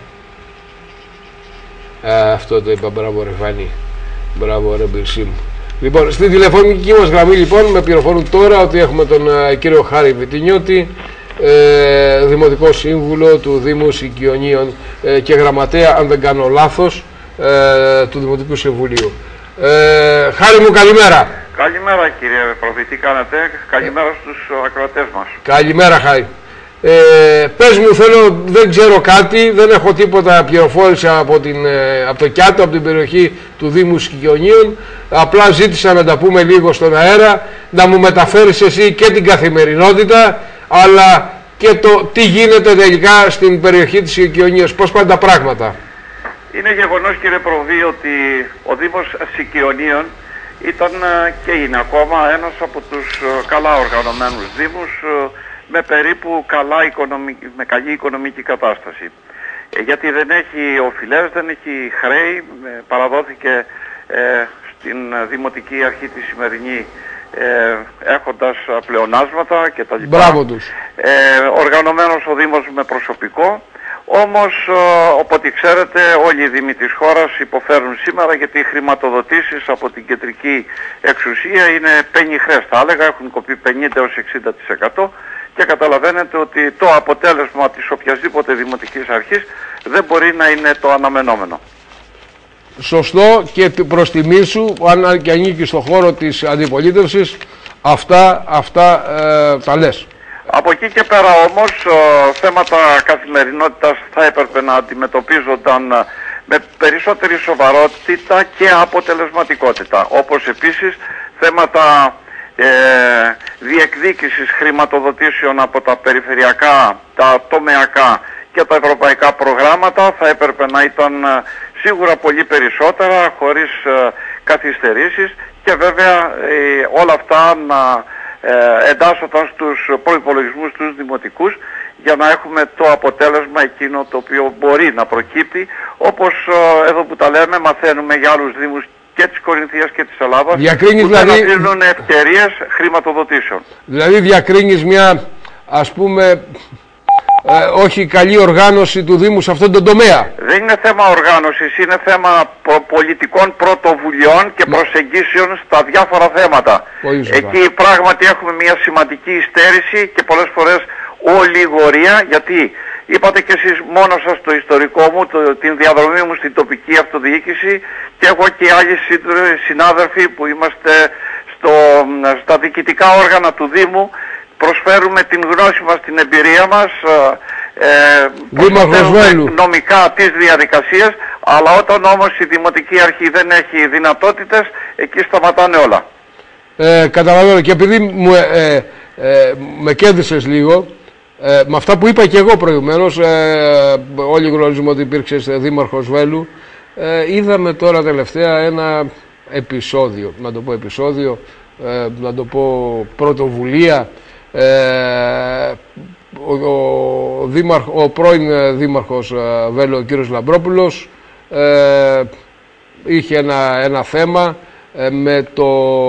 ε, αυτό το είπα, μπράβο ρε Φάνη. Μπράβο ρε Μπυρσί μου. Λοιπόν, στη τηλεφωνική μας γραμμή λοιπόν με πληροφορούν τώρα ότι έχουμε τον uh, κύριο Χάρη Βιτινιώτη, ε, Δημοτικό Σύμβουλο του Δήμου Σικιονίων ε, και γραμματέα, αν δεν κάνω λάθος, ε, του Δημοτικού Συμβουλίου. Ε, Χάρη μου, καλημέρα. Καλημέρα κύριε Προδή, τι κάνετε, καλημέρα στους ακροατές μας. Καλημέρα Χάρη. Ε, πες μου, θέλω, δεν ξέρω κάτι, δεν έχω τίποτα πληροφόρηση από, την, από το Κιάτο, από την περιοχή του Δήμου Σικιονίων. Απλά ζήτησα να τα πούμε λίγο στον αέρα, να μου μεταφέρεις εσύ και την καθημερινότητα, αλλά και το τι γίνεται τελικά στην περιοχή της Σικιονίας, πώς πάνε τα πράγματα. Είναι γεγονός κύριε Προδή ότι ο Δήμος Σικιονίων ήταν και είναι ακόμα ένας από τους καλά οργανωμένους δήμους, με περίπου καλά οικονομική, με καλή οικονομική κατάσταση. Ε, γιατί δεν έχει οφειλές, δεν έχει χρέη, ε, παραδόθηκε ε, στην Δημοτική Αρχή τη σημερινή ε, έχοντας πλεονάσματα κτλ. Μπράβο τους. Ε, οργανωμένος ο Δήμος με προσωπικό, όμως ε, οπότε ξέρετε όλοι οι Δήμοι της χώρας υποφέρουν σήμερα, γιατί οι χρηματοδοτήσεις από την κεντρική εξουσία είναι πενιχρές, θα έλεγα, έχουν κοπεί πενήντα έως εξήντα τοις εκατό. Και καταλαβαίνετε ότι το αποτέλεσμα της οποιασδήποτε δημοτικής αρχής δεν μπορεί να είναι το αναμενόμενο. Σωστό, και προς τιμή σου, αν και ανήκει στον χώρο της αντιπολίτευσης, αυτά, αυτά ε, τα λες. Από εκεί και πέρα όμως ε, θέματα καθημερινότητας θα έπρεπε να αντιμετωπίζονταν με περισσότερη σοβαρότητα και αποτελεσματικότητα. Όπως επίσης θέματα Ε, διεκδίκησης χρηματοδοτήσεων από τα περιφερειακά, τα τομεακά και τα ευρωπαϊκά προγράμματα θα έπρεπε να ήταν σίγουρα πολύ περισσότερα, χωρίς ε, καθυστερήσεις, και βέβαια ε, όλα αυτά να ε, εντάσσονταν στους προϋπολογισμούς τους δημοτικούς, για να έχουμε το αποτέλεσμα εκείνο το οποίο μπορεί να προκύπτει, όπως ε, εδώ που τα λέμε, μαθαίνουμε για άλλους δήμους και της Κορινθίας και της Ελλάδας, διακρίνεις, που δηλαδή, θα δίνουν ευκαιρίες χρηματοδοτήσεων. Δηλαδή διακρίνεις μια, ας πούμε, ε, όχι καλή οργάνωση του Δήμου σε αυτόν τον τομέα. Δεν είναι θέμα οργάνωσης, είναι θέμα προ πολιτικών πρωτοβουλειών και Μα... προσεγγίσεων στα διάφορα θέματα. Εκεί πράγματι έχουμε μια σημαντική υστέρηση και πολλές φορές ολιγορία, γιατί είπατε και εσείς μόνο σας το ιστορικό μου, το, την διαδρομή μου στην τοπική αυτοδιοίκηση, και εγώ και άλλοι συνάδελφοι που είμαστε στο, στα διοικητικά όργανα του Δήμου, προσφέρουμε την γνώση μας, την εμπειρία μας, ε, νομικά τις διαδικασίες, αλλά όταν όμως η Δημοτική Αρχή δεν έχει δυνατότητες, εκεί σταματάνε όλα. Ε, καταλαβαίνω, και επειδή μου, ε, ε, με κέρδισες λίγο, Ε, με αυτά που είπα και εγώ προηγουμένως, ε, όλοι γνωρίζουμε ότι υπήρξε δήμαρχος Βέλου. Ε, είδαμε τώρα τελευταία ένα επεισόδιο, να το πω επεισόδιο, ε, να το πω πρωτοβουλία. Ε, ο, ο, δήμαρχ, ο πρώην δήμαρχος Βέλου, ο κύριος Λαμπρόπουλος, ε, είχε ένα, ένα θέμα ε, με, το,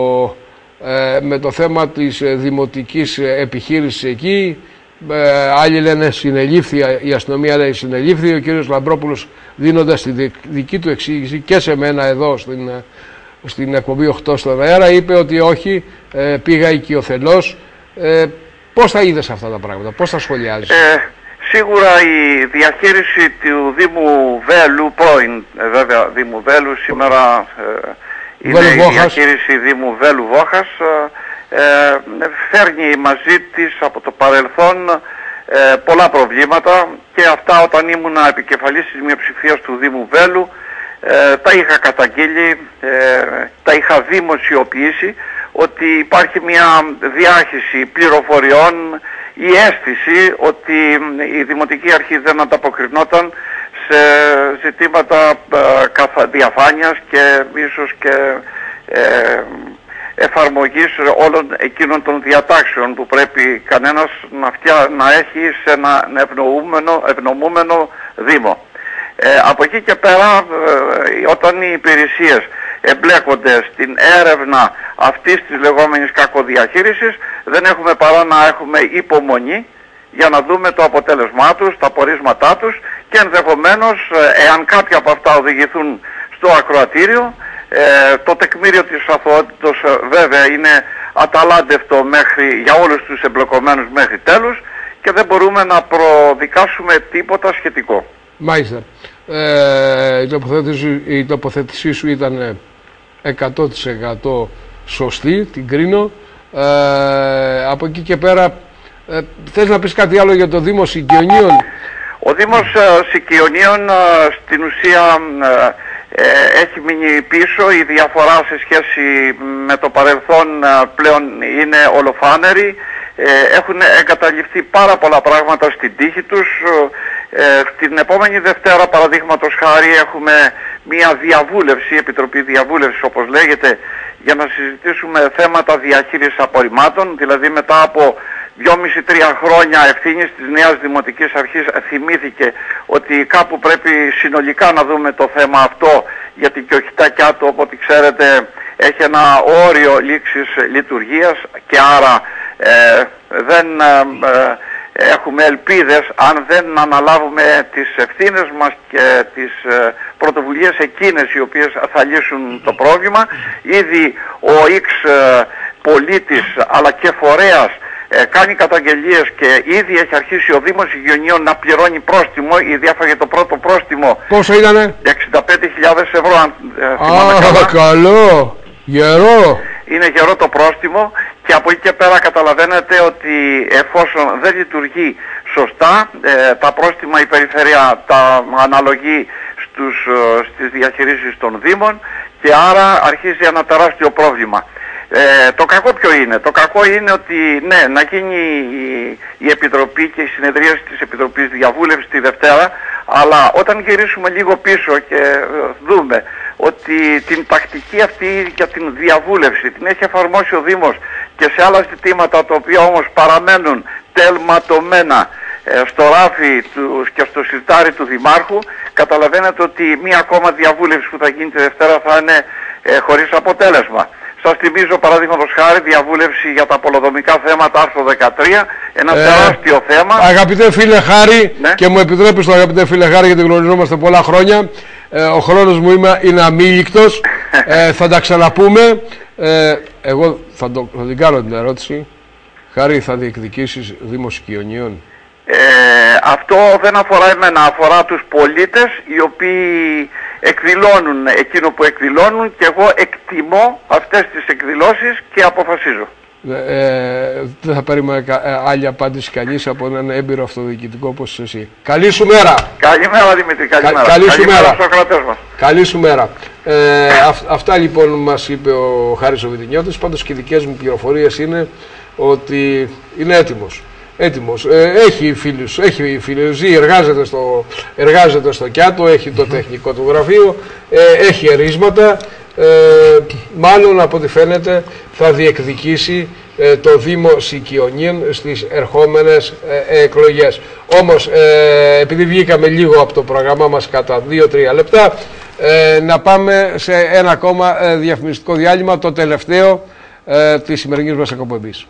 ε, με το θέμα της δημοτικής επιχείρησης εκεί. Ε, άλλοι λένε συνελήφθη, η αστυνομία λέει συνελήφθη. Ο κύριος Λαμπρόπουλος, δίνοντας τη δική του εξήγηση και σε μένα εδώ στην, στην εκπομπή οκτώ στον αέρα, είπε ότι όχι, ε, πήγα οικειοθελώς. Ε, πώς θα είδες αυτά τα πράγματα, πώς θα σχολιάζεις? Ε, σίγουρα η διαχείριση του Δήμου Βέλου, πρώην ε, βέβαια Δήμου Βέλου, σήμερα ε, είναι η διαχείριση Δήμου Βέλου Βόχας, ε, ε, φέρνει μαζί της από το παρελθόν ε, πολλά προβλήματα, και αυτά όταν ήμουν επικεφαλής της μειοψηφίας του Δήμου Βέλου ε, τα είχα καταγγείλει, ε, τα είχα δημοσιοποιήσει, ότι υπάρχει μια διάχυση πληροφοριών, η αίσθηση ότι η Δημοτική Αρχή δεν ανταποκρινόταν σε ζητήματα ε, διαφάνειας και ίσως και ε, εφαρμογής όλων εκείνων των διατάξεων που πρέπει κανένας να, φτιά, να έχει σε ένα ευνοούμενο, ευνοούμενο Δήμο. Ε, από εκεί και πέρα, ε, όταν οι υπηρεσίες εμπλέκονται στην έρευνα αυτής της λεγόμενης κακοδιαχείρισης, δεν έχουμε παρά να έχουμε υπομονή για να δούμε το αποτέλεσμά τους, τα πορίσματά τους, και ενδεχομένως, εάν κάποια από αυτά οδηγηθούν στο ακροατήριο, ε, το τεκμήριο της αθωότητος βέβαια είναι αταλάντευτο μέχρι, για όλους τους εμπλεκομένους μέχρι τέλους, και δεν μπορούμε να προδικάσουμε τίποτα σχετικό. Μάλιστα. Ε, η, τοποθέτηση, η τοποθέτησή σου ήταν εκατό τοις εκατό σωστή, την κρίνω. Ε, από εκεί και πέρα, ε, θες να πεις κάτι άλλο για το Δήμο Σικιωνίων? Ο Δήμος ε, Σικιωνίων ε, στην ουσία ε, ε, έχει μείνει πίσω. Η διαφορά σε σχέση με το παρελθόν ε, πλέον είναι ολοφάνερη. Ε, έχουν εγκαταλειφθεί πάρα πολλά πράγματα στην τύχη τους. Ε, την επόμενη Δευτέρα, παραδείγματος χάρη, έχουμε μια διαβούλευση, επιτροπή διαβούλευσης όπως λέγεται, για να συζητήσουμε θέματα διαχείρισης απορριμμάτων. Δηλαδή μετά από δυόμισι τρία χρόνια ευθύνης της νέας Δημοτικής Αρχής θυμήθηκε ότι κάπου πρέπει συνολικά να δούμε το θέμα αυτό, γιατί και ο Χιτάκιά του, όπως ξέρετε, έχει ένα όριο λήξης λειτουργίας, και άρα ε, δεν ε, έχουμε ελπίδες, αν δεν αναλάβουμε τις ευθύνες μας και τις ε, πρωτοβουλίες εκείνες οι οποίες θα λύσουν το πρόβλημα. Ήδη ο X ε, πολίτης αλλά και φορέας ε, κάνει καταγγελίες, και ήδη έχει αρχίσει ο Δήμος Σικιωνίων να πληρώνει πρόστιμο. Ήδη έφαγε το πρώτο πρόστιμο. Πόσο ήτανε? εξήντα πέντε χιλιάδες ευρώ, αν ε, Α, καλό, γερό. Είναι γερό το πρόστιμο, και από εκεί και πέρα καταλαβαίνετε ότι εφόσον δεν λειτουργεί σωστά, ε, τα πρόστιμα η περιφέρεια τα αναλογεί στους, στις διαχειρίσεις των Δήμων, και άρα αρχίζει ένα τεράστιο πρόβλημα. Ε, το κακό ποιο είναι? Το κακό είναι ότι ναι, να γίνει η, η Επιτροπή και η συνεδρίαση της Επιτροπής Διαβούλευσης τη Δευτέρα, αλλά όταν γυρίσουμε λίγο πίσω και ε, δούμε ότι την τακτική αυτή για την διαβούλευση την έχει εφαρμόσει ο Δήμος και σε άλλα ζητήματα, τα οποία όμως παραμένουν τελματωμένα ε, στο ράφι του και στο σιρτάρι του Δημάρχου, καταλαβαίνετε ότι μία ακόμα διαβούλευση που θα γίνει τη Δευτέρα θα είναι ε, χωρίς αποτέλεσμα. Σας θυμίζω παραδείγματος χάρη διαβούλευση για τα πολεοδομικά θέματα, άρθρο δεκατρία, ένα ε, τεράστιο θέμα. Αγαπητέ φίλε Χάρη, ναι, και μου επιτρέπεις το αγαπητέ φίλε Χάρη, γιατί γνωριζόμαστε πολλά χρόνια, ε, ο χρόνος μου είμαι, είναι αμήλικτος, ε, θα τα ξαναπούμε. Ε, εγώ θα, το, θα την κάνω την ερώτηση. Χάρη, θα διεκδικήσεις Δήμο Σικιωνίων? Ε, αυτό δεν αφορά εμένα, αφορά τους πολίτες οι οποίοι εκδηλώνουν εκείνο που εκδηλώνουν, και εγώ εκτιμώ αυτές τις εκδηλώσεις και αποφασίζω. Ε, δεν θα περίμενα άλλη απάντηση κανείς από έναν έμπειρο αυτοδιοικητικό όπως εσύ. Καλή σου μέρα! Καλημέρα Δημήτρη, καλημέρα. Κα, καλή καλημέρα σου μέρα. στους ακροατές μας. Καλή σου μέρα. Ε, αυ, αυτά λοιπόν μας είπε ο Χάρης ο Βιτινιώτης. Πάντως και οι δικές μου πληροφορίες είναι ότι είναι έτοιμος. έτοιμος. Ε, έχει φίλους, έχει φίλους, ζει, εργάζεται στο, εργάζεται στο Κιάτο, έχει το τεχνικό του γραφείο, ε, έχει ερίσματα. Ε, μάλλον από ό,τι φαίνεται θα διεκδικήσει ε, το Δήμο Σικιονίων στις ερχόμενες ε, εκλογές. Όμως ε, επειδή βγήκαμε λίγο από το πρόγραμμά μας κατά δύο τρία λεπτά, ε, να πάμε σε ένα ακόμα ε, διαφημιστικό διάλειμμα, το τελευταίο ε, της σημερινής μας εκπομπής.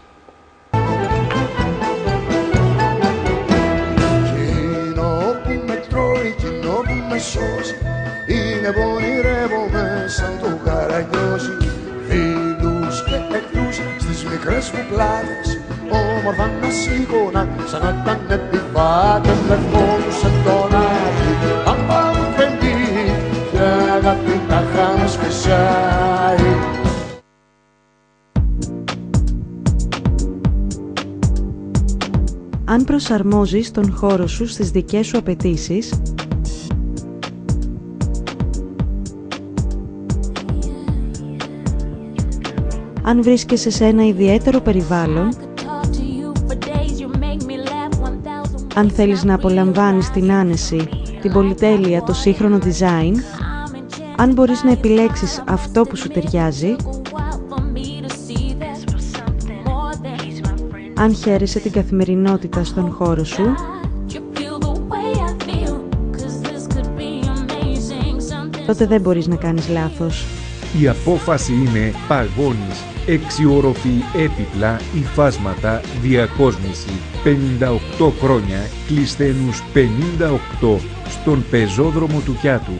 Κοινό που με τρώει, κοινό που με σώζει, είναι πονηρεύομαι σαν το Καραγκιόζι. Φίλους και εχθρούς στις μικρές μου πλάτες, όμορφα να σήκωνα σαν να ήταν επιβάτες. Λευκόντουσαν τον άδει, αν πάμε φεντή, και αγάπη τα χάμε σπεσάει. Αν προσαρμόζεις τον χώρο σου στις δικές σου απαιτήσεις, αν βρίσκεσαι σε ένα ιδιαίτερο περιβάλλον, αν θέλεις να απολαμβάνεις την άνεση, την πολυτέλεια, το σύγχρονο design, αν μπορείς να επιλέξεις αυτό που σου ταιριάζει, αν χαίρεσαι την καθημερινότητα στον χώρο σου, τότε δεν μπορείς να κάνεις λάθος. Η απόφαση είναι Παγώνης. Εξιόροφη έπιπλα, υφάσματα, διακόσμηση. πενήντα οκτώ χρόνια, Κλεισθένους πενήντα οκτώ, στον πεζόδρομο του Κιάτου.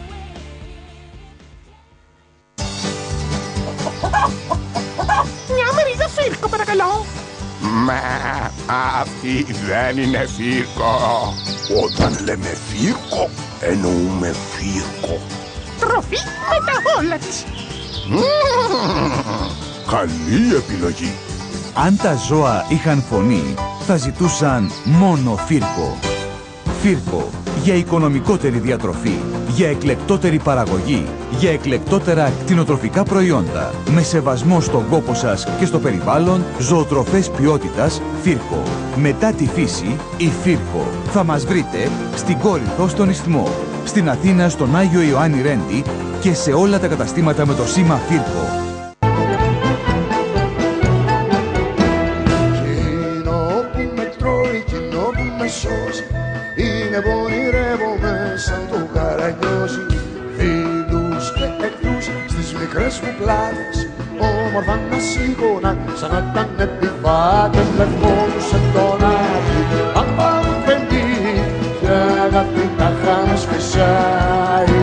Μια μερίδα φύρκο, παρακαλώ. Μα αυτή δεν είναι φύρκο. Όταν λέμε φύρκο, εννοούμε φύρκο. Τροφή με τα όλα της. Καλή επιλογή. Αν τα ζώα είχαν φωνή, θα ζητούσαν μόνο φύρκο. Φύρκο, για οικονομικότερη διατροφή, για εκλεκτότερη παραγωγή, για εκλεκτότερα κτηνοτροφικά προϊόντα, με σεβασμό στον κόπο σας και στο περιβάλλον, ζωοτροφές ποιότητας, Φύρκο. Μετά τη φύση, η Φύρκο. Θα μας βρείτε στην Κόρινθο στον Ισθμό, στην Αθήνα στον Άγιο Ιωάννη Ρέντι και σε όλα τα καταστήματα με το σήμα Φύρκο. Κοινό που με τρώει, κοινό που με σώζει, είναι πονηρεύομαι σαν το Καραγκιόζι. Φίλους και εχθρούς στις μικρές μου πλάτες, όμορφα να σήκωνα σαν να ήταν επιβάτες. Λευκόντουσαν τον άδει, αν πάρουν πεντή, και αγάπη τα χάμε σπεσάει.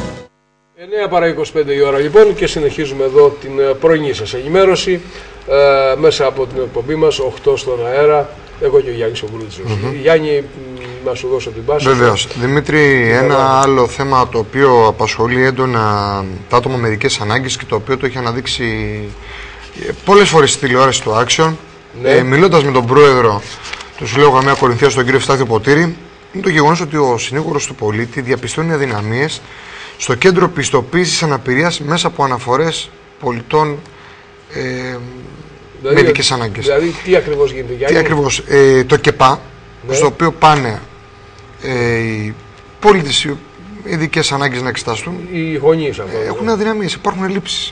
εννιά παρά είκοσι πέντε η ώρα λοιπόν και συνεχίζουμε εδώ την πρωινή σας ενημέρωση ε, μέσα από την εκπομπή μας οκτώ στον αέρα. Εγώ και ο Γιάννης ο Γκρούτσος. Mm-hmm. Γιάννη, να σου δώσω την πάση. Βεβαίως. Δημήτρη, ένα Βεβαίως. άλλο θέμα το οποίο απασχολεί έντονα τα άτομα με ειδικές ανάγκες και το οποίο το έχει αναδείξει πολλές φορές στη τηλεόραση του Action. Ναι. Ε, μιλώντας με τον πρόεδρο του Συλλόγου Γαμαία Κορινθίας, τον κύριο Ευστάθιο Ποτήρη, είναι το γεγονός ότι ο συνήγορος του πολίτη διαπιστώνει αδυναμίες στο κέντρο πιστοποίησης αναπηρίας μέσα από αναφορές πολιτών ε, δηλαδή, με ειδικές ανάγκες. Δηλαδή, τι ακριβώς γίνεται, Γιάννη? Τι ακριβώς, ε, το ΚΕΠΑ, ναι. στο οποίο πάνε ε, οι πολίτες οι ειδικές ανάγκες να εξεταστούν, οι γονείς αυτό, έχουν ναι. αδυναμίες, υπάρχουν ελλείψεις.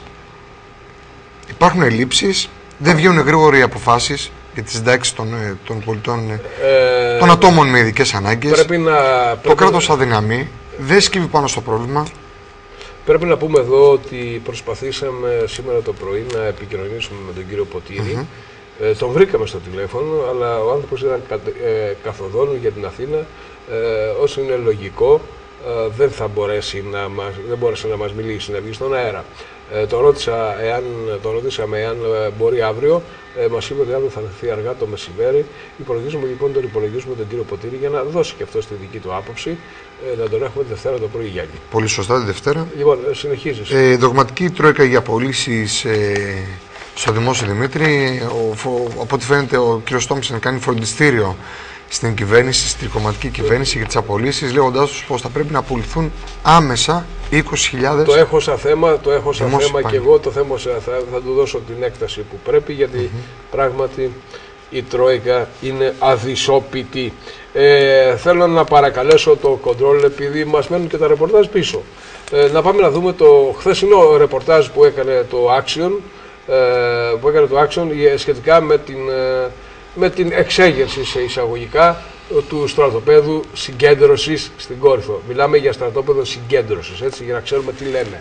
Υπάρχουν ελλείψεις, δεν βγαίνουν γρήγορα οι αποφάσεις για τις συντάξεις των, των πολιτών, ε, των ατόμων με ειδικές ανάγκες. Πρέπει να, πρέπει το κράτος αδυναμεί, δεν σκύβει πάνω στο πρόβλημα. Πρέπει να πούμε εδώ ότι προσπαθήσαμε σήμερα το πρωί να επικοινωνήσουμε με τον κύριο Ποτήρη. Mm-hmm. ε, τον βρήκαμε στο τηλέφωνο, αλλά ο άνθρωπος ήταν κα, ε, καθοδόν για την Αθήνα. Ε, όσο είναι λογικό, ε, δεν θα μπορέσει να μας, δεν μπόρεσε να μας μιλήσει, να βγει στον αέρα. Ε, το, ρώτησα εάν, το ρωτήσαμε εάν ε, μπορεί αύριο. Ε, μας είπε ότι αύριο θα έρθει αργά το μεσημέρι. Υπολογίζουμε λοιπόν τον υπολογίζουμε τον κύριο Ποτήρη για να δώσει και αυτό τη δική του άποψη. Ε, να τον έχουμε τη Δευτέρα το πρωί, Γιάννη. Πολύ σωστά, τη Δευτέρα. Λοιπόν, ε, συνεχίζεις. Ε, δογματική τρόικα για απολύσεις ε, στο Δημόσιο Δημήτρη. Ο, ο, από ό,τι φαίνεται, ο κ. Τόμψεν κάνει φροντιστήριο στην κυβέρνηση, στην τρικομματική κυβέρνηση για τις απολύσεις, λέγοντάς τους πως θα πρέπει να απολυθούν άμεσα είκοσι χιλιάδες. Το έχω σαν θέμα, το έχω σαν θέμα και εγώ το θέμα θα, θα του δώσω την έκταση που πρέπει, γιατί mm-hmm. πράγματι η Τρόικα είναι αδυσόπιτη. Ε, θέλω να παρακαλέσω το κοντρόλ, επειδή μας μένουν και τα ρεπορτάζ πίσω. Ε, να πάμε να δούμε το χθεσινό ρεπορτάζ που έκανε το Action, ε, που έκανε το Action σχετικά με την, ε, με την εξέγερση σε εισαγωγικά του στρατοπέδου συγκέντρωσης στην Κόρινθο. Μιλάμε για στρατόπεδο συγκέντρωσης, έτσι, για να ξέρουμε τι λένε.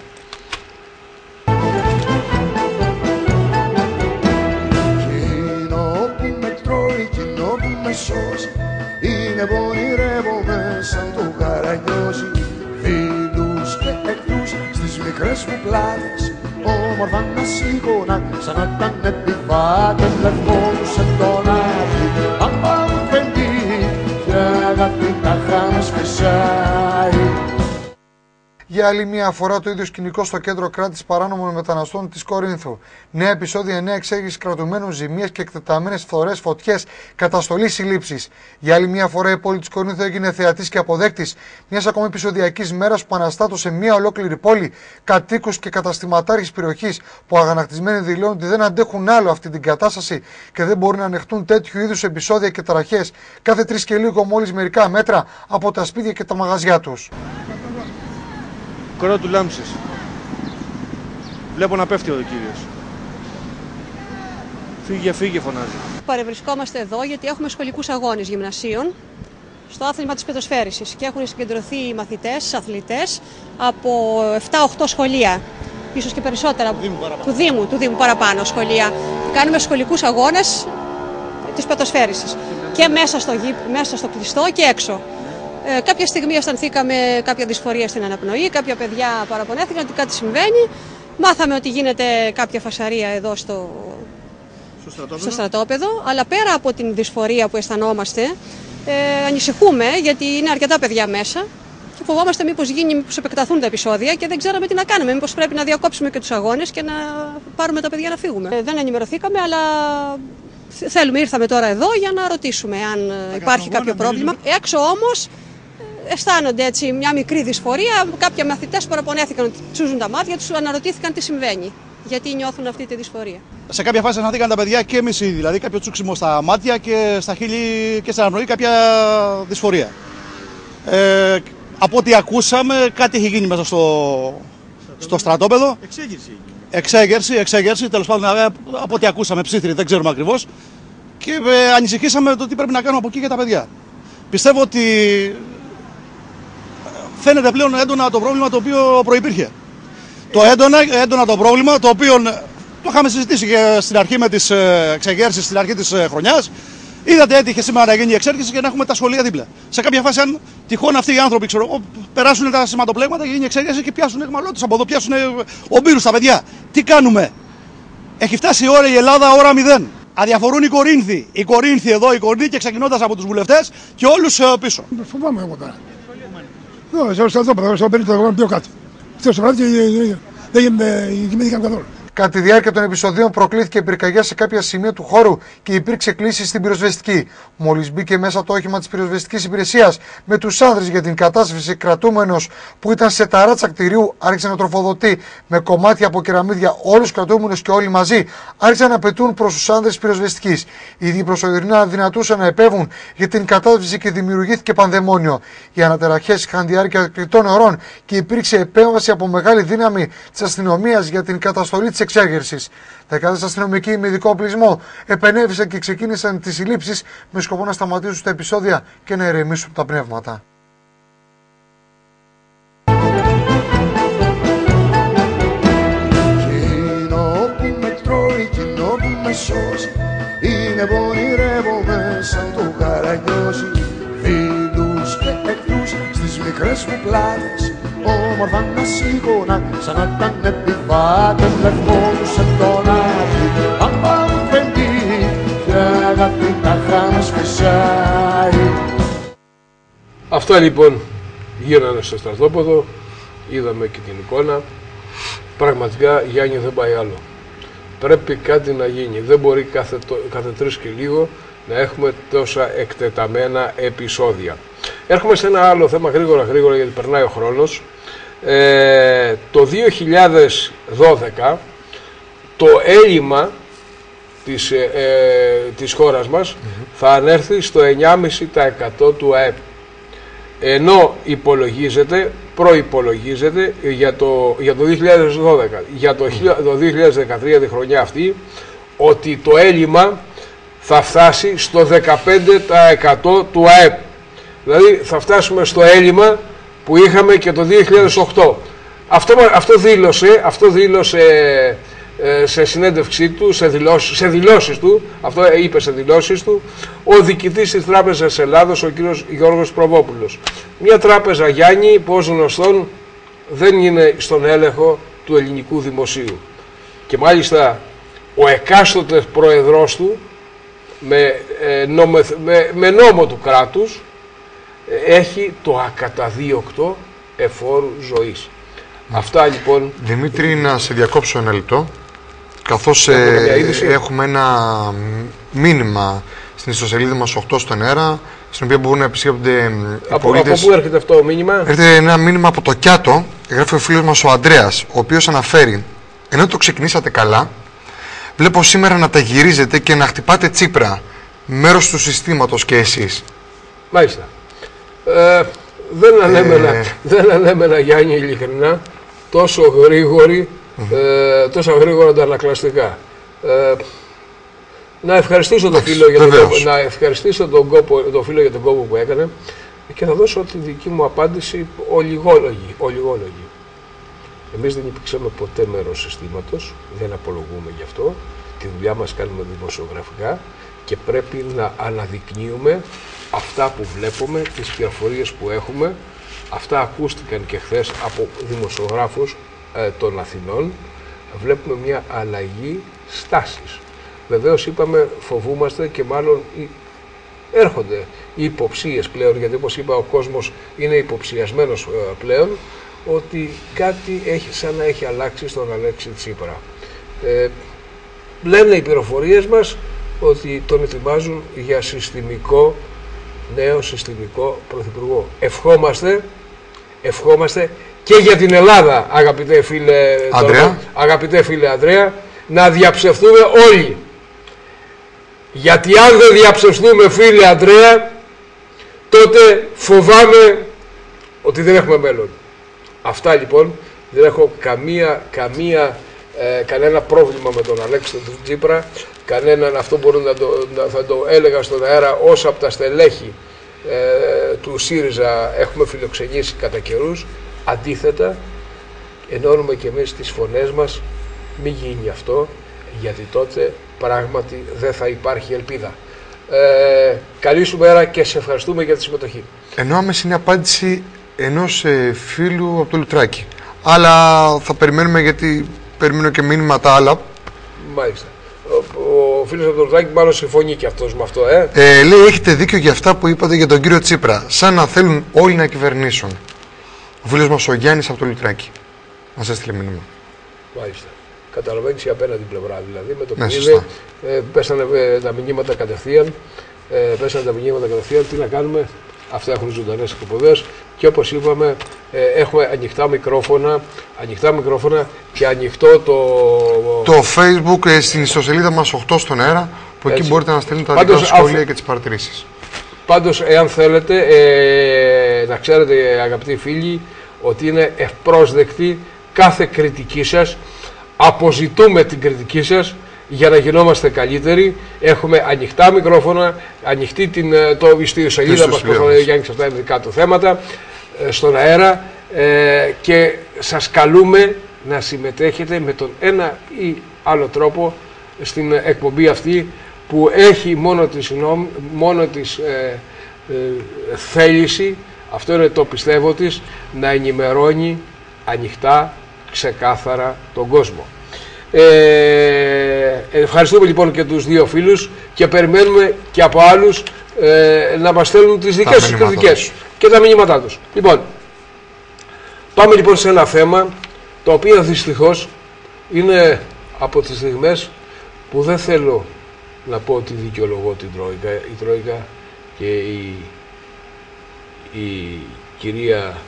Κοινό που με τρώει, κοινό που με σώζει, είναι που ονειρεύομαι σαν το Καραγκιόζι. Φίλους και εχθρούς στις μικρές μου πλάτες, όμορφα να σήκωνα σαν να ήταν επιβάτες. Λευκόνους εν τον άδει, άμα μου φεντεί, κι αγάπη τα χάμε σπεσάει. Για άλλη μια φορά το ίδιο σκηνικό στο κέντρο κράτησης παράνομων μεταναστών της Κορίνθου. Νέα επεισόδια, νέα εξέγερση κρατουμένων, ζημίες και εκτεταμένες φθορές, φωτιές, καταστολή, συλλήψεις. Για άλλη μια φορά η πόλη της Κορίνθου έγινε θεατής και αποδέκτης μιας ακόμη επεισοδιακής μέρας που αναστάτωσε μια ολόκληρη πόλη, κατοίκους και καταστηματάρχες περιοχής που αγανακτισμένοι δηλώνουν ότι δεν αντέχουν άλλο αυτή την κατάσταση και δεν μπορούν να ανεχτούν τέτοιου είδους επεισόδια και ταραχές κάθε τρεις και λίγο μόλις μερικά μέτρα από τα σπίτια και τα μαγαζιά τους. Κορώ του Λάμψης. Βλέπω να πέφτει ο κύριος. Φύγε, φύγε φωνάζει. Παρευρισκόμαστε εδώ γιατί έχουμε σχολικούς αγώνες γυμνασίων στο άθλημα της πετοσφαίρισης και έχουν συγκεντρωθεί οι μαθητές, αθλητές από επτά οχτώ σχολεία, ίσως και περισσότερα, του Δήμου, του Δήμου, του Δήμου παραπάνω σχολεία. Κάνουμε σχολικούς αγώνες της πετοσφαίρισης και μέσα στο, μέσα στο κλειστό και έξω. Ε, κάποια στιγμή αισθανθήκαμε κάποια δυσφορία στην αναπνοή, κάποια παιδιά παραπονέθηκαν ότι κάτι συμβαίνει. Μάθαμε ότι γίνεται κάποια φασαρία εδώ στο, στο, στρατόπεδο. στο στρατόπεδο, αλλά πέρα από την δυσφορία που αισθανόμαστε, ε, ανησυχούμε γιατί είναι αρκετά παιδιά μέσα και φοβόμαστε μήπως γίνει, μήπως επεκταθούν τα επεισόδια και δεν ξέραμε τι να κάνουμε, μήπως πρέπει να διακόψουμε και τους αγώνες και να πάρουμε τα παιδιά να φύγουμε. Ε, δεν ενημερωθήκαμε, αλλά θέλουμε, ήρθαμε τώρα εδώ για να ρωτήσουμε αν υπάρχει κάποιο πρόβλημα. Έξω όμως αισθάνονται έτσι μια μικρή δυσφορία. Κάποιοι μαθητές παραπονέθηκαν ότι τσούζουν τα μάτια τους, αναρωτήθηκαν τι συμβαίνει, γιατί νιώθουν αυτή τη δυσφορία. Σε κάποια φάση αισθανθήκαν τα παιδιά και εμείς ήδη, δηλαδή κάποιο τσούξιμο στα μάτια και στα χείλη και στην αναπνοή, κάποια δυσφορία. Ε, από ό,τι ακούσαμε, κάτι έχει γίνει μέσα στο, στο στρατόπεδο. Εξέγερση. Εξέγερση, εξέγερση, τέλος πάντων, από ό,τι ακούσαμε, ψήθυρη, δεν ξέρουμε ακριβώς. Και ε, ανησυχήσαμε το τι πρέπει να κάνουμε από εκεί για τα παιδιά. Πιστεύω ότι φαίνεται πλέον έντονα το πρόβλημα το οποίο προϋπήρχε. Το έντονα, έντονα το πρόβλημα το οποίο το είχαμε συζητήσει και στην αρχή με τις εξεγέρσεις, στην αρχή της χρονιάς. Είδατε, έτυχε σήμερα να γίνει η εξέρχηση και να έχουμε τα σχολεία δίπλα. Σε κάποια φάση, αν τυχόν αυτοί οι άνθρωποι ξέρω, περάσουν τα σηματοπλέγματα και γίνει η εξέγερση και πιάσουν εχμαλώτες από εδώ, πιάσουν ομπύρους τα παιδιά. Τι κάνουμε? Έχει φτάσει η ώρα η Ελλάδα, ώρα μηδέν. Αδιαφορούν οι Κορίνθοι. Οι Κορίνθοι εδώ, οι Κορίνθοι και ξεκινώντας από τους βουλευτές και όλους πίσω. Φοβάμαι εγώ τώρα. Στο στρατόπεδο, στο περίπτωμα πιο κάτω. Χθες το βράδυ δεν κοιμήθηκαν καθόλου. Κατά τη διάρκεια των επεισοδίων προκλήθηκε πυρκαγιά σε κάποια σημεία του χώρου και υπήρξε κλίση στην πυροσβεστική. Μόλις μπήκε μέσα το όχημα της πυροσβεστικής υπηρεσίας με τους άνδρες για την κατάσβεση, κρατούμενος που ήταν σε ταράτσα κτηρίου άρχισε να τροφοδοτεί με κομμάτια από κεραμίδια όλους τους κρατούμενους και όλοι μαζί άρχισαν να πετούν προς τους άνδρες της πυροσβεστικής. Οι ίδιοι προσωρινά αδυνατούσαν να επέβουν για την κατάσβεση και δημιουργήθηκε πανδαιμόνιο. Οι ανατεραχές είχαν διάρκεια αρκετών ωρών και υπήρξε επέμβαση από μεγάλη δύναμη της αστυνομίας για την καταστολή της εξέγερσης. Δεκάδες αστυνομικοί με ειδικό οπλισμό επενέβησαν και ξεκίνησαν τις συλλήψεις με σκοπό να σταματήσουν τα επεισόδια και να ηρεμήσουν τα πνεύματα. Κοινό που με τρώει, κοινό που με σώζει, είναι που ονειρεύομαι σαν το Καραγκιόζι. Φίλους και εχθρούς στις μικρές μου πλάτες, όμορφα να σήκωνα σαν να ήταν επιβάτες. Λευκόνους εν τον άδει, άμα μου φεντεί, κι αγάπη τα χάμε σπεσάει. Αυτά λοιπόν γύρανε στο στρατόπεδο, είδαμε και την εικόνα. Πραγματικά, Γιάννη, δεν πάει άλλο. Πρέπει κάτι να γίνει. Δεν μπορεί κάθε, κάθε τρεις και λίγο να έχουμε τόσα εκτεταμένα επεισόδια. Έρχομαι σε ένα άλλο θέμα γρήγορα γρήγορα γιατί περνάει ο χρόνος. Ε, το δύο χιλιάδες δώδεκα το έλλειμμα της, ε, ε, της χώρας μας mm-hmm. θα ανέρθει στο εννιά κόμμα πέντε τοις εκατό του ΑΕΠ. Ενώ υπολογίζεται, προϋπολογίζεται για το, για το δύο χιλιάδες δώδεκα, για το, mm. το δύο χιλιάδες δεκατρία, τη χρονιά αυτή, ότι το έλλειμμα θα φτάσει στο δεκαπέντε τοις εκατό του ΑΕΠ. Δηλαδή θα φτάσουμε στο έλλειμμα που είχαμε και το δύο χιλιάδες οκτώ. Αυτό, αυτό δήλωσε, αυτό δήλωσε ε, σε συνέντευξή του, σε δηλώσεις, σε δηλώσεις του, αυτό είπε σε δηλώσεις του, ο διοικητής της Τράπεζας Ελλάδος, ο κύριος Γιώργος Προβόπουλος. Μια τράπεζα, Γιάννη, που ως γνωστόν δεν είναι στον έλεγχο του ελληνικού δημοσίου. Και μάλιστα ο εκάστοτε πρόεδρος του, με, ε, νόμο, με, με νόμο του κράτους, έχει το ακαταδίωκτο εφόρου ζωής. Αυτά λοιπόν. Δημήτρη, να σε διακόψω ένα λεπτό, καθώς ε, έχουμε ένα μήνυμα στην ιστοσελίδα μας οκτώ στον αέρα, στην οποία μπορούν να επισκέπτονται οι από, πολίτες. Από πού έρχεται αυτό το μήνυμα? Έρχεται ένα μήνυμα από το Κιάτο, γράφει ο φίλος μας ο Ανδρέας, ο οποίος αναφέρει: ενώ το ξεκινήσατε καλά, βλέπω σήμερα να τα γυρίζετε και να χτυπάτε Τσίπρα, μέρος του συστήματος και εσείς. Μάλιστα. Ε, δεν, ανέμενα, ε... δεν ανέμενα, Γιάννη, ειλικρινά, τόσο γρήγορη, mm-hmm. ε, τόσο γρήγορα αντανακλαστικά. Ε, να ευχαριστήσω τον φίλο για τον κόπο, να ευχαριστήσω τον, κόπο, τον φίλο για τον κόπο που έκανε και θα δώσω τη δική μου απάντηση ολιγόλογη. ολιγόλογη. Εμείς δεν υπήρξαμε ποτέ μέρος συστήματος, δεν απολογούμε γι' αυτό. Τη δουλειά μας κάνουμε δημοσιογραφικά και πρέπει να αναδεικνύουμε αυτά που βλέπουμε, τις πληροφορίες που έχουμε. Αυτά ακούστηκαν και χθες από δημοσιογράφους ε, των Αθηνών. Βλέπουμε μια αλλαγή στάσης. Βεβαίως είπαμε, φοβούμαστε και μάλλον έρχονται οι υποψίες πλέον, γιατί όπως είπα ο κόσμος είναι υποψιασμένος ε, πλέον, ότι κάτι έχει, σαν να έχει αλλάξει στον Αλέξη Τσίπρα. Ε, λένε οι πληροφορίες μας ότι τον ετοιμάζουν για συστημικό, νέο συστημικό πρωθυπουργό. Ευχόμαστε, ευχόμαστε και για την Ελλάδα, αγαπητέ φίλε Ανδρέα, αγαπητέ φίλε Ανδρέα, να διαψευθούμε όλοι. Γιατί αν δεν διαψευθούμε, φίλε Ανδρέα, τότε φοβάμαι ότι δεν έχουμε μέλλον. Αυτά λοιπόν, δεν έχω καμία, καμία, ε, κανένα πρόβλημα με τον Αλέξη τον Τσίπρα, κανέναν, αυτό μπορώ να το, να, θα το έλεγα στον αέρα, όσο από τα στελέχη ε, του ΣΥΡΙΖΑ έχουμε φιλοξενήσει κατά καιρούς. Αντίθετα, ενώνουμε και εμείς τις φωνές μας, μην γίνει αυτό, γιατί τότε πράγματι δεν θα υπάρχει ελπίδα. Ε, καλή σου μέρα και σε ευχαριστούμε για τη συμμετοχή. Ενώ άμεση είναι απάντηση ενός ε, φίλου από το Λουτράκι. Αλλά θα περιμένουμε, γιατί περιμένω και μήνυματα άλλα. Μάλιστα. Ο, ο φίλος από το Λουτράκι μάλλον συμφωνεί και αυτός με αυτό, ε. ε. Λέει, έχετε δίκιο για αυτά που είπατε για τον κύριο Τσίπρα. Σαν να θέλουν όλοι να κυβερνήσουν. Ο φίλος μας ο Γιάννης από το Λουτράκι μας έστειλε μήνυμα. Μάλιστα. Καταλαβαίνεις η απέναντι πλευρά, δηλαδή με το που είδε, ε, πέσανε ε, τα μηνύματα κατευθείαν, ε, πέσανε τα μηνύματα κατευθείαν, τι να κάνουμε, αυτά έχουν ζωντανές εκπομπές και όπως είπαμε ε, έχουμε ανοιχτά μικρόφωνα, ανοιχτά μικρόφωνα και ανοιχτό το... Το Facebook ε, στην ιστοσελίδα μας οκτώ στον αέρα, που εκεί μπορείτε να στέλνετε τα δικά σας σχόλια και τις παρατηρήσεις. Πάντως, εάν θέλετε, ε, να ξέρετε αγαπητοί φίλοι, ότι είναι ευπρόσδεκτη κάθε κριτική σας. Αποζητούμε την κριτική σας για να γινόμαστε καλύτεροι. Έχουμε ανοιχτά μικρόφωνα, ανοιχτή την, το ιστοσελίδα μας, που θα λέει Γιάννη, αυτά είναι δικά του θέματα, στον αέρα, ε, και σας καλούμε να συμμετέχετε με τον ένα ή άλλο τρόπο στην εκπομπή αυτή, που έχει μόνο της, μόνο της ε, ε, θέληση, αυτό είναι το πιστεύω της, να ενημερώνει ανοιχτά, ξεκάθαρα τον κόσμο. Ε, ευχαριστούμε λοιπόν και τους δύο φίλους και περιμένουμε και από άλλους ε, να μας στέλνουν τις δικές τους κριτικές και τα μηνύματά τους. Λοιπόν, πάμε λοιπόν σε ένα θέμα το οποίο δυστυχώς είναι από τις στιγμές που δεν θέλω να πω ότι δικαιολογώ την Τρόικα, η Τρόικα και η, η κυρία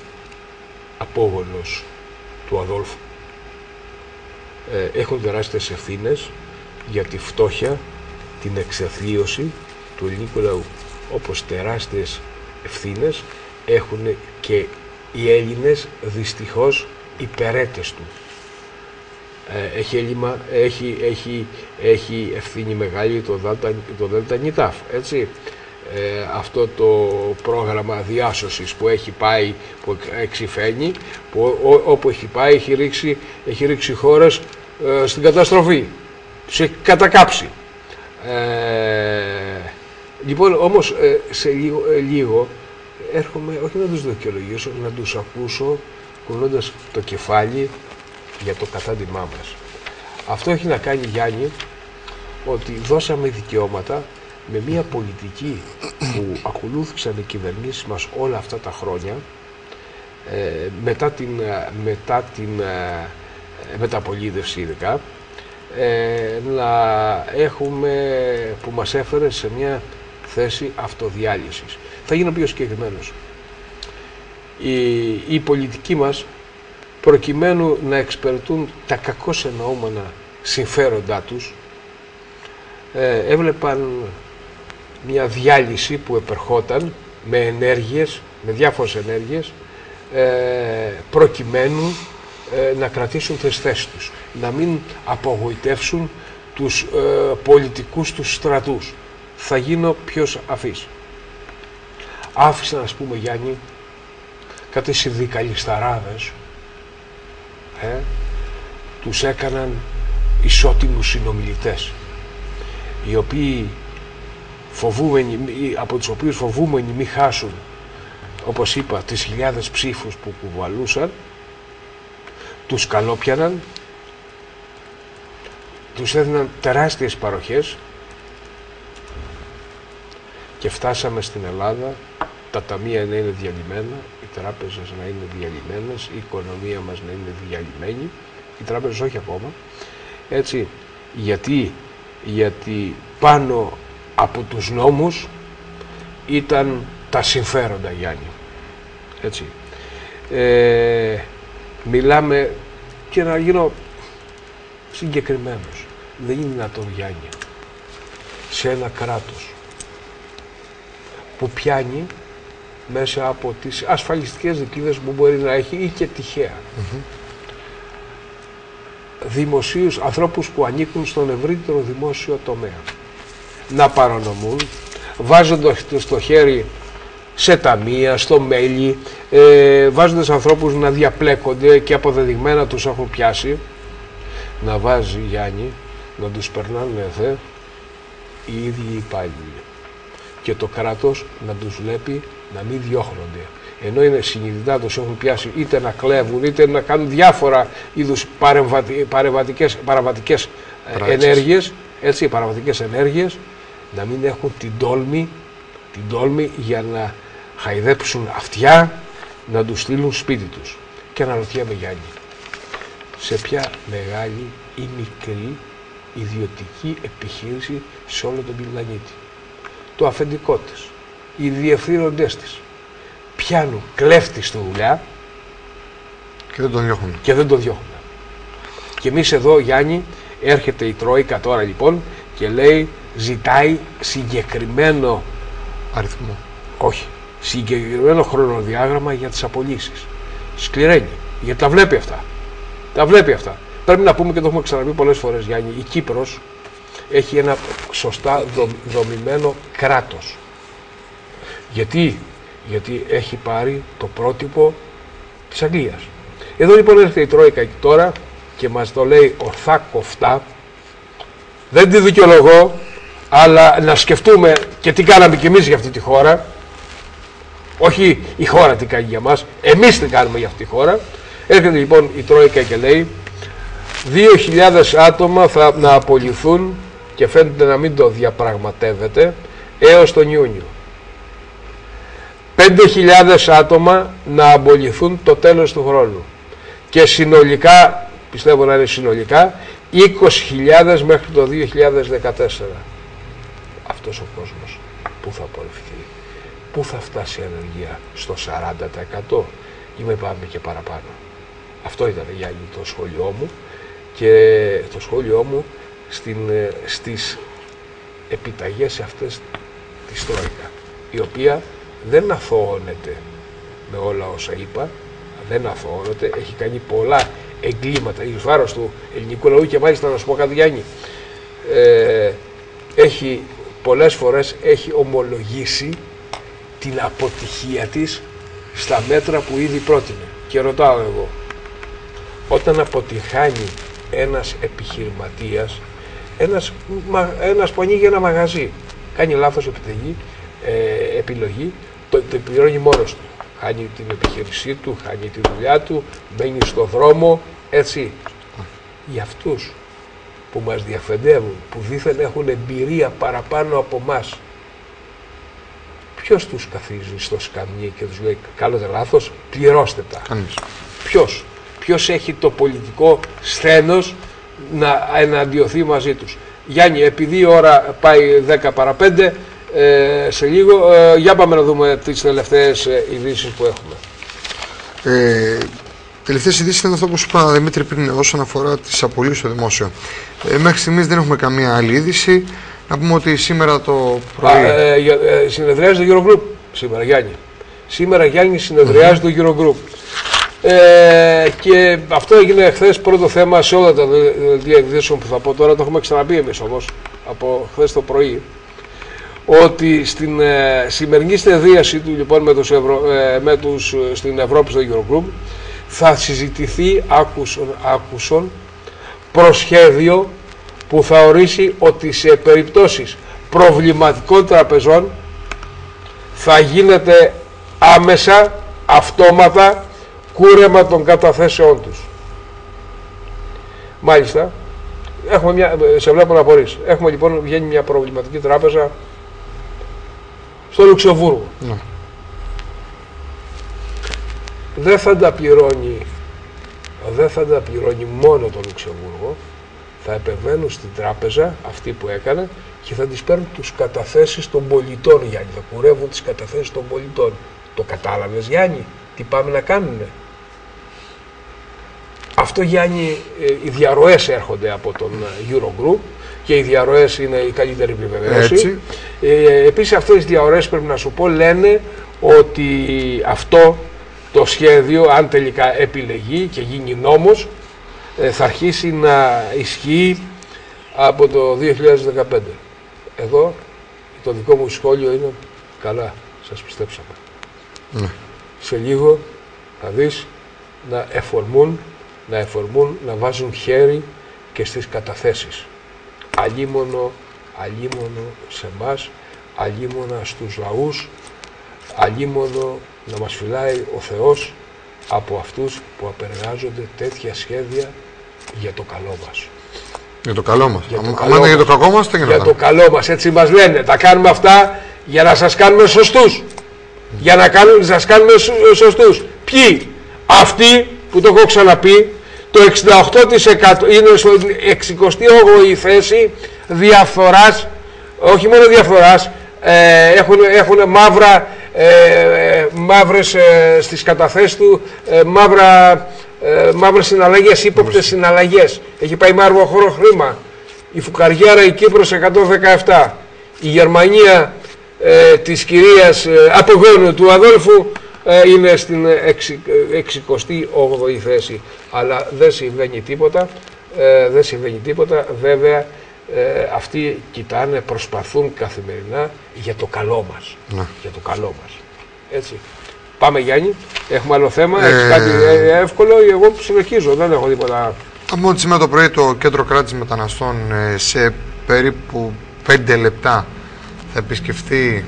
απόγονος του Αδόλφου. Ε, έχουν τεράστιες ευθύνες για τη φτώχεια, την εξαθλίωση του ελληνικού λαού. Όπως τεράστιες ευθύνες έχουν και οι Έλληνες δυστυχώς υπερέτες του. Ε, έχει, έλλειμμα, έχει, έχει, έχει ευθύνη μεγάλη το Δέλτα, το Δέλτα Νιτάφ, έτσι. Ε, αυτό το πρόγραμμα διάσωσης που έχει πάει, που εξυφαίνει, που ό, όπου έχει πάει έχει ρίξει, έχει ρίξει χώρες ε, στην καταστροφή, τους έχει κατακάψει. Ε, λοιπόν, όμως ε, σε λίγο, ε, λίγο έρχομαι, όχι να τους δικαιολογήσω, να τους ακούσω κουνώντας το κεφάλι για το κατάντημά μας. Αυτό έχει να κάνει, Γιάννη, ότι δώσαμε δικαιώματα με μια πολιτική που ακολούθησαν οι κυβερνήσεις μας όλα αυτά τα χρόνια, ε, μετά την, μετά την ε, μεταπολίτευση ειδικά, ε, να έχουμε, που μας έφερε σε μια θέση αυτοδιάλυσης. Θα γίνω πιο συγκεκριμένος. Οι, οι πολιτικοί μας, προκειμένου να εξυπηρετούν τα κακώς εννοούμενα συμφέροντά τους, ε, έβλεπαν μια διάλυση που επερχόταν με ενέργειες, με διάφορες ενέργειες, ε, προκειμένου ε, να κρατήσουν τις θέσεις τους, να μην απογοητεύσουν τους ε, πολιτικούς τους στρατούς. Θα γίνω πιο αφής. Άφησαν, ας πούμε, Γιάννη, κάτι συνδικαλισταράδες, ε, τους έκαναν ισότιμους συνομιλητές, οι οποίοι φοβούμενοι, από τους οποίους φοβούμενοι μη χάσουν, όπως είπα, τις χιλιάδες ψήφους που κουβαλούσαν, τους καλόπιαναν, τους έδιναν τεράστιες παροχές και φτάσαμε στην Ελλάδα τα ταμεία να είναι διαλυμένα, οι τράπεζες να είναι διαλυμένες, η οικονομία μας να είναι διαλυμένη, οι τράπεζες όχι ακόμα, έτσι, γιατί, γιατί πάνω από τους νόμους ήταν τα συμφέροντα, Γιάννη. Έτσι. Ε, μιλάμε, και να γίνω συγκεκριμένος, δεν είναι δυνατόν, Γιάννη, σε ένα κράτος που πιάνει μέσα από τις ασφαλιστικές δικλείδες που μπορεί να έχει ή και τυχαία mm-hmm. δημοσίους ανθρώπους που ανήκουν στον ευρύτερο δημόσιο τομέα να παρανομούν, βάζοντας στο χέρι σε ταμεία, στο μέλι, ε, βάζοντας ανθρώπους να διαπλέκονται και αποδεδειγμένα τους έχουν πιάσει, να βάζει, Γιάννη, να τους περνάνε δε οι ίδιοι οι υπάλληλοι και το κράτος να τους βλέπει να μην διώχνονται. Ενώ είναι συνειδητά, τους έχουν πιάσει είτε να κλέβουν είτε να κάνουν διάφορα είδους παρεμβατικές, παραβατικές ενέργειες, έτσι, παραβατικές ενέργειες, να μην έχουν την τόλμη, την τόλμη για να χαϊδέψουν αυτιά, να τους στείλουν σπίτι τους. Και αναρωτιέμαι, Γιάννη, σε ποια μεγάλη ή μικρή ιδιωτική επιχείρηση σε όλο τον πλανήτη, το αφεντικό της, οι διευθύνοντές της, πιάνουν κλέφτη στη δουλειά και δεν τον διώχνουν. Και δεν τον διώχνουν. Και εμείς εδώ, Γιάννη, έρχεται η Τρόικα τώρα λοιπόν και λέει, ζητάει συγκεκριμένο αριθμό. Όχι. Συγκεκριμένο χρονοδιάγραμμα για τις απολύσεις. Σκληραίνει. Γιατί τα βλέπει αυτά. Τα βλέπει αυτά. Πρέπει να πούμε, και το έχουμε ξαναπεί πολλές φορές, Γιάννη, η Κύπρος έχει ένα σωστά δομημένο κράτος. Γιατί? Γιατί έχει πάρει το πρότυπο της Αγγλίας. Εδώ λοιπόν έρχεται η Τρόικα τώρα και μας το λέει ορθά κοφτά. Δεν τη δικαιολογώ, αλλά να σκεφτούμε και τι κάναμε κι εμείς για αυτή τη χώρα. Όχι η χώρα τι κάνει για μας, εμείς τι κάνουμε για αυτή τη χώρα. Έρχεται λοιπόν η Τρόικα και λέει δύο χιλιάδες άτομα θα να απολυθούν και φαίνεται να μην το διαπραγματεύεται έως τον Ιούνιο. πέντε χιλιάδες άτομα να απολυθούν το τέλος του χρόνου. Και συνολικά, πιστεύω να είναι συνολικά, είκοσι χιλιάδες μέχρι το δύο χιλιάδες δεκατέσσερα. Αυτός ο κόσμος πού θα απορριφθεί? Πού θα φτάσει η ανεργία? Στο σαράντα τοις εκατό ή με πάμε και παραπάνω? Αυτό ήταν, Γιάννη, το σχόλιο μου. Και το σχόλιο μου στην, στις επιταγές αυτές της Τρόικα, η οποία δεν αθωώνεται με όλα όσα είπα, δεν αθωώνεται, έχει κάνει πολλά εγκλήματα εις βάρος του ελληνικού λαού και μάλιστα να σου πω κάτι, Γιάννη, ε, έχει πολλές φορές έχει ομολογήσει την αποτυχία της στα μέτρα που ήδη πρότεινε. Και ρωτάω εγώ, όταν αποτυχάνει ένας επιχειρηματίας, ένας, ένας που ανοίγει ένα μαγαζί, κάνει λάθος επιταγή, ε, επιλογή, το, το πληρώνει μόνος του. Χάνει την επιχείρησή του, χάνει τη δουλειά του, μπαίνει στο δρόμο, έτσι. Για αυτούς που μας διαφεντεύουν, που δήθεν έχουν εμπειρία παραπάνω από μας, ποιος τους καθίζει στο σκαμνί και τους λέει κάνετε λάθος, πληρώστε τα. Κανείς. Ποιος, ποιος έχει το πολιτικό σθένος να εναντιωθεί μαζί τους. Γιάννη, επειδή η ώρα πάει δέκα παρά πέντε, ε, σε λίγο, ε, για πάμε να δούμε τις τελευταίες ε, ειδήσεις που έχουμε. Ε, Τελευταίες ειδήσεις είναι αυτό που σου είπα, Δημήτρη, πριν όσον αφορά τις απολύσεις στο δημόσιο. Ε, μέχρι στιγμής δεν έχουμε καμία άλλη είδηση. Να πούμε ότι σήμερα το πρωί... Α, ε, ε, συνεδριάζει το Eurogroup σήμερα, Γιάννη. Σήμερα, Γιάννη, συνεδριάζει mm-hmm. το Eurogroup. Ε, και αυτό έγινε χθες πρώτο θέμα σε όλα τα δελτία ειδήσεων που θα πω τώρα. Το έχουμε ξαναπεί εμείς όμως από χθες το πρωί. Ότι στην ε, σημερινή συνεδρίαση του λοιπόν με τους, Ευρω, ε, με τους στην Ευρώπη στο Eurogroup θα συζητηθεί άκουσον, άκουσον προσχέδιο που θα ορίσει ότι σε περιπτώσεις προβληματικών τραπεζών θα γίνεται άμεσα, αυτόματα κούρεμα των καταθέσεών τους. Μάλιστα, έχουμε μια, σε βλέπω να απορείς. Έχουμε λοιπόν, βγαίνει μια προβληματική τράπεζα στο Λουξεμβούργο. Ναι. Δεν θα τα πληρώνει, δεν θα τα πληρώνει μόνο το Λουξεμβούργο, θα επεμβαίνουν στην τράπεζα αυτή που έκανε και θα τις παίρνουν τους καταθέσεις των πολιτών, Γιάννη, θα κουρεύουν τις καταθέσεις των πολιτών. Το κατάλαβες, Γιάννη, τι πάμε να κάνουνε? Αυτό, Γιάννη, οι διαρροές έρχονται από τον Eurogroup και οι διαρροές είναι η καλύτερη επιβεβαίωση. Ε, επίσης αυτές οι διαρροές, πρέπει να σου πω, λένε ότι αυτό το σχέδιο, αν τελικά επιλεγεί και γίνει νόμος, θα αρχίσει να ισχύει από το δύο χιλιάδες δεκαπέντε. Εδώ το δικό μου σχόλιο είναι καλά, σας πιστέψαμε. Ναι. Σε λίγο θα δεις να εφορμούν, να εφορμούν, να βάζουν χέρι και στις καταθέσεις. Αλίμονο, αλίμονο σε εμάς, αλίμονα στους λαούς, αλίμονο να μας φυλάει ο Θεός από αυτούς που απεργάζονται τέτοια σχέδια για το καλό μας. Για το καλό μας. Για το, Αν καλό είναι μας. για το κακό μας, δεν Για το καλό μας, έτσι μας λένε. Τα κάνουμε αυτά για να σας κάνουμε σωστούς. Mm. Για να κάνουμε, σας κάνουμε σωστούς. Ποιοι? Αυτοί που το έχω ξαναπεί, το εξήντα οκτώ τοις εκατό είναι στο εξηκοστή όγδοη θέση διαφθοράς, όχι μόνο διαφθοράς, ε, έχουν, έχουν μαύρα, ε, μαύρες ε, στις καταθέσεις του, ε, μαύρα, ε, μαύρες συναλλαγές, ύποπτες συναλλαγές. Έχει πάει μαύρο χώρο χρήμα. Η Φουκαριέρα, η Κύπρος εκατόν δεκαεπτά. Η Γερμανία ε, της κυρίας ε, Απογόνου του Αδόλφου ε, είναι στην εξηκοστή όγδοη θέση. Αλλά δεν συμβαίνει τίποτα. Ε, δεν συμβαίνει τίποτα. Βέβαια, ε, αυτοί κοιτάνε, προσπαθούν καθημερινά για το καλό μας. Ναι. Για το καλό μας. Έτσι. Πάμε, Γιάννη. Έχουμε άλλο θέμα. Ε... Έχεις κάτι εύκολο? Εγώ συνεχίζω. Δεν έχω τίποτα. Από ότι σήμερα το πρωί το Κέντρο Κράτησης Μεταναστών σε περίπου πέντε λεπτά θα επισκεφθεί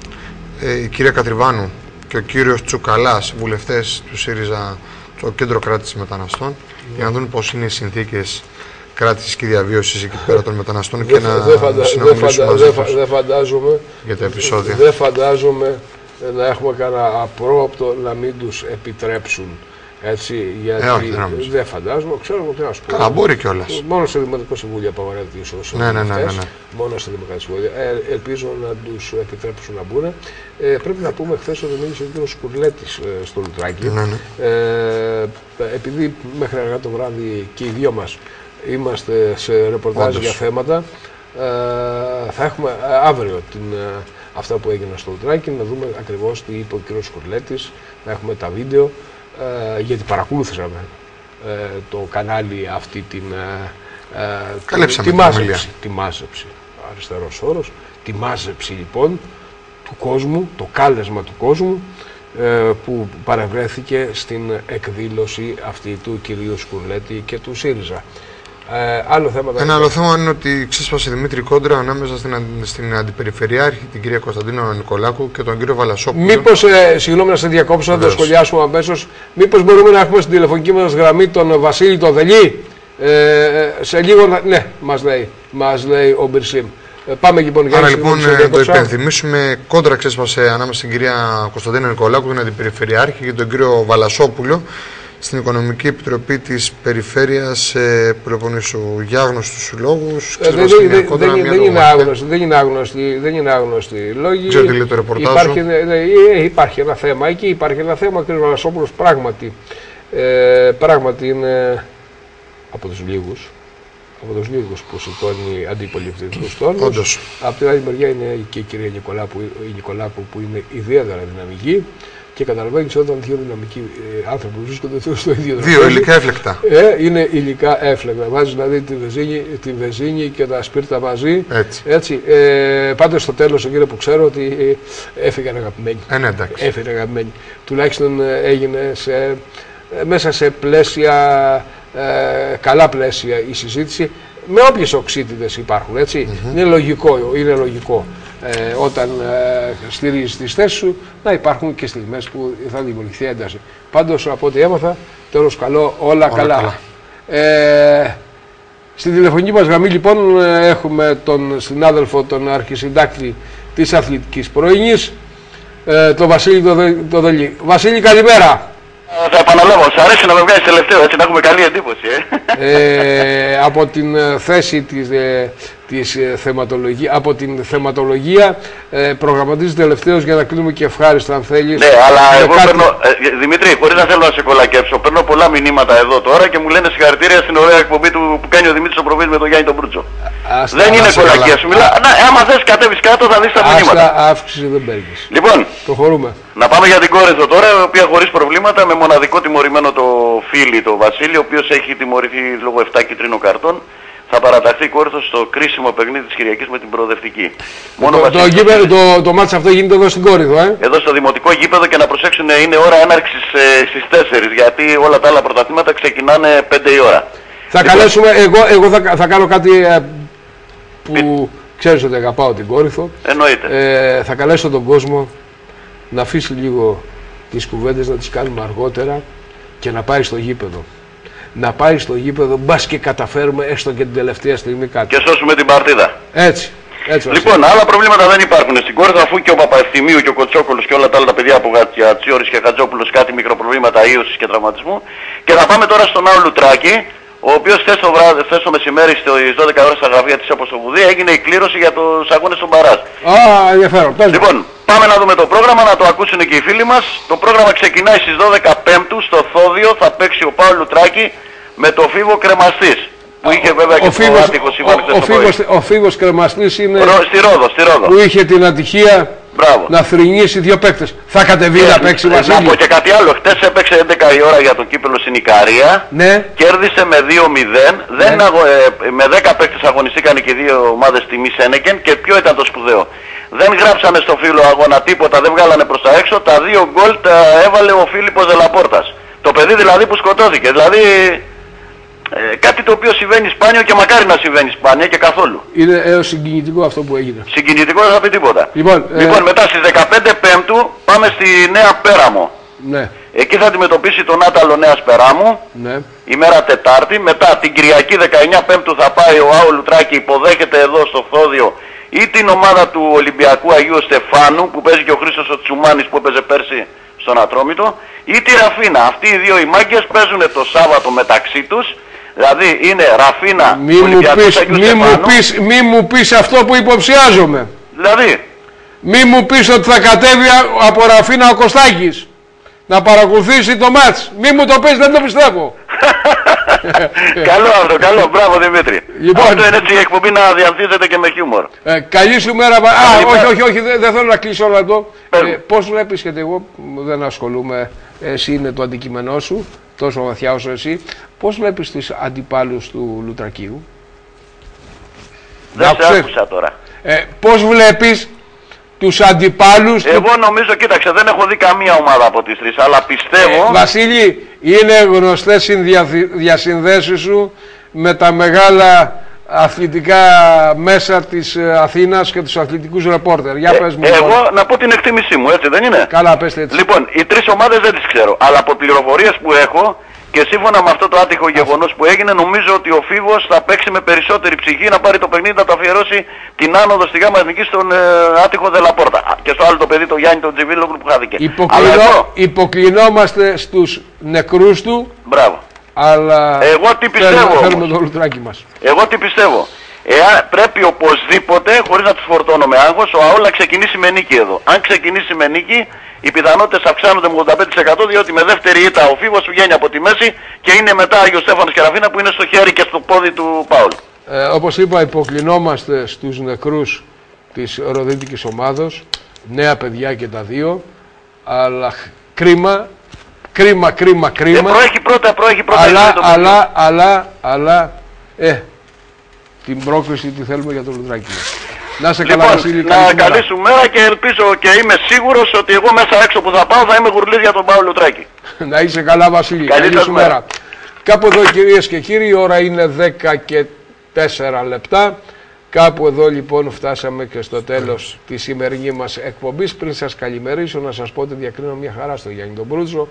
ε, η κυρία Κατριβάνου και ο κύριος Τσουκαλάς, βουλευτές του ΣΥΡΙΖΑ, το Κέντρο Κράτησης Μεταναστών, mm. για να δουν πώς είναι οι συνθήκες κράτησης και διαβίωσης εκεί πέρα των μεταναστών και να δε φαντα, συνομιλήσουμε μαζί τους δεν φαντάζομαι για τα επεισόδια. Δεν φαντάζομαι να έχουμε κανένα απρόοπτο να μην τους επιτρέψουν. Έτσι, γιατί ε, όχι, δεν, δεν φαντάζομαι, ξέρω τι να σου πω. Καλά, μπορεί κιόλας. Μόνο στο Δημοτικό Συμβούλιο απαγορεύεται η είσοδος. Ναι, ναι, ναι, ναι, ναι. Μόνο στο Δημοτικό Συμβούλιο. Ε, ελπίζω να τους επιτρέψουν να μπουν. Ε, πρέπει να πούμε, χθες ότι μίλησε ο κ. Σκουρλέτης ε, στο Λουτράκι. Ναι, ναι. Ε, επειδή μέχρι αργά το βράδυ και οι δυο μας είμαστε σε ρεπορτάζ Όντως. για θέματα. Ε, θα έχουμε αύριο την, αυτά που έγιναν στο Λουτράκι, να δούμε ακριβώς τι είπε ο κ. Σκουρλέτης, να έχουμε τα βίντεο, ε, γιατί παρακολούθησαμε ε, το κανάλι αυτή την, ε, τη, τη, μάζεψη, τη μάζεψη, αριστερός όρος, τη μάζεψη λοιπόν του κόσμου, το κάλεσμα του κόσμου, που παρευρέθηκε στην εκδήλωση αυτή του κυρίου Σκουρλέτη και του ΣΥΡΙΖΑ. Ε, άλλο θέμα, Ένα άλλο θέμα είναι ότι ξέσπασε Δημήτρη κόντρα ανάμεσα στην, στην Αντιπεριφερειάρχη, την κυρία Κωνσταντίνα Νικολάκου και τον κύριο Βαλασόπουλο. Μήπως, ε, συγγνώμη να σε διακόψω, να το σχολιάσουμε αμέσως, μήπως μπορούμε να έχουμε στην τηλεφωνική μας γραμμή τον Βασίλη τον Δελή. Ε, σε λίγο, ναι, μας λέει, μας λέει ο Μπυρσίμ. Πάμε λοιπόν για Άρα λοιπόν να το υπενθυμίσουμε, κόντρα ξέσπασε ανάμεσα στην κυρία Κωνσταντίνα Νικολάκου, τον Αντιπεριφερειάρχη, και τον κύριο Βαλασόπουλο στην Οικονομική Επιτροπή της Περιφέρειας ε, Πελοποννήσου. Για άγνωστους λόγους. Ε, δεν, δεν, δεν, δεν, δεν, είναι άγνωστη, δεν είναι άγνωστη, δεν είναι άγνωστη λόγη. Ξέρω τι λέει το ρεπορτάζ. Υπάρχει, ε, υπάρχει ένα θέμα εκεί, υπάρχει ένα θέμα. Ο κ. Βαλασόπουλος πράγματι, ε, πράγματι είναι από τους λίγους. Από τους λίγους που σηκώνει αντιπολιτευτικούς τόνους. Από την άλλη μεριά είναι και η κυρία Νικολάκου, η Νικολάκου που είναι ιδιαίτερα δυναμική και καταλαβαίνεις όταν δύο δυναμικοί ε, άνθρωποι βρίσκονται στο ίδιο τραπέζι. Δύο υλικά έφλεκτα. Ε, είναι υλικά έφλεκτα. Βάζεις δηλαδή τη βενζίνη, τη βενζίνη και τα σπίρτα μαζί. Έτσι. Έτσι. Ε, πάντως στο τέλος, εκείνο που ξέρω ότι ε, έφυγαν αγαπημένοι. Ε, ναι, εντάξει. Έφυγαν αγαπημένοι. Τουλάχιστον ε, έγινε σε, ε, μέσα σε πλαίσια. Ε, καλά πλαίσια η συζήτηση, με όποιες οξύτητες υπάρχουν, έτσι. Mm-hmm. Είναι λογικό, είναι λογικό ε, όταν ε, στηρίζεις τις θέσεις σου να υπάρχουν και στιγμές που θα δημιουργηθεί ένταση. Πάντως από ό,τι έμαθα, τέλος καλό, όλα, όλα καλά. καλά. Ε, στην τηλεφωνική μας γραμμή λοιπόν έχουμε τον συνάδελφο, τον αρχισυντάκτη της αθλητικής πρωινής, ε, τον Βασίλη το Δελή. Βασίλη, καλημέρα. Θα επαναλάβω, σ' αρέσει να με βγάζεις τελευταίο, έτσι να έχουμε καλή εντύπωση. Ε. ε, από την θέση της, ε, της ε, θεματολογία, από την θεματολογία ε, προγραμματίζει τελευταίος για να κλείνουμε και ευχάριστα αν θέλεις. Ναι, αλλά εγώ κάτι... παίρνω, ε, Δημήτρη, χωρίς να θέλω να σε κολακέψω, παίρνω πολλά μηνύματα εδώ τώρα και μου λένε συγχαρητήρια στην ωραία εκπομπή του, που κάνει ο Δημήτρης ο Προβίδης με τον Γιάννη τον Μπρούτσο. Άστα, δεν είναι κολακία, σου μιλά. Να, άμα θες κατέβεις κάτω θα δεις τα μηνύματα. Άστα, αύξηση δεν παίρνεις. Λοιπόν, προχωρούμε. Να πάμε για την Κόρινθο τώρα, η οποία χωρίς προβλήματα, με μοναδικό τιμωρημένο το φίλι, το Βασίλη, ο οποίος έχει τιμωρηθεί λόγω επτά κίτρινων καρτών. Θα παραταχθεί η Κόρινθος στο κρίσιμο παιχνίδι της Κυριακής με την προοδευτική. Μόνο το, το, γήπεδο, το, το μάτς αυτό γίνεται εδώ στην Κόρινθο, ε? Εδώ στο δημοτικό γήπεδο, και να προσέξουν, είναι ώρα έναρξης ε, στις τέσσερις, γιατί όλα τα άλλα πρωταθλήματα ξεκινάνε πέντε η ώρα. Θα λοιπόν, καλέσουμε, εγώ, εγώ θα, θα κάνω κάτι ε, που Πι... ξέρεις ότι αγαπάω την Κόρινθο. Εννοείται. Ε, θα καλέσω τον κόσμο να αφήσει λίγο τις κουβέντες, να τις κάνουμε αργότερα και να πάει στο γήπεδο. Να πάει στο γήπεδο, μπας και καταφέρουμε έστω και την τελευταία στιγμή κάτι. Και σώσουμε την παρτίδα. Έτσι. Έτσι λοιπόν, άλλα προβλήματα δεν υπάρχουν στην Κόρινθο, αφού και ο Παπαευθυμίου και ο Κοτσόκολος και όλα τα άλλα τα παιδιά από Γατσιόρης και Χατζόπουλος κάτι μικροπροβλήματα ίωσης και τραυματισμού. Και θα πάμε τώρα στον Άο Λουτράκη, ο οποίος χθες το, βράδυ, χθες το μεσημέρι στις δώδεκα ώρες στα γραφεία της όπως το Βουδί έγινε η κλήρωση για τους αγώνες των Μπαράζ. Α, ενδιαφέρον. Λοιπόν, πάμε να δούμε το πρόγραμμα, να το ακούσουν και οι φίλοι μας. Το πρόγραμμα ξεκινάει στις δώδεκα Πέμπτου στο Θόδιο, θα παίξει ο Πάο Λουτράκη με το Φίβο Κρεμαστής. Που είχε βέβαια και το άτυχο σύμβολο χθες το πρωί. Ο Φίβος Κρεμαστής είναι στη Ρόδο, στη Ρόδο. Που είχε την ατυχία Μπράβο. να θρηνήσει δύο παίκτες. Θα κατεβεί ε, να παίξει Βασίλη. Να πω και κάτι άλλο. Χτες έπαιξε έντεκα η ώρα για το κύπελο στην Ικαρία. Ναι. Κέρδισε με δύο μηδέν. Ναι. Δεν αγω... ε, με δέκα παίκτες αγωνιστήκαν και οι δύο ομάδες τιμή Σένεκεν. Και ποιο ήταν το σπουδαίο? Δεν γράψανε στο φύλλο αγώνα τίποτα, δεν βγάλανε προς τα έξω. Τα δύο γκολ τα έβαλε ο Φίλιππος Δελαπόρτας. Το παιδί δηλαδή που σκοτώθηκε. Δηλαδή ε, κάτι το οποίο συμβαίνει σπάνιο και μακάρι να συμβαίνει σπάνια και καθόλου. Είναι έως συγκινητικό αυτό που έγινε. Συγκινητικό δεν θα πει τίποτα. Λοιπόν, λοιπόν ε... μετά στις δεκαπέντε Πέμπτου πάμε στη Νέα Πέραμο. Ναι. Εκεί θα αντιμετωπίσει τον Άταλο Νέας Περάμου. Ναι. Ημέρα Τετάρτη. Μετά την Κυριακή δεκαεννιά Πέμπτου θα πάει ο Άο Λουτράκη, υποδέχεται εδώ στο Θόδιο ή την ομάδα του Ολυμπιακού Αγίου Στεφάνου που παίζει και ο Χρήστος ο Τσουμάνης που έπαιζε πέρσι στον Ατρόμητο, ή τη Ραφίνα. Αυτοί οι δύο οι μάγκες παίζουν το Σάββατο μεταξύ τους. Δηλαδή είναι Ραφίνα, μη Ολυμπιακός Αγίου μη Στεφάνου. Μου πεις, μη μου πεις αυτό που υποψιάζομαι. Δηλαδή. Μη μου πεις ότι θα κατέβει από Ραφίνα ο Κωστάκης να παρακολουθήσει το μάτς. Μη μου το πεις, δεν το πιστεύω. Καλό αυτό, καλό. Μπράβο Δημήτρη. Λοιπόν, αυτό είναι έτσι η εκπομπή να διανθίζεται και με χιούμορ. Ε, καλή σου μέρα. Α, όχι, όχι, όχι, δεν, δεν θέλω να κλείσω όλο αυτό. Ε, πώς βλέπεις, γιατί εγώ δεν ασχολούμαι, εσύ είναι το αντικείμενό σου, τόσο βαθιά όσο εσύ, πώς βλέπεις τους αντιπάλους του Λουτρακίου? Δεν σε άκουσα τώρα. Ε, πώς βλέπεις τους αντιπάλους? Εγώ του... νομίζω, κοίταξε, δεν έχω δει καμία ομάδα από τις τρεις, αλλά πιστεύω... Ε, Βασίλη, είναι γνωστές οι διασυνδέσεις σου με τα μεγάλα αθλητικά μέσα της Αθήνας και τους αθλητικούς ρεπόρτερ. Για ε, πες μου. Εγώ λοιπόν. να πω την εκτίμησή μου, έτσι δεν είναι? Καλά, πες έτσι. Λοιπόν, οι τρεις ομάδες δεν τις ξέρω, αλλά από πληροφορίες που έχω και σύμφωνα με αυτό το άτυχο γεγονός που έγινε, νομίζω ότι ο Φίβος θα παίξει με περισσότερη ψυχή να πάρει το παιχνίδι, να το αφιερώσει την άνοδο στη Γάμα Εθνική στον ε, άτυχο Δελαπόρτα. Και στο άλλο το παιδί, το Γιάννη, τον Τζιβίλογλου που χάθηκε. Υποκλεινό, εγώ... Υποκλεινόμαστε στους νεκρούς του. Μπράβο. Αλλά εγώ τι πιστεύω, θέλουμε το λουτράκι μας. Εγώ τι πιστεύω. Εάν πρέπει οπωσδήποτε, χωρίς να τους φορτώνω με άγχος, ο ΑΟΛ να ξεκινήσει με νίκη εδώ. Αν ξεκινήσει με νίκη, οι πιθανότητες αυξάνονται με ογδόντα πέντε τοις εκατό, διότι με δεύτερη ήττα ο Φίβος του βγαίνει από τη μέση και είναι μετά Άγιος Στέφανος και Ραφίνα που είναι στο χέρι και στο πόδι του Πάουλ. Ε, όπως είπα, υποκλεινόμαστε στους νεκρούς της ροδίτικης ομάδος, νέα παιδιά και τα δύο, αλλά κρίμα, κρίμα, κρίμα, κρίμα. Ε, προέχει πρώτα, προέχει πρώτα. Αλλά, το αλλά, αλλά, αλλά, ε, την πρόκληση τη θέλουμε για το λουτράκι μας. Να σε λοιπόν, καλά, Βασίλη, να καλή σου μέρα και ελπίζω και είμαι σίγουρος ότι εγώ μέσα έξω που θα πάω θα είμαι γουρλής για τον Πάο Λουτράκη. Να είσαι καλά, Βασίλη. Καλή, καλή σου μέρα. μέρα. Κάπου εδώ, κυρίες και κύριοι, η ώρα είναι δέκα και τέσσερα λεπτά. Κάπου εδώ λοιπόν φτάσαμε και στο τέλος της σημερινής μας εκπομπής. Πριν σας καλημερίσω, να σας πω ότι διακρίνω μια χαρά στο Γιάννη τον Μπρούτζο.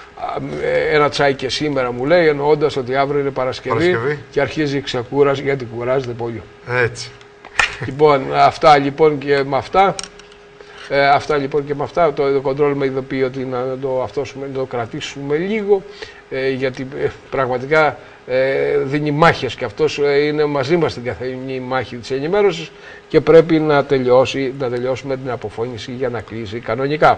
Ένα τσάι και σήμερα μου λέει, εννοώντας ότι αύριο είναι Παρασκευή, Παρασκευή. και αρχίζει η ξεκούραση γιατί κουράζεται πολύ. Έτσι. Λοιπόν, αυτά λοιπόν και με αυτά. Ε, αυτά λοιπόν και με αυτά. Το, το control με ειδοποιεί ότι να το, αυτόσουμε, να το κρατήσουμε λίγο. Ε, γιατί ε, πραγματικά ε, δίνει μάχες και αυτός ε, είναι μαζί μας στην καθημερινή μάχη της ενημέρωσης και πρέπει να, τελειώσει, να τελειώσουμε την αποφώνηση για να κλείσει κανονικά.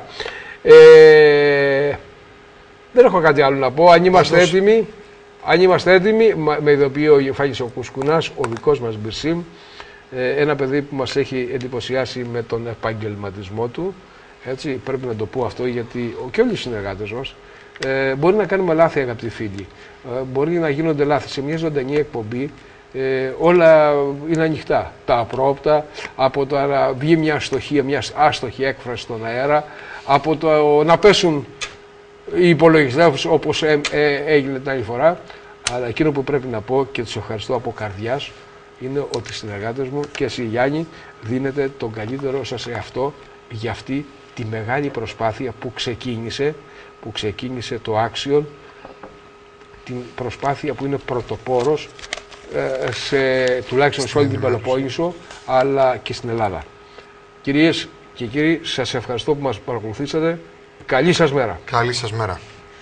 Ε, δεν έχω κάτι άλλο να πω. Αν είμαστε Άντως. έτοιμοι, αν είμαστε έτοιμοι, με ειδοποιεί ο Φάγης ο Κουσκουνάς, ο δικός μας Μπιρσίμ, ένα παιδί που μας έχει εντυπωσιάσει με τον επαγγελματισμό του. Έτσι, πρέπει να το πω αυτό γιατί και όλοι οι συνεργάτες μας ε, μπορεί να κάνουμε λάθη, αγαπητοί φίλοι. Ε, μπορεί να γίνονται λάθη. Σε μια ζωντανή εκπομπή ε, όλα είναι ανοιχτά. Τα απρόοπτα, από το να βγει μια αστοχία, μια άστοχη έκφραση στον αέρα, από το να πέσουν οι υπολογιστές όπως ε, ε, έγινε την άλλη φορά. Αλλά εκείνο που πρέπει να πω και τους ευχαριστώ από καρδιάς είναι ότι οι συνεργάτες μου και εσύ Γιάννη δίνετε τον καλύτερο σας εαυτό για αυτή τη μεγάλη προσπάθεια που ξεκίνησε, που ξεκίνησε το Action, την προσπάθεια που είναι πρωτοπόρος ε, σε, τουλάχιστον σε όλη την Πελοπόννησο αλλά και στην Ελλάδα. Κυρίες και κύριοι, σας ευχαριστώ που μας παρακολουθήσατε. Καλή σας μέρα. Καλή σας μέρα.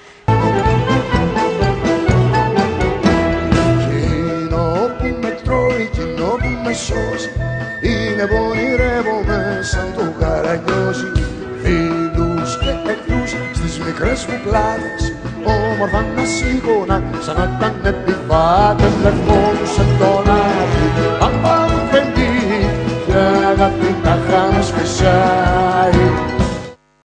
Είναι πονηρεύομαι σαν το καραγκιόζι, φίλους και εχθρούς στις μικρές μου πλάτες, όμορφα να σίγουνα σαν να ήταν επιβάτες, λευκόνους εντόνα.